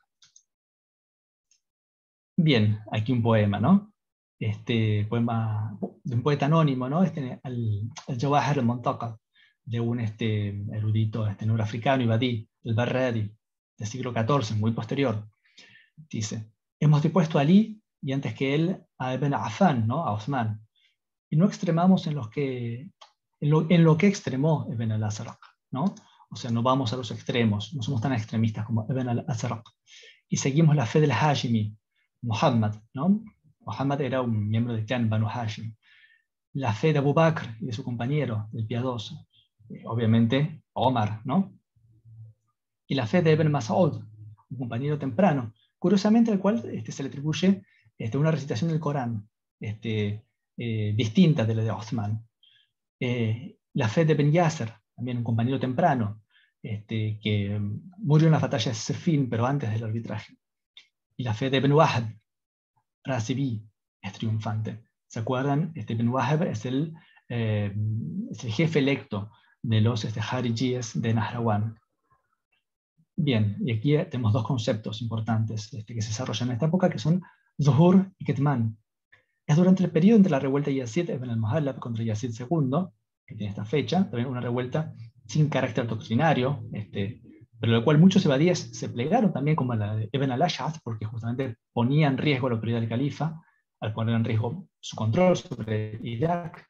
Bien, aquí un poema, ¿no? Poema de un poeta anónimo, ¿no? Al-Jawahir al-Muntaqad, de un erudito norafricano, ibadí, el Barradi, del siglo XIV, muy posterior. Dice: hemos depuesto a Ali y antes que él a Ibn Affan, ¿no? A Osman, y no extremamos en lo que extremó Ibn al-Azraq, ¿no? O sea, no vamos a los extremos, no somos tan extremistas como Ibn al-Azraq. Y seguimos la fe del Hashimi, Muhammad, ¿no? Muhammad era un miembro del clan Banu Hashim. La fe de Abu Bakr y de su compañero, el piadoso, obviamente Omar, ¿no? Y la fe de Ibn Mas'ud, un compañero temprano, curiosamente al cual se le atribuye una recitación del Corán distinta de la de Osman. La fe de Ben Yasser, también un compañero temprano, que murió en la batalla de Siffin, pero antes del arbitraje. Y la fe de Ben Wahab, Razibi, es triunfante. ¿Se acuerdan? Ben Wahab es el jefe electo de los harijíes de Nahrawan. Bien, y aquí tenemos dos conceptos importantes que se desarrollan en esta época, que son Zuhur y Ketman. Es durante el periodo entre la revuelta de Yazid ibn al-Muhallab contra Yazid II, que tiene esta fecha, también una revuelta sin carácter doctrinario, pero la cual muchos ibadíes se plegaron también como la de Ibn al-Ash'ath, porque justamente ponía en riesgo la autoridad del califa, al poner en riesgo su control sobre Irak.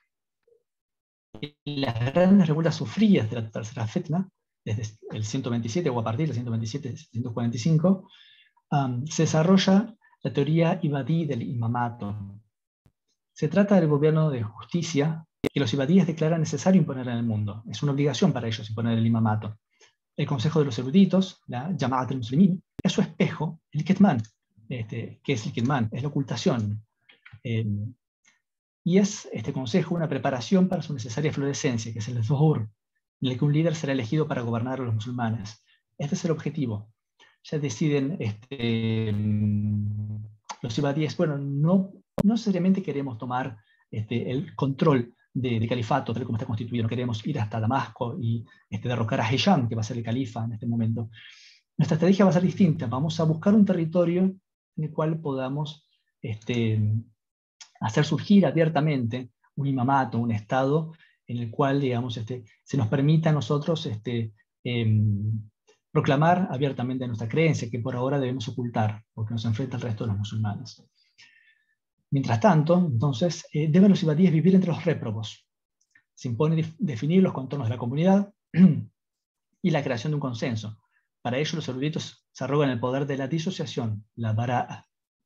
Y las grandes revueltas sufridas de la tercera fitna, desde el 127 o a partir del 127-145, se desarrolla la teoría ibadí del imamato. Se trata del gobierno de justicia que los ibadíes declaran necesario imponer en el mundo. Es una obligación para ellos imponer el imamato. El Consejo de los Eruditos, la Jama'at al-Muslimin, es su espejo, el Kitman. ¿Qué es el Kitman? Es la ocultación. Y es este consejo una preparación para su necesaria florescencia, que es el Zuhur, en el que un líder será elegido para gobernar a los musulmanes. Este es el objetivo. Ya deciden los ibadíes, bueno, no necesariamente queremos tomar el control de califato, tal como está constituido, no queremos ir hasta Damasco y derrocar a Hisham, que va a ser el califa en este momento. Nuestra estrategia va a ser distinta, vamos a buscar un territorio en el cual podamos hacer surgir abiertamente un imamato, un estado, en el cual, digamos, se nos permita a nosotros proclamar abiertamente nuestra creencia, que por ahora debemos ocultar, porque nos enfrenta al resto de los musulmanes. Mientras tanto, entonces, deben los ibadíes vivir entre los réprobos. Se impone definir los contornos de la comunidad y la creación de un consenso. Para ello, los eruditos se arrogan el poder de la disociación, la bara'a.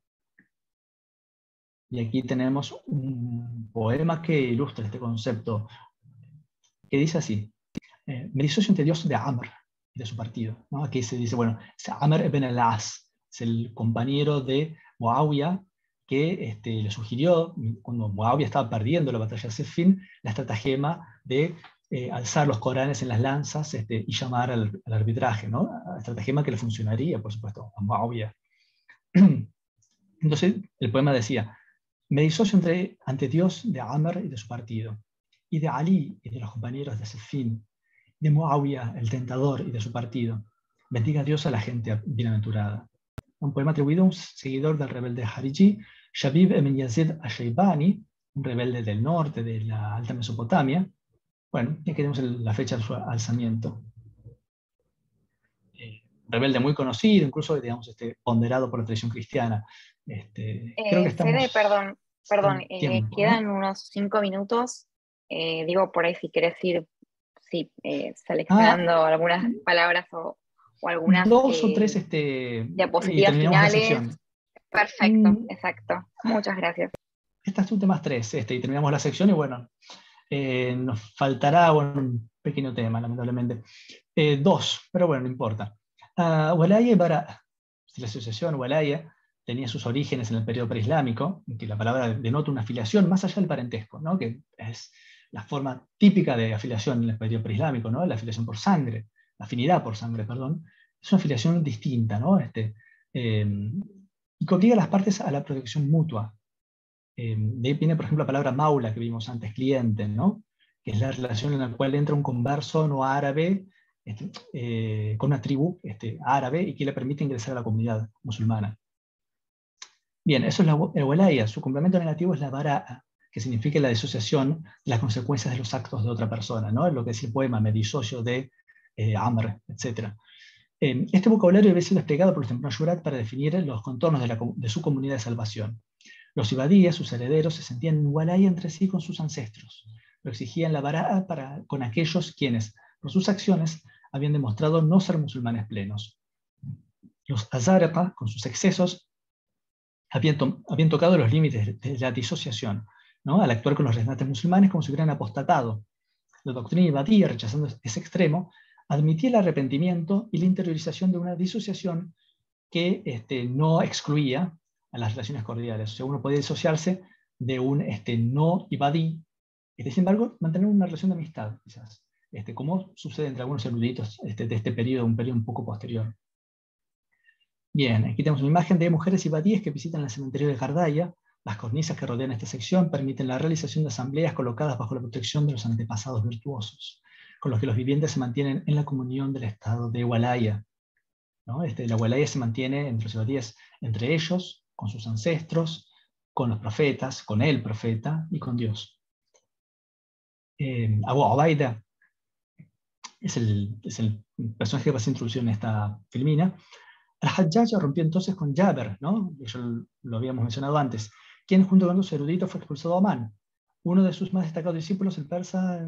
Y aquí tenemos un poema que ilustra este concepto, que dice así: me disocio entre Dios de Amr y de su partido, ¿no? Aquí se dice, bueno, Amr ibn al-As es el compañero de Muawiyah, que le sugirió, cuando Muawiyah estaba perdiendo la batalla de Siffin, la estratagema de alzar los Coranes en las lanzas y llamar al arbitraje, ¿no? La estratagema que le funcionaría, por supuesto, a Muawiyah. Entonces, el poema decía: me disocio ante Dios de Amr y de su partido, y de Ali y de los compañeros de Siffin, de Muawiyah, el tentador, y de su partido. Bendiga a Dios a la gente bienaventurada. Un poema atribuido a un seguidor del rebelde Jariji, Shabib ibn Yazid al-Shaybani, un rebelde del norte de la Alta Mesopotamia. Bueno, aquí tenemos la fecha de su alzamiento. Rebelde muy conocido, incluso, digamos, ponderado por la tradición cristiana. Creo que estamos... Fede, perdón, tiempo, quedan ¿no? unos 5 minutos. Digo, por ahí si querés ir seleccionando algunas palabras o algunas 2 o 3 y diapositivas terminamos la finales. sección. Perfecto, exacto. Muchas gracias. Estas últimas 3, y terminamos la sección, y bueno, nos faltará un pequeño tema, lamentablemente. 2, pero bueno, no importa. Walaya y Bara. La asociación Walaya tenía sus orígenes en el periodo preislámico, en que la palabra denota una afiliación más allá del parentesco, ¿no? Que es la forma típica de afiliación en el periodo preislámico, ¿no? La afiliación por sangre, la afinidad por sangre, perdón. Es una afiliación distinta, ¿no? Y que obliga a las partes a la protección mutua. De ahí viene, por ejemplo, la palabra maula que vimos antes, cliente, ¿no? Que es la relación en la cual entra un converso no árabe con una tribu árabe y que le permite ingresar a la comunidad musulmana. Bien, eso es el walaya. Su complemento negativo es la bara'a, que significa la disociación de las consecuencias de los actos de otra persona, ¿no? Es lo que dice el poema, me disocio de Amr, etc. Este vocabulario debe ser desplegado por los tempranos Yurat para definir los contornos de su comunidad de salvación. Los ibadíes, sus herederos, se sentían en walaya entre sí con sus ancestros, pero exigían la bara'a con aquellos quienes, por sus acciones, habían demostrado no ser musulmanes plenos. Los azaraqa, con sus excesos, habían tocado los límites de la disociación, ¿no? Al actuar con los restantes musulmanes como si hubieran apostatado. La doctrina ibadía, rechazando ese extremo, admitía el arrepentimiento y la interiorización de una disociación que no excluía a las relaciones cordiales. O sea, uno podía disociarse de un no ibadí, sin embargo, mantener una relación de amistad, quizás, como sucede entre algunos eruditos de este periodo, un periodo un poco posterior. Bien, aquí tenemos una imagen de mujeres ibadíes que visitan el cementerio de Gardaya. Las cornisas que rodean esta sección permiten la realización de asambleas colocadas bajo la protección de los antepasados virtuosos, con los que los vivientes se mantienen en la comunión del estado de walaya, ¿no? La walaya se mantiene entre los ibadíes, entre ellos, con sus ancestros, con los profetas, con el profeta y con Dios. Abu Ubaida es el personaje que va a ser introducido en esta filmina. Al-Hajjaj rompió entonces con Jaber, ¿no? Eso lo habíamos mencionado antes, quien junto con su erudito fue expulsado a Amán. Uno de sus más destacados discípulos, el persa,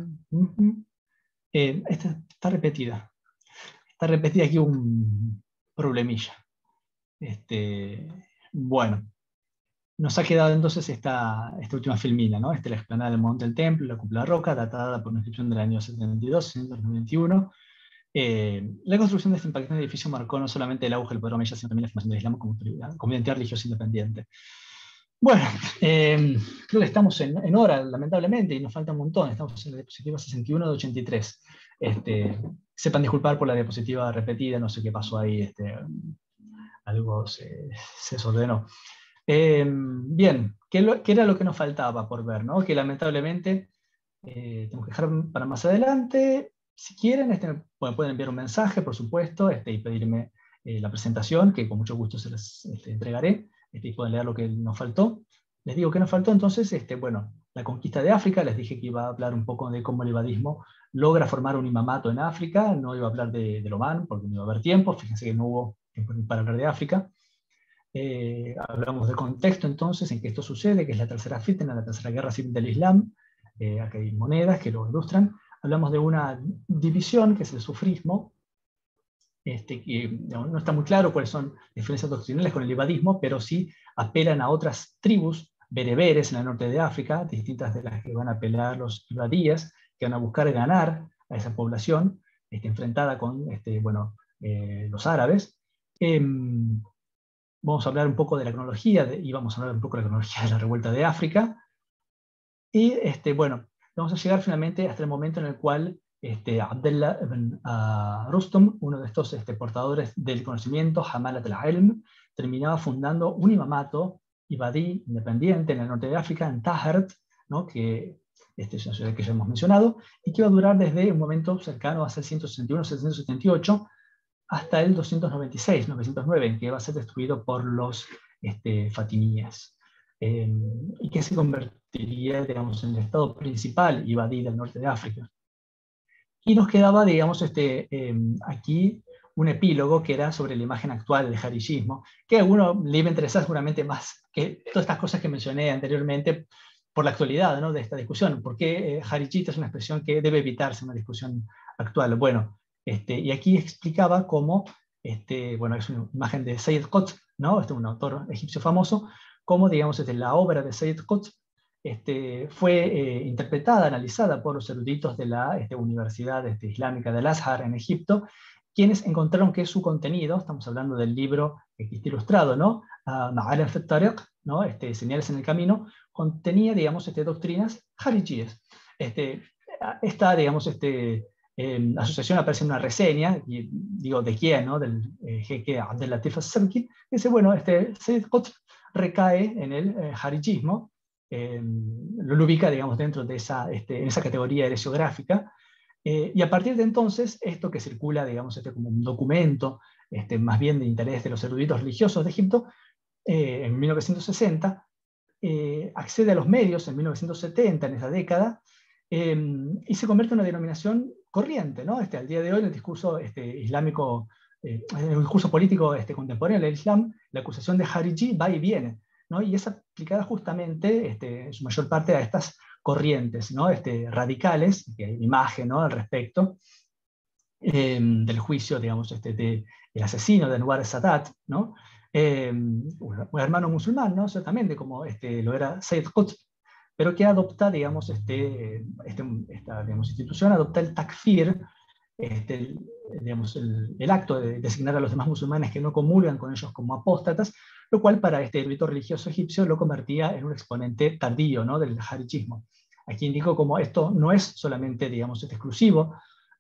esta está repetida. Está repetida aquí un problemilla. Bueno, nos ha quedado entonces esta última filmina, ¿no? La explanada del Monte del Templo, la Cúpula Roca, datada por una inscripción del año 72, 191. La construcción de este impactante edificio marcó no solamente el auge del poder omeya, sino también la formación del Islam como identidad religiosa independiente. Bueno, creo que estamos en hora, lamentablemente, y nos falta un montón. Estamos en la diapositiva 61 de 83. Sepan disculpar por la diapositiva repetida, no sé qué pasó ahí, algo se desordenó. Bien, ¿qué era lo que nos faltaba por ver? ¿No? Que lamentablemente tenemos que dejar para más adelante. Si quieren, pueden enviar un mensaje, por supuesto, y pedirme la presentación, que con mucho gusto se les entregaré, y pueden leer lo que nos faltó. Les digo que nos faltó entonces, bueno, la conquista de África. Les dije que iba a hablar un poco de cómo el ibadismo logra formar un imamato en África. No iba a hablar del Omán, porque no iba a haber tiempo. Fíjense que no hubo tiempo para hablar de África. Hablamos del contexto entonces en que esto sucede, que es la tercera fitna, la tercera guerra civil del Islam. Acá hay monedas que lo ilustran. Hablamos de una división, que es el sufrismo, que no está muy claro cuáles son las diferencias doctrinales con el ibadismo, pero sí apelan a otras tribus bereberes en el norte de África, distintas de las que van a apelar los ibadíes, que van a buscar ganar a esa población, enfrentada con los árabes. Vamos a hablar un poco de la cronología, y vamos a hablar un poco de la cronología de la revuelta de África. Y vamos a llegar finalmente hasta el momento en el cual Abdullah ibn Rustum, uno de estos portadores del conocimiento, Hamalat al-Ilm, terminaba fundando un imamato ibadí independiente en el norte de África, en Tahert, ¿no? Que es una ciudad que ya hemos mencionado, y que iba a durar desde un momento cercano a 661-778 hasta el 296, 909, en que va a ser destruido por los fatimíes. Y que se convertiría, digamos, en el estado principal ibadí del norte de África. Y nos quedaba, digamos, aquí un epílogo que era sobre la imagen actual del jarillismo, que a alguno le iba a interesar seguramente más que todas estas cosas que mencioné anteriormente por la actualidad, ¿no?, de esta discusión. ¿Por qué jarijita es una expresión que debe evitarse en una discusión actual? Bueno, y aquí explicaba cómo, bueno, es una imagen de Sayyid Qutb, ¿no?, un autor egipcio famoso, cómo, digamos, la obra de Sayyid Qutb fue interpretada, analizada por los eruditos de la Universidad Islámica del Azhar en Egipto, quienes encontraron que su contenido, estamos hablando del libro que está ilustrado, ¿no?, Ma'alim fi at-Tariq, ¿no?, Señales en el Camino, contenía, digamos, doctrinas jarijíes. Esta, digamos, asociación aparece en una reseña, y digo, ¿de quién?, ¿no?, del jeque Abdel Latif al-Sabki, que dice, bueno, Sayyid Qutb recae en el jarijismo, lo ubica, digamos, dentro de en esa categoría heresiográfica, y a partir de entonces, esto que circula, digamos, como un documento más bien de interés de los eruditos religiosos de Egipto, en 1960, accede a los medios en 1970, en esa década, y se convierte en una denominación corriente, ¿no? Al día de hoy, en el discurso islámico, en el discurso político contemporáneo del Islam, la acusación de Hariji va y viene, ¿no? Y es aplicada justamente en su mayor parte a estas corrientes, ¿no?, radicales, que hay imagen, ¿no?, al respecto, del juicio, digamos, del asesino de Anwar Sadat, ¿no?, un hermano musulmán, ¿no?, ciertamente, como lo era Sayyid Qutb, pero que adopta, digamos, esta digamos, institución adopta el takfir, digamos, el acto de designar a los demás musulmanes que no comulgan con ellos como apóstatas, lo cual para este erudito religioso egipcio lo convertía en un exponente tardío, ¿no?, del jarijismo. Aquí indico como esto no es solamente, digamos, exclusivo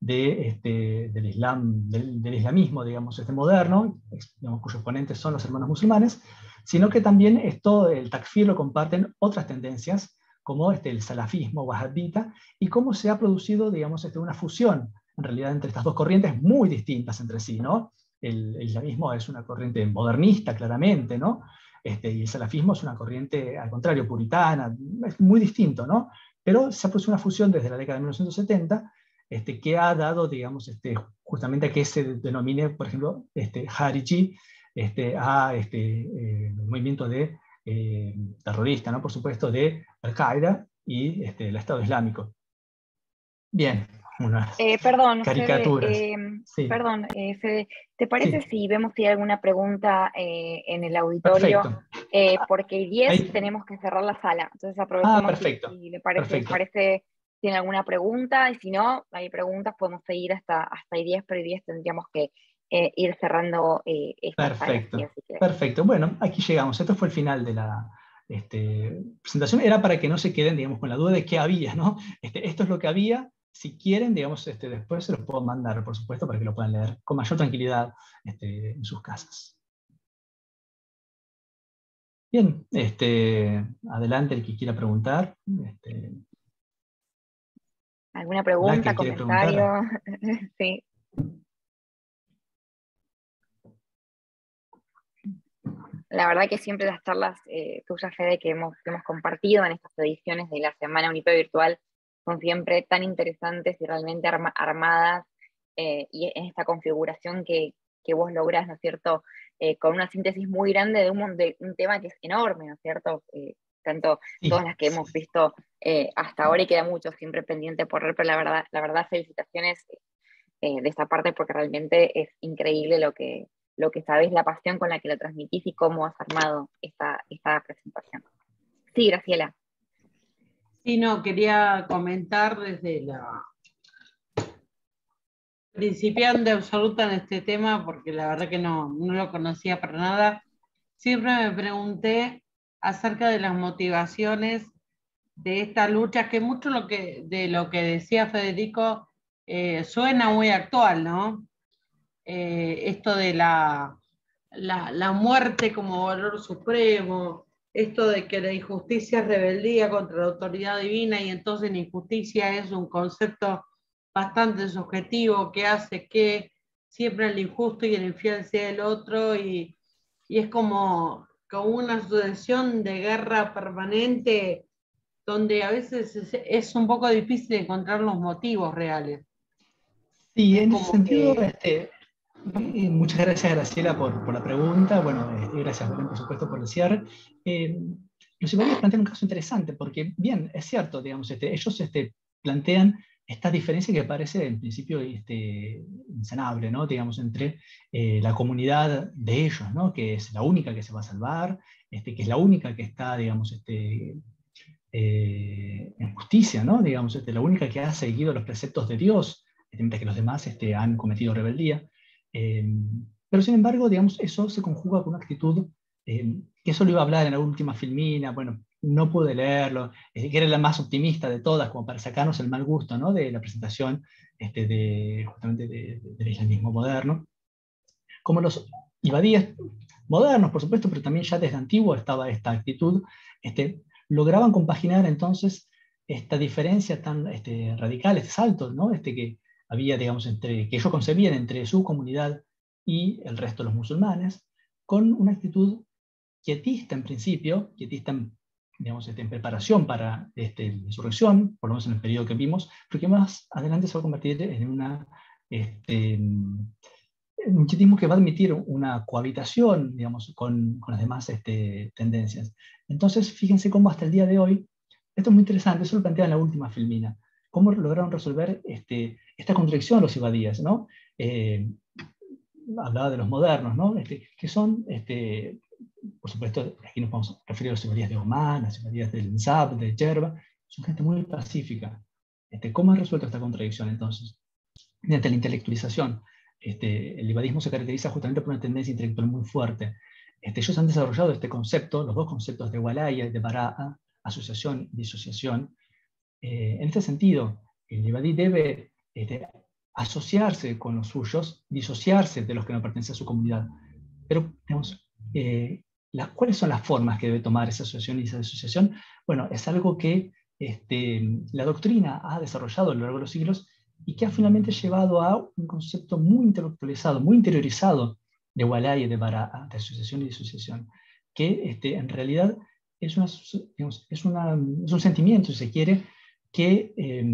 del Islam, del islamismo, digamos, moderno, digamos, cuyos exponentes son los hermanos musulmanes, sino que también el takfir lo comparten otras tendencias, como el salafismo wahhabita, y cómo se ha producido, digamos, una fusión, en realidad, entre estas dos corrientes muy distintas entre sí, ¿no? El islamismo es una corriente modernista, claramente, ¿no? Y el salafismo es una corriente, al contrario, puritana, es muy distinto, ¿no? Pero se ha producido una fusión desde la década de 1970, que ha dado, digamos, justamente a que se denomine, por ejemplo, Hariji, a movimiento de terrorista, ¿no?, por supuesto, de Al-Qaeda y el Estado Islámico. Bien, unas Perdón, caricaturas. Fede, Sí, Fede, ¿te parece sí, si vemos si hay alguna pregunta en el auditorio? perfecto. Porque el 10 Ahí, tenemos que cerrar la sala, entonces aprovechemos perfecto, si le perfecto, parece, tiene alguna pregunta, y si no, hay preguntas, podemos seguir hasta el 10, pero el 10 tendríamos que ir cerrando esta sala, ¿sí? perfecto, Así que, perfecto. Bueno, aquí llegamos. Esto fue el final de la presentación. Era para que no se queden, digamos, con la duda de qué había, ¿no? Esto es lo que había. Si quieren, digamos, después se los puedo mandar, por supuesto, para que lo puedan leer con mayor tranquilidad en sus casas. Bien, adelante el que quiera preguntar. ¿alguna La pregunta, que quiere preguntar. comentario? Sí. La verdad que siempre las charlas tuyas, Fede, que hemos compartido en estas ediciones de la Semana Unipe Virtual son siempre tan interesantes y realmente armadas, y en esta configuración que vos lográs, ¿no es cierto? Con una síntesis muy grande de un tema que es enorme, ¿no es cierto? Tanto todas Sí, las que hemos visto hasta ahora, y queda mucho siempre pendiente por ver, pero la verdad felicitaciones de esta parte, porque realmente es increíble lo que sabés, la pasión con la que lo transmitís y cómo has armado esta presentación. Sí, Graciela. Sí, no, quería comentar desde la principiante absoluta en este tema, porque la verdad que no lo conocía para nada. Siempre me pregunté acerca de las motivaciones de esta lucha, que mucho de lo que decía Federico suena muy actual, ¿no? Esto de la muerte como valor supremo, esto de que la injusticia es rebeldía contra la autoridad divina, y entonces la injusticia es un concepto bastante subjetivo que hace que siempre el injusto y el infiel sea el otro, y es como una sucesión de guerra permanente donde a veces es un poco difícil encontrar los motivos reales. sí, Es en ese como sentido, que muchas gracias, Graciela, por la pregunta. Bueno, gracias, Belén, por supuesto, por el cierre. Eh, los ibadíes plantean un caso interesante, porque, bien, es cierto, digamos, ellos plantean esta diferencia que parece en principio insanable, ¿no? Digamos, entre la comunidad de ellos, ¿no? Que es la única que se va a salvar, que es la única que está, digamos, en justicia, ¿no? Digamos, la única que ha seguido los preceptos de Dios, mientras que los demás han cometido rebeldía. Eh, pero sin embargo, digamos, eso se conjuga con una actitud, que eso lo iba a hablar en la última filmina, bueno, no pude leerlo, que era la más optimista de todas, como para sacarnos el mal gusto, ¿no? De la presentación justamente del islamismo moderno. Como los ibadíes modernos, por supuesto, pero también ya desde antiguo estaba esta actitud, lograban compaginar entonces esta diferencia tan radical, este salto, ¿no? Que había, digamos, que ellos concebían entre su comunidad y el resto de los musulmanes, con una actitud quietista en principio, quietista digamos, en preparación para la insurrección, por lo menos en el periodo que vimos, porque más adelante se va a convertir en un quitismo que va a admitir una cohabitación, digamos, con las demás tendencias. Entonces, fíjense cómo hasta el día de hoy, esto es muy interesante, eso lo plantea en la última filmina, cómo lograron resolver esta contradicción los ibadíes, ¿no? Hablaba de los modernos, ¿no? Que son, por supuesto, aquí nos vamos a referir a los ibadíes de Omán, las ibadíes del Nzab, de Yerba, son gente muy pacífica. ¿Cómo han resuelto esta contradicción entonces? Mediante la intelectualización. El ibadismo se caracteriza justamente por una tendencia intelectual muy fuerte. Ellos han desarrollado este concepto, los dos conceptos de walaya y de bara'a, asociación y disociación. En este sentido, el ibadí debe asociarse con los suyos, disociarse de los que no pertenecen a su comunidad. Pero, digamos, ¿cuáles son las formas que debe tomar esa asociación y esa disociación? Bueno, es algo que la doctrina ha desarrollado a lo largo de los siglos y que ha finalmente llevado a un concepto muy intelectualizado, muy interiorizado de walaya, de bara'a, de asociación y disociación, que en realidad es, digamos, es un sentimiento, si se quiere, que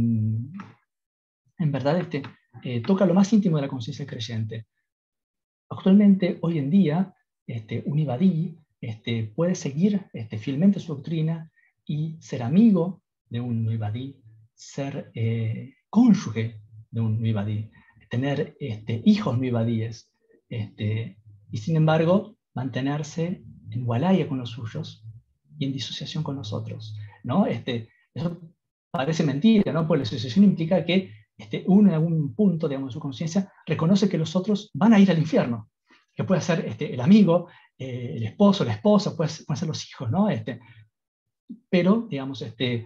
en verdad toca lo más íntimo de la conciencia creyente. Actualmente, hoy en día, un ibadí puede seguir fielmente su doctrina y ser amigo de un ibadí, ser cónyuge de un Vivadí, tener hijos Vivadíes, y sin embargo mantenerse en Walaya con los suyos y en disociación con los otros, ¿no? Eso parece mentira, ¿no? Porque la asociación implica que uno en algún punto, digamos, de su conciencia reconoce que los otros van a ir al infierno, que puede ser el amigo, el esposo, la esposa, pueden ser los hijos, ¿no? Pero, digamos,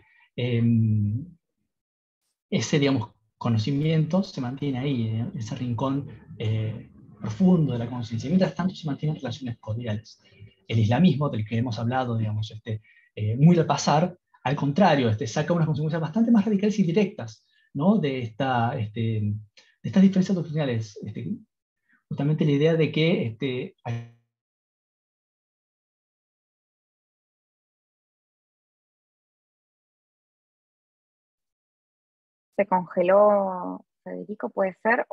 ese, digamos, conocimiento se mantiene ahí, en ese rincón profundo de la conciencia. Mientras tanto, se mantienen relaciones cordiales. El islamismo, del que hemos hablado, digamos, muy al pasar, al contrario, saca unas consecuencias bastante más radicales y directas, ¿no? De estas diferencias doctrinales. Justamente la idea de que ¿Se congeló Federico, puede ser?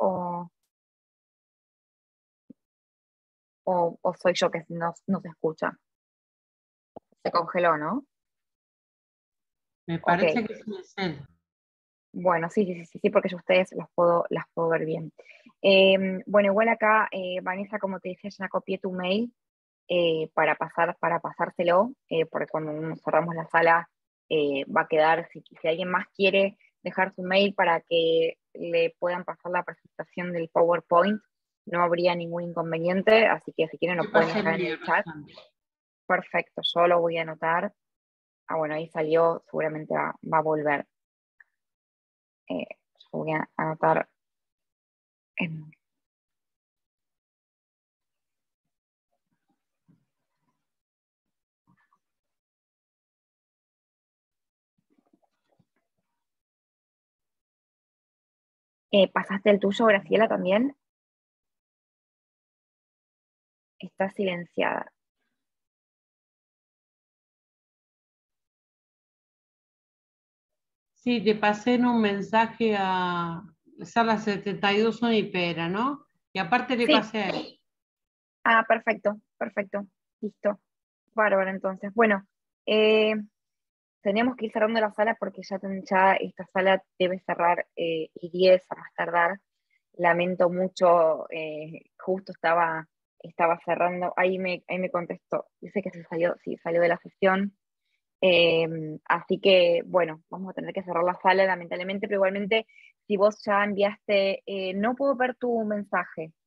¿O soy yo que no se escucha? Se congeló, ¿no? Me Ok, parece que es él. bueno, sí, porque yo ustedes las puedo ver bien. Bueno, igual acá, Vanessa, como te decía, ya copié tu mail para pasárselo, porque cuando cerramos la sala va a quedar, si alguien más quiere dejar su mail para que le puedan pasar la presentación del PowerPoint, no habría ningún inconveniente, así que si quieren lo Te pueden pasé el dejar en mío, el chat. Rosana. Perfecto, yo lo voy a anotar. Ah, bueno, ahí salió, seguramente va a volver. Yo voy a anotar. en- ¿Pasaste el tuyo, Graciela, también? Está silenciada. Sí, te pasé en un mensaje a Sala 72 Unipera, ¿no? Y aparte le Sí, pasé a él. ah, perfecto, listo. Bárbaro, entonces. Bueno, eh, tenemos que ir cerrando la sala porque ya esta sala debe cerrar y 10 a más tardar. Lamento mucho, justo estaba cerrando, ahí me contestó, dice que sí, salió de la sesión. Así que, bueno, vamos a tener que cerrar la sala, lamentablemente, pero igualmente, si vos ya enviaste, no puedo ver tu mensaje.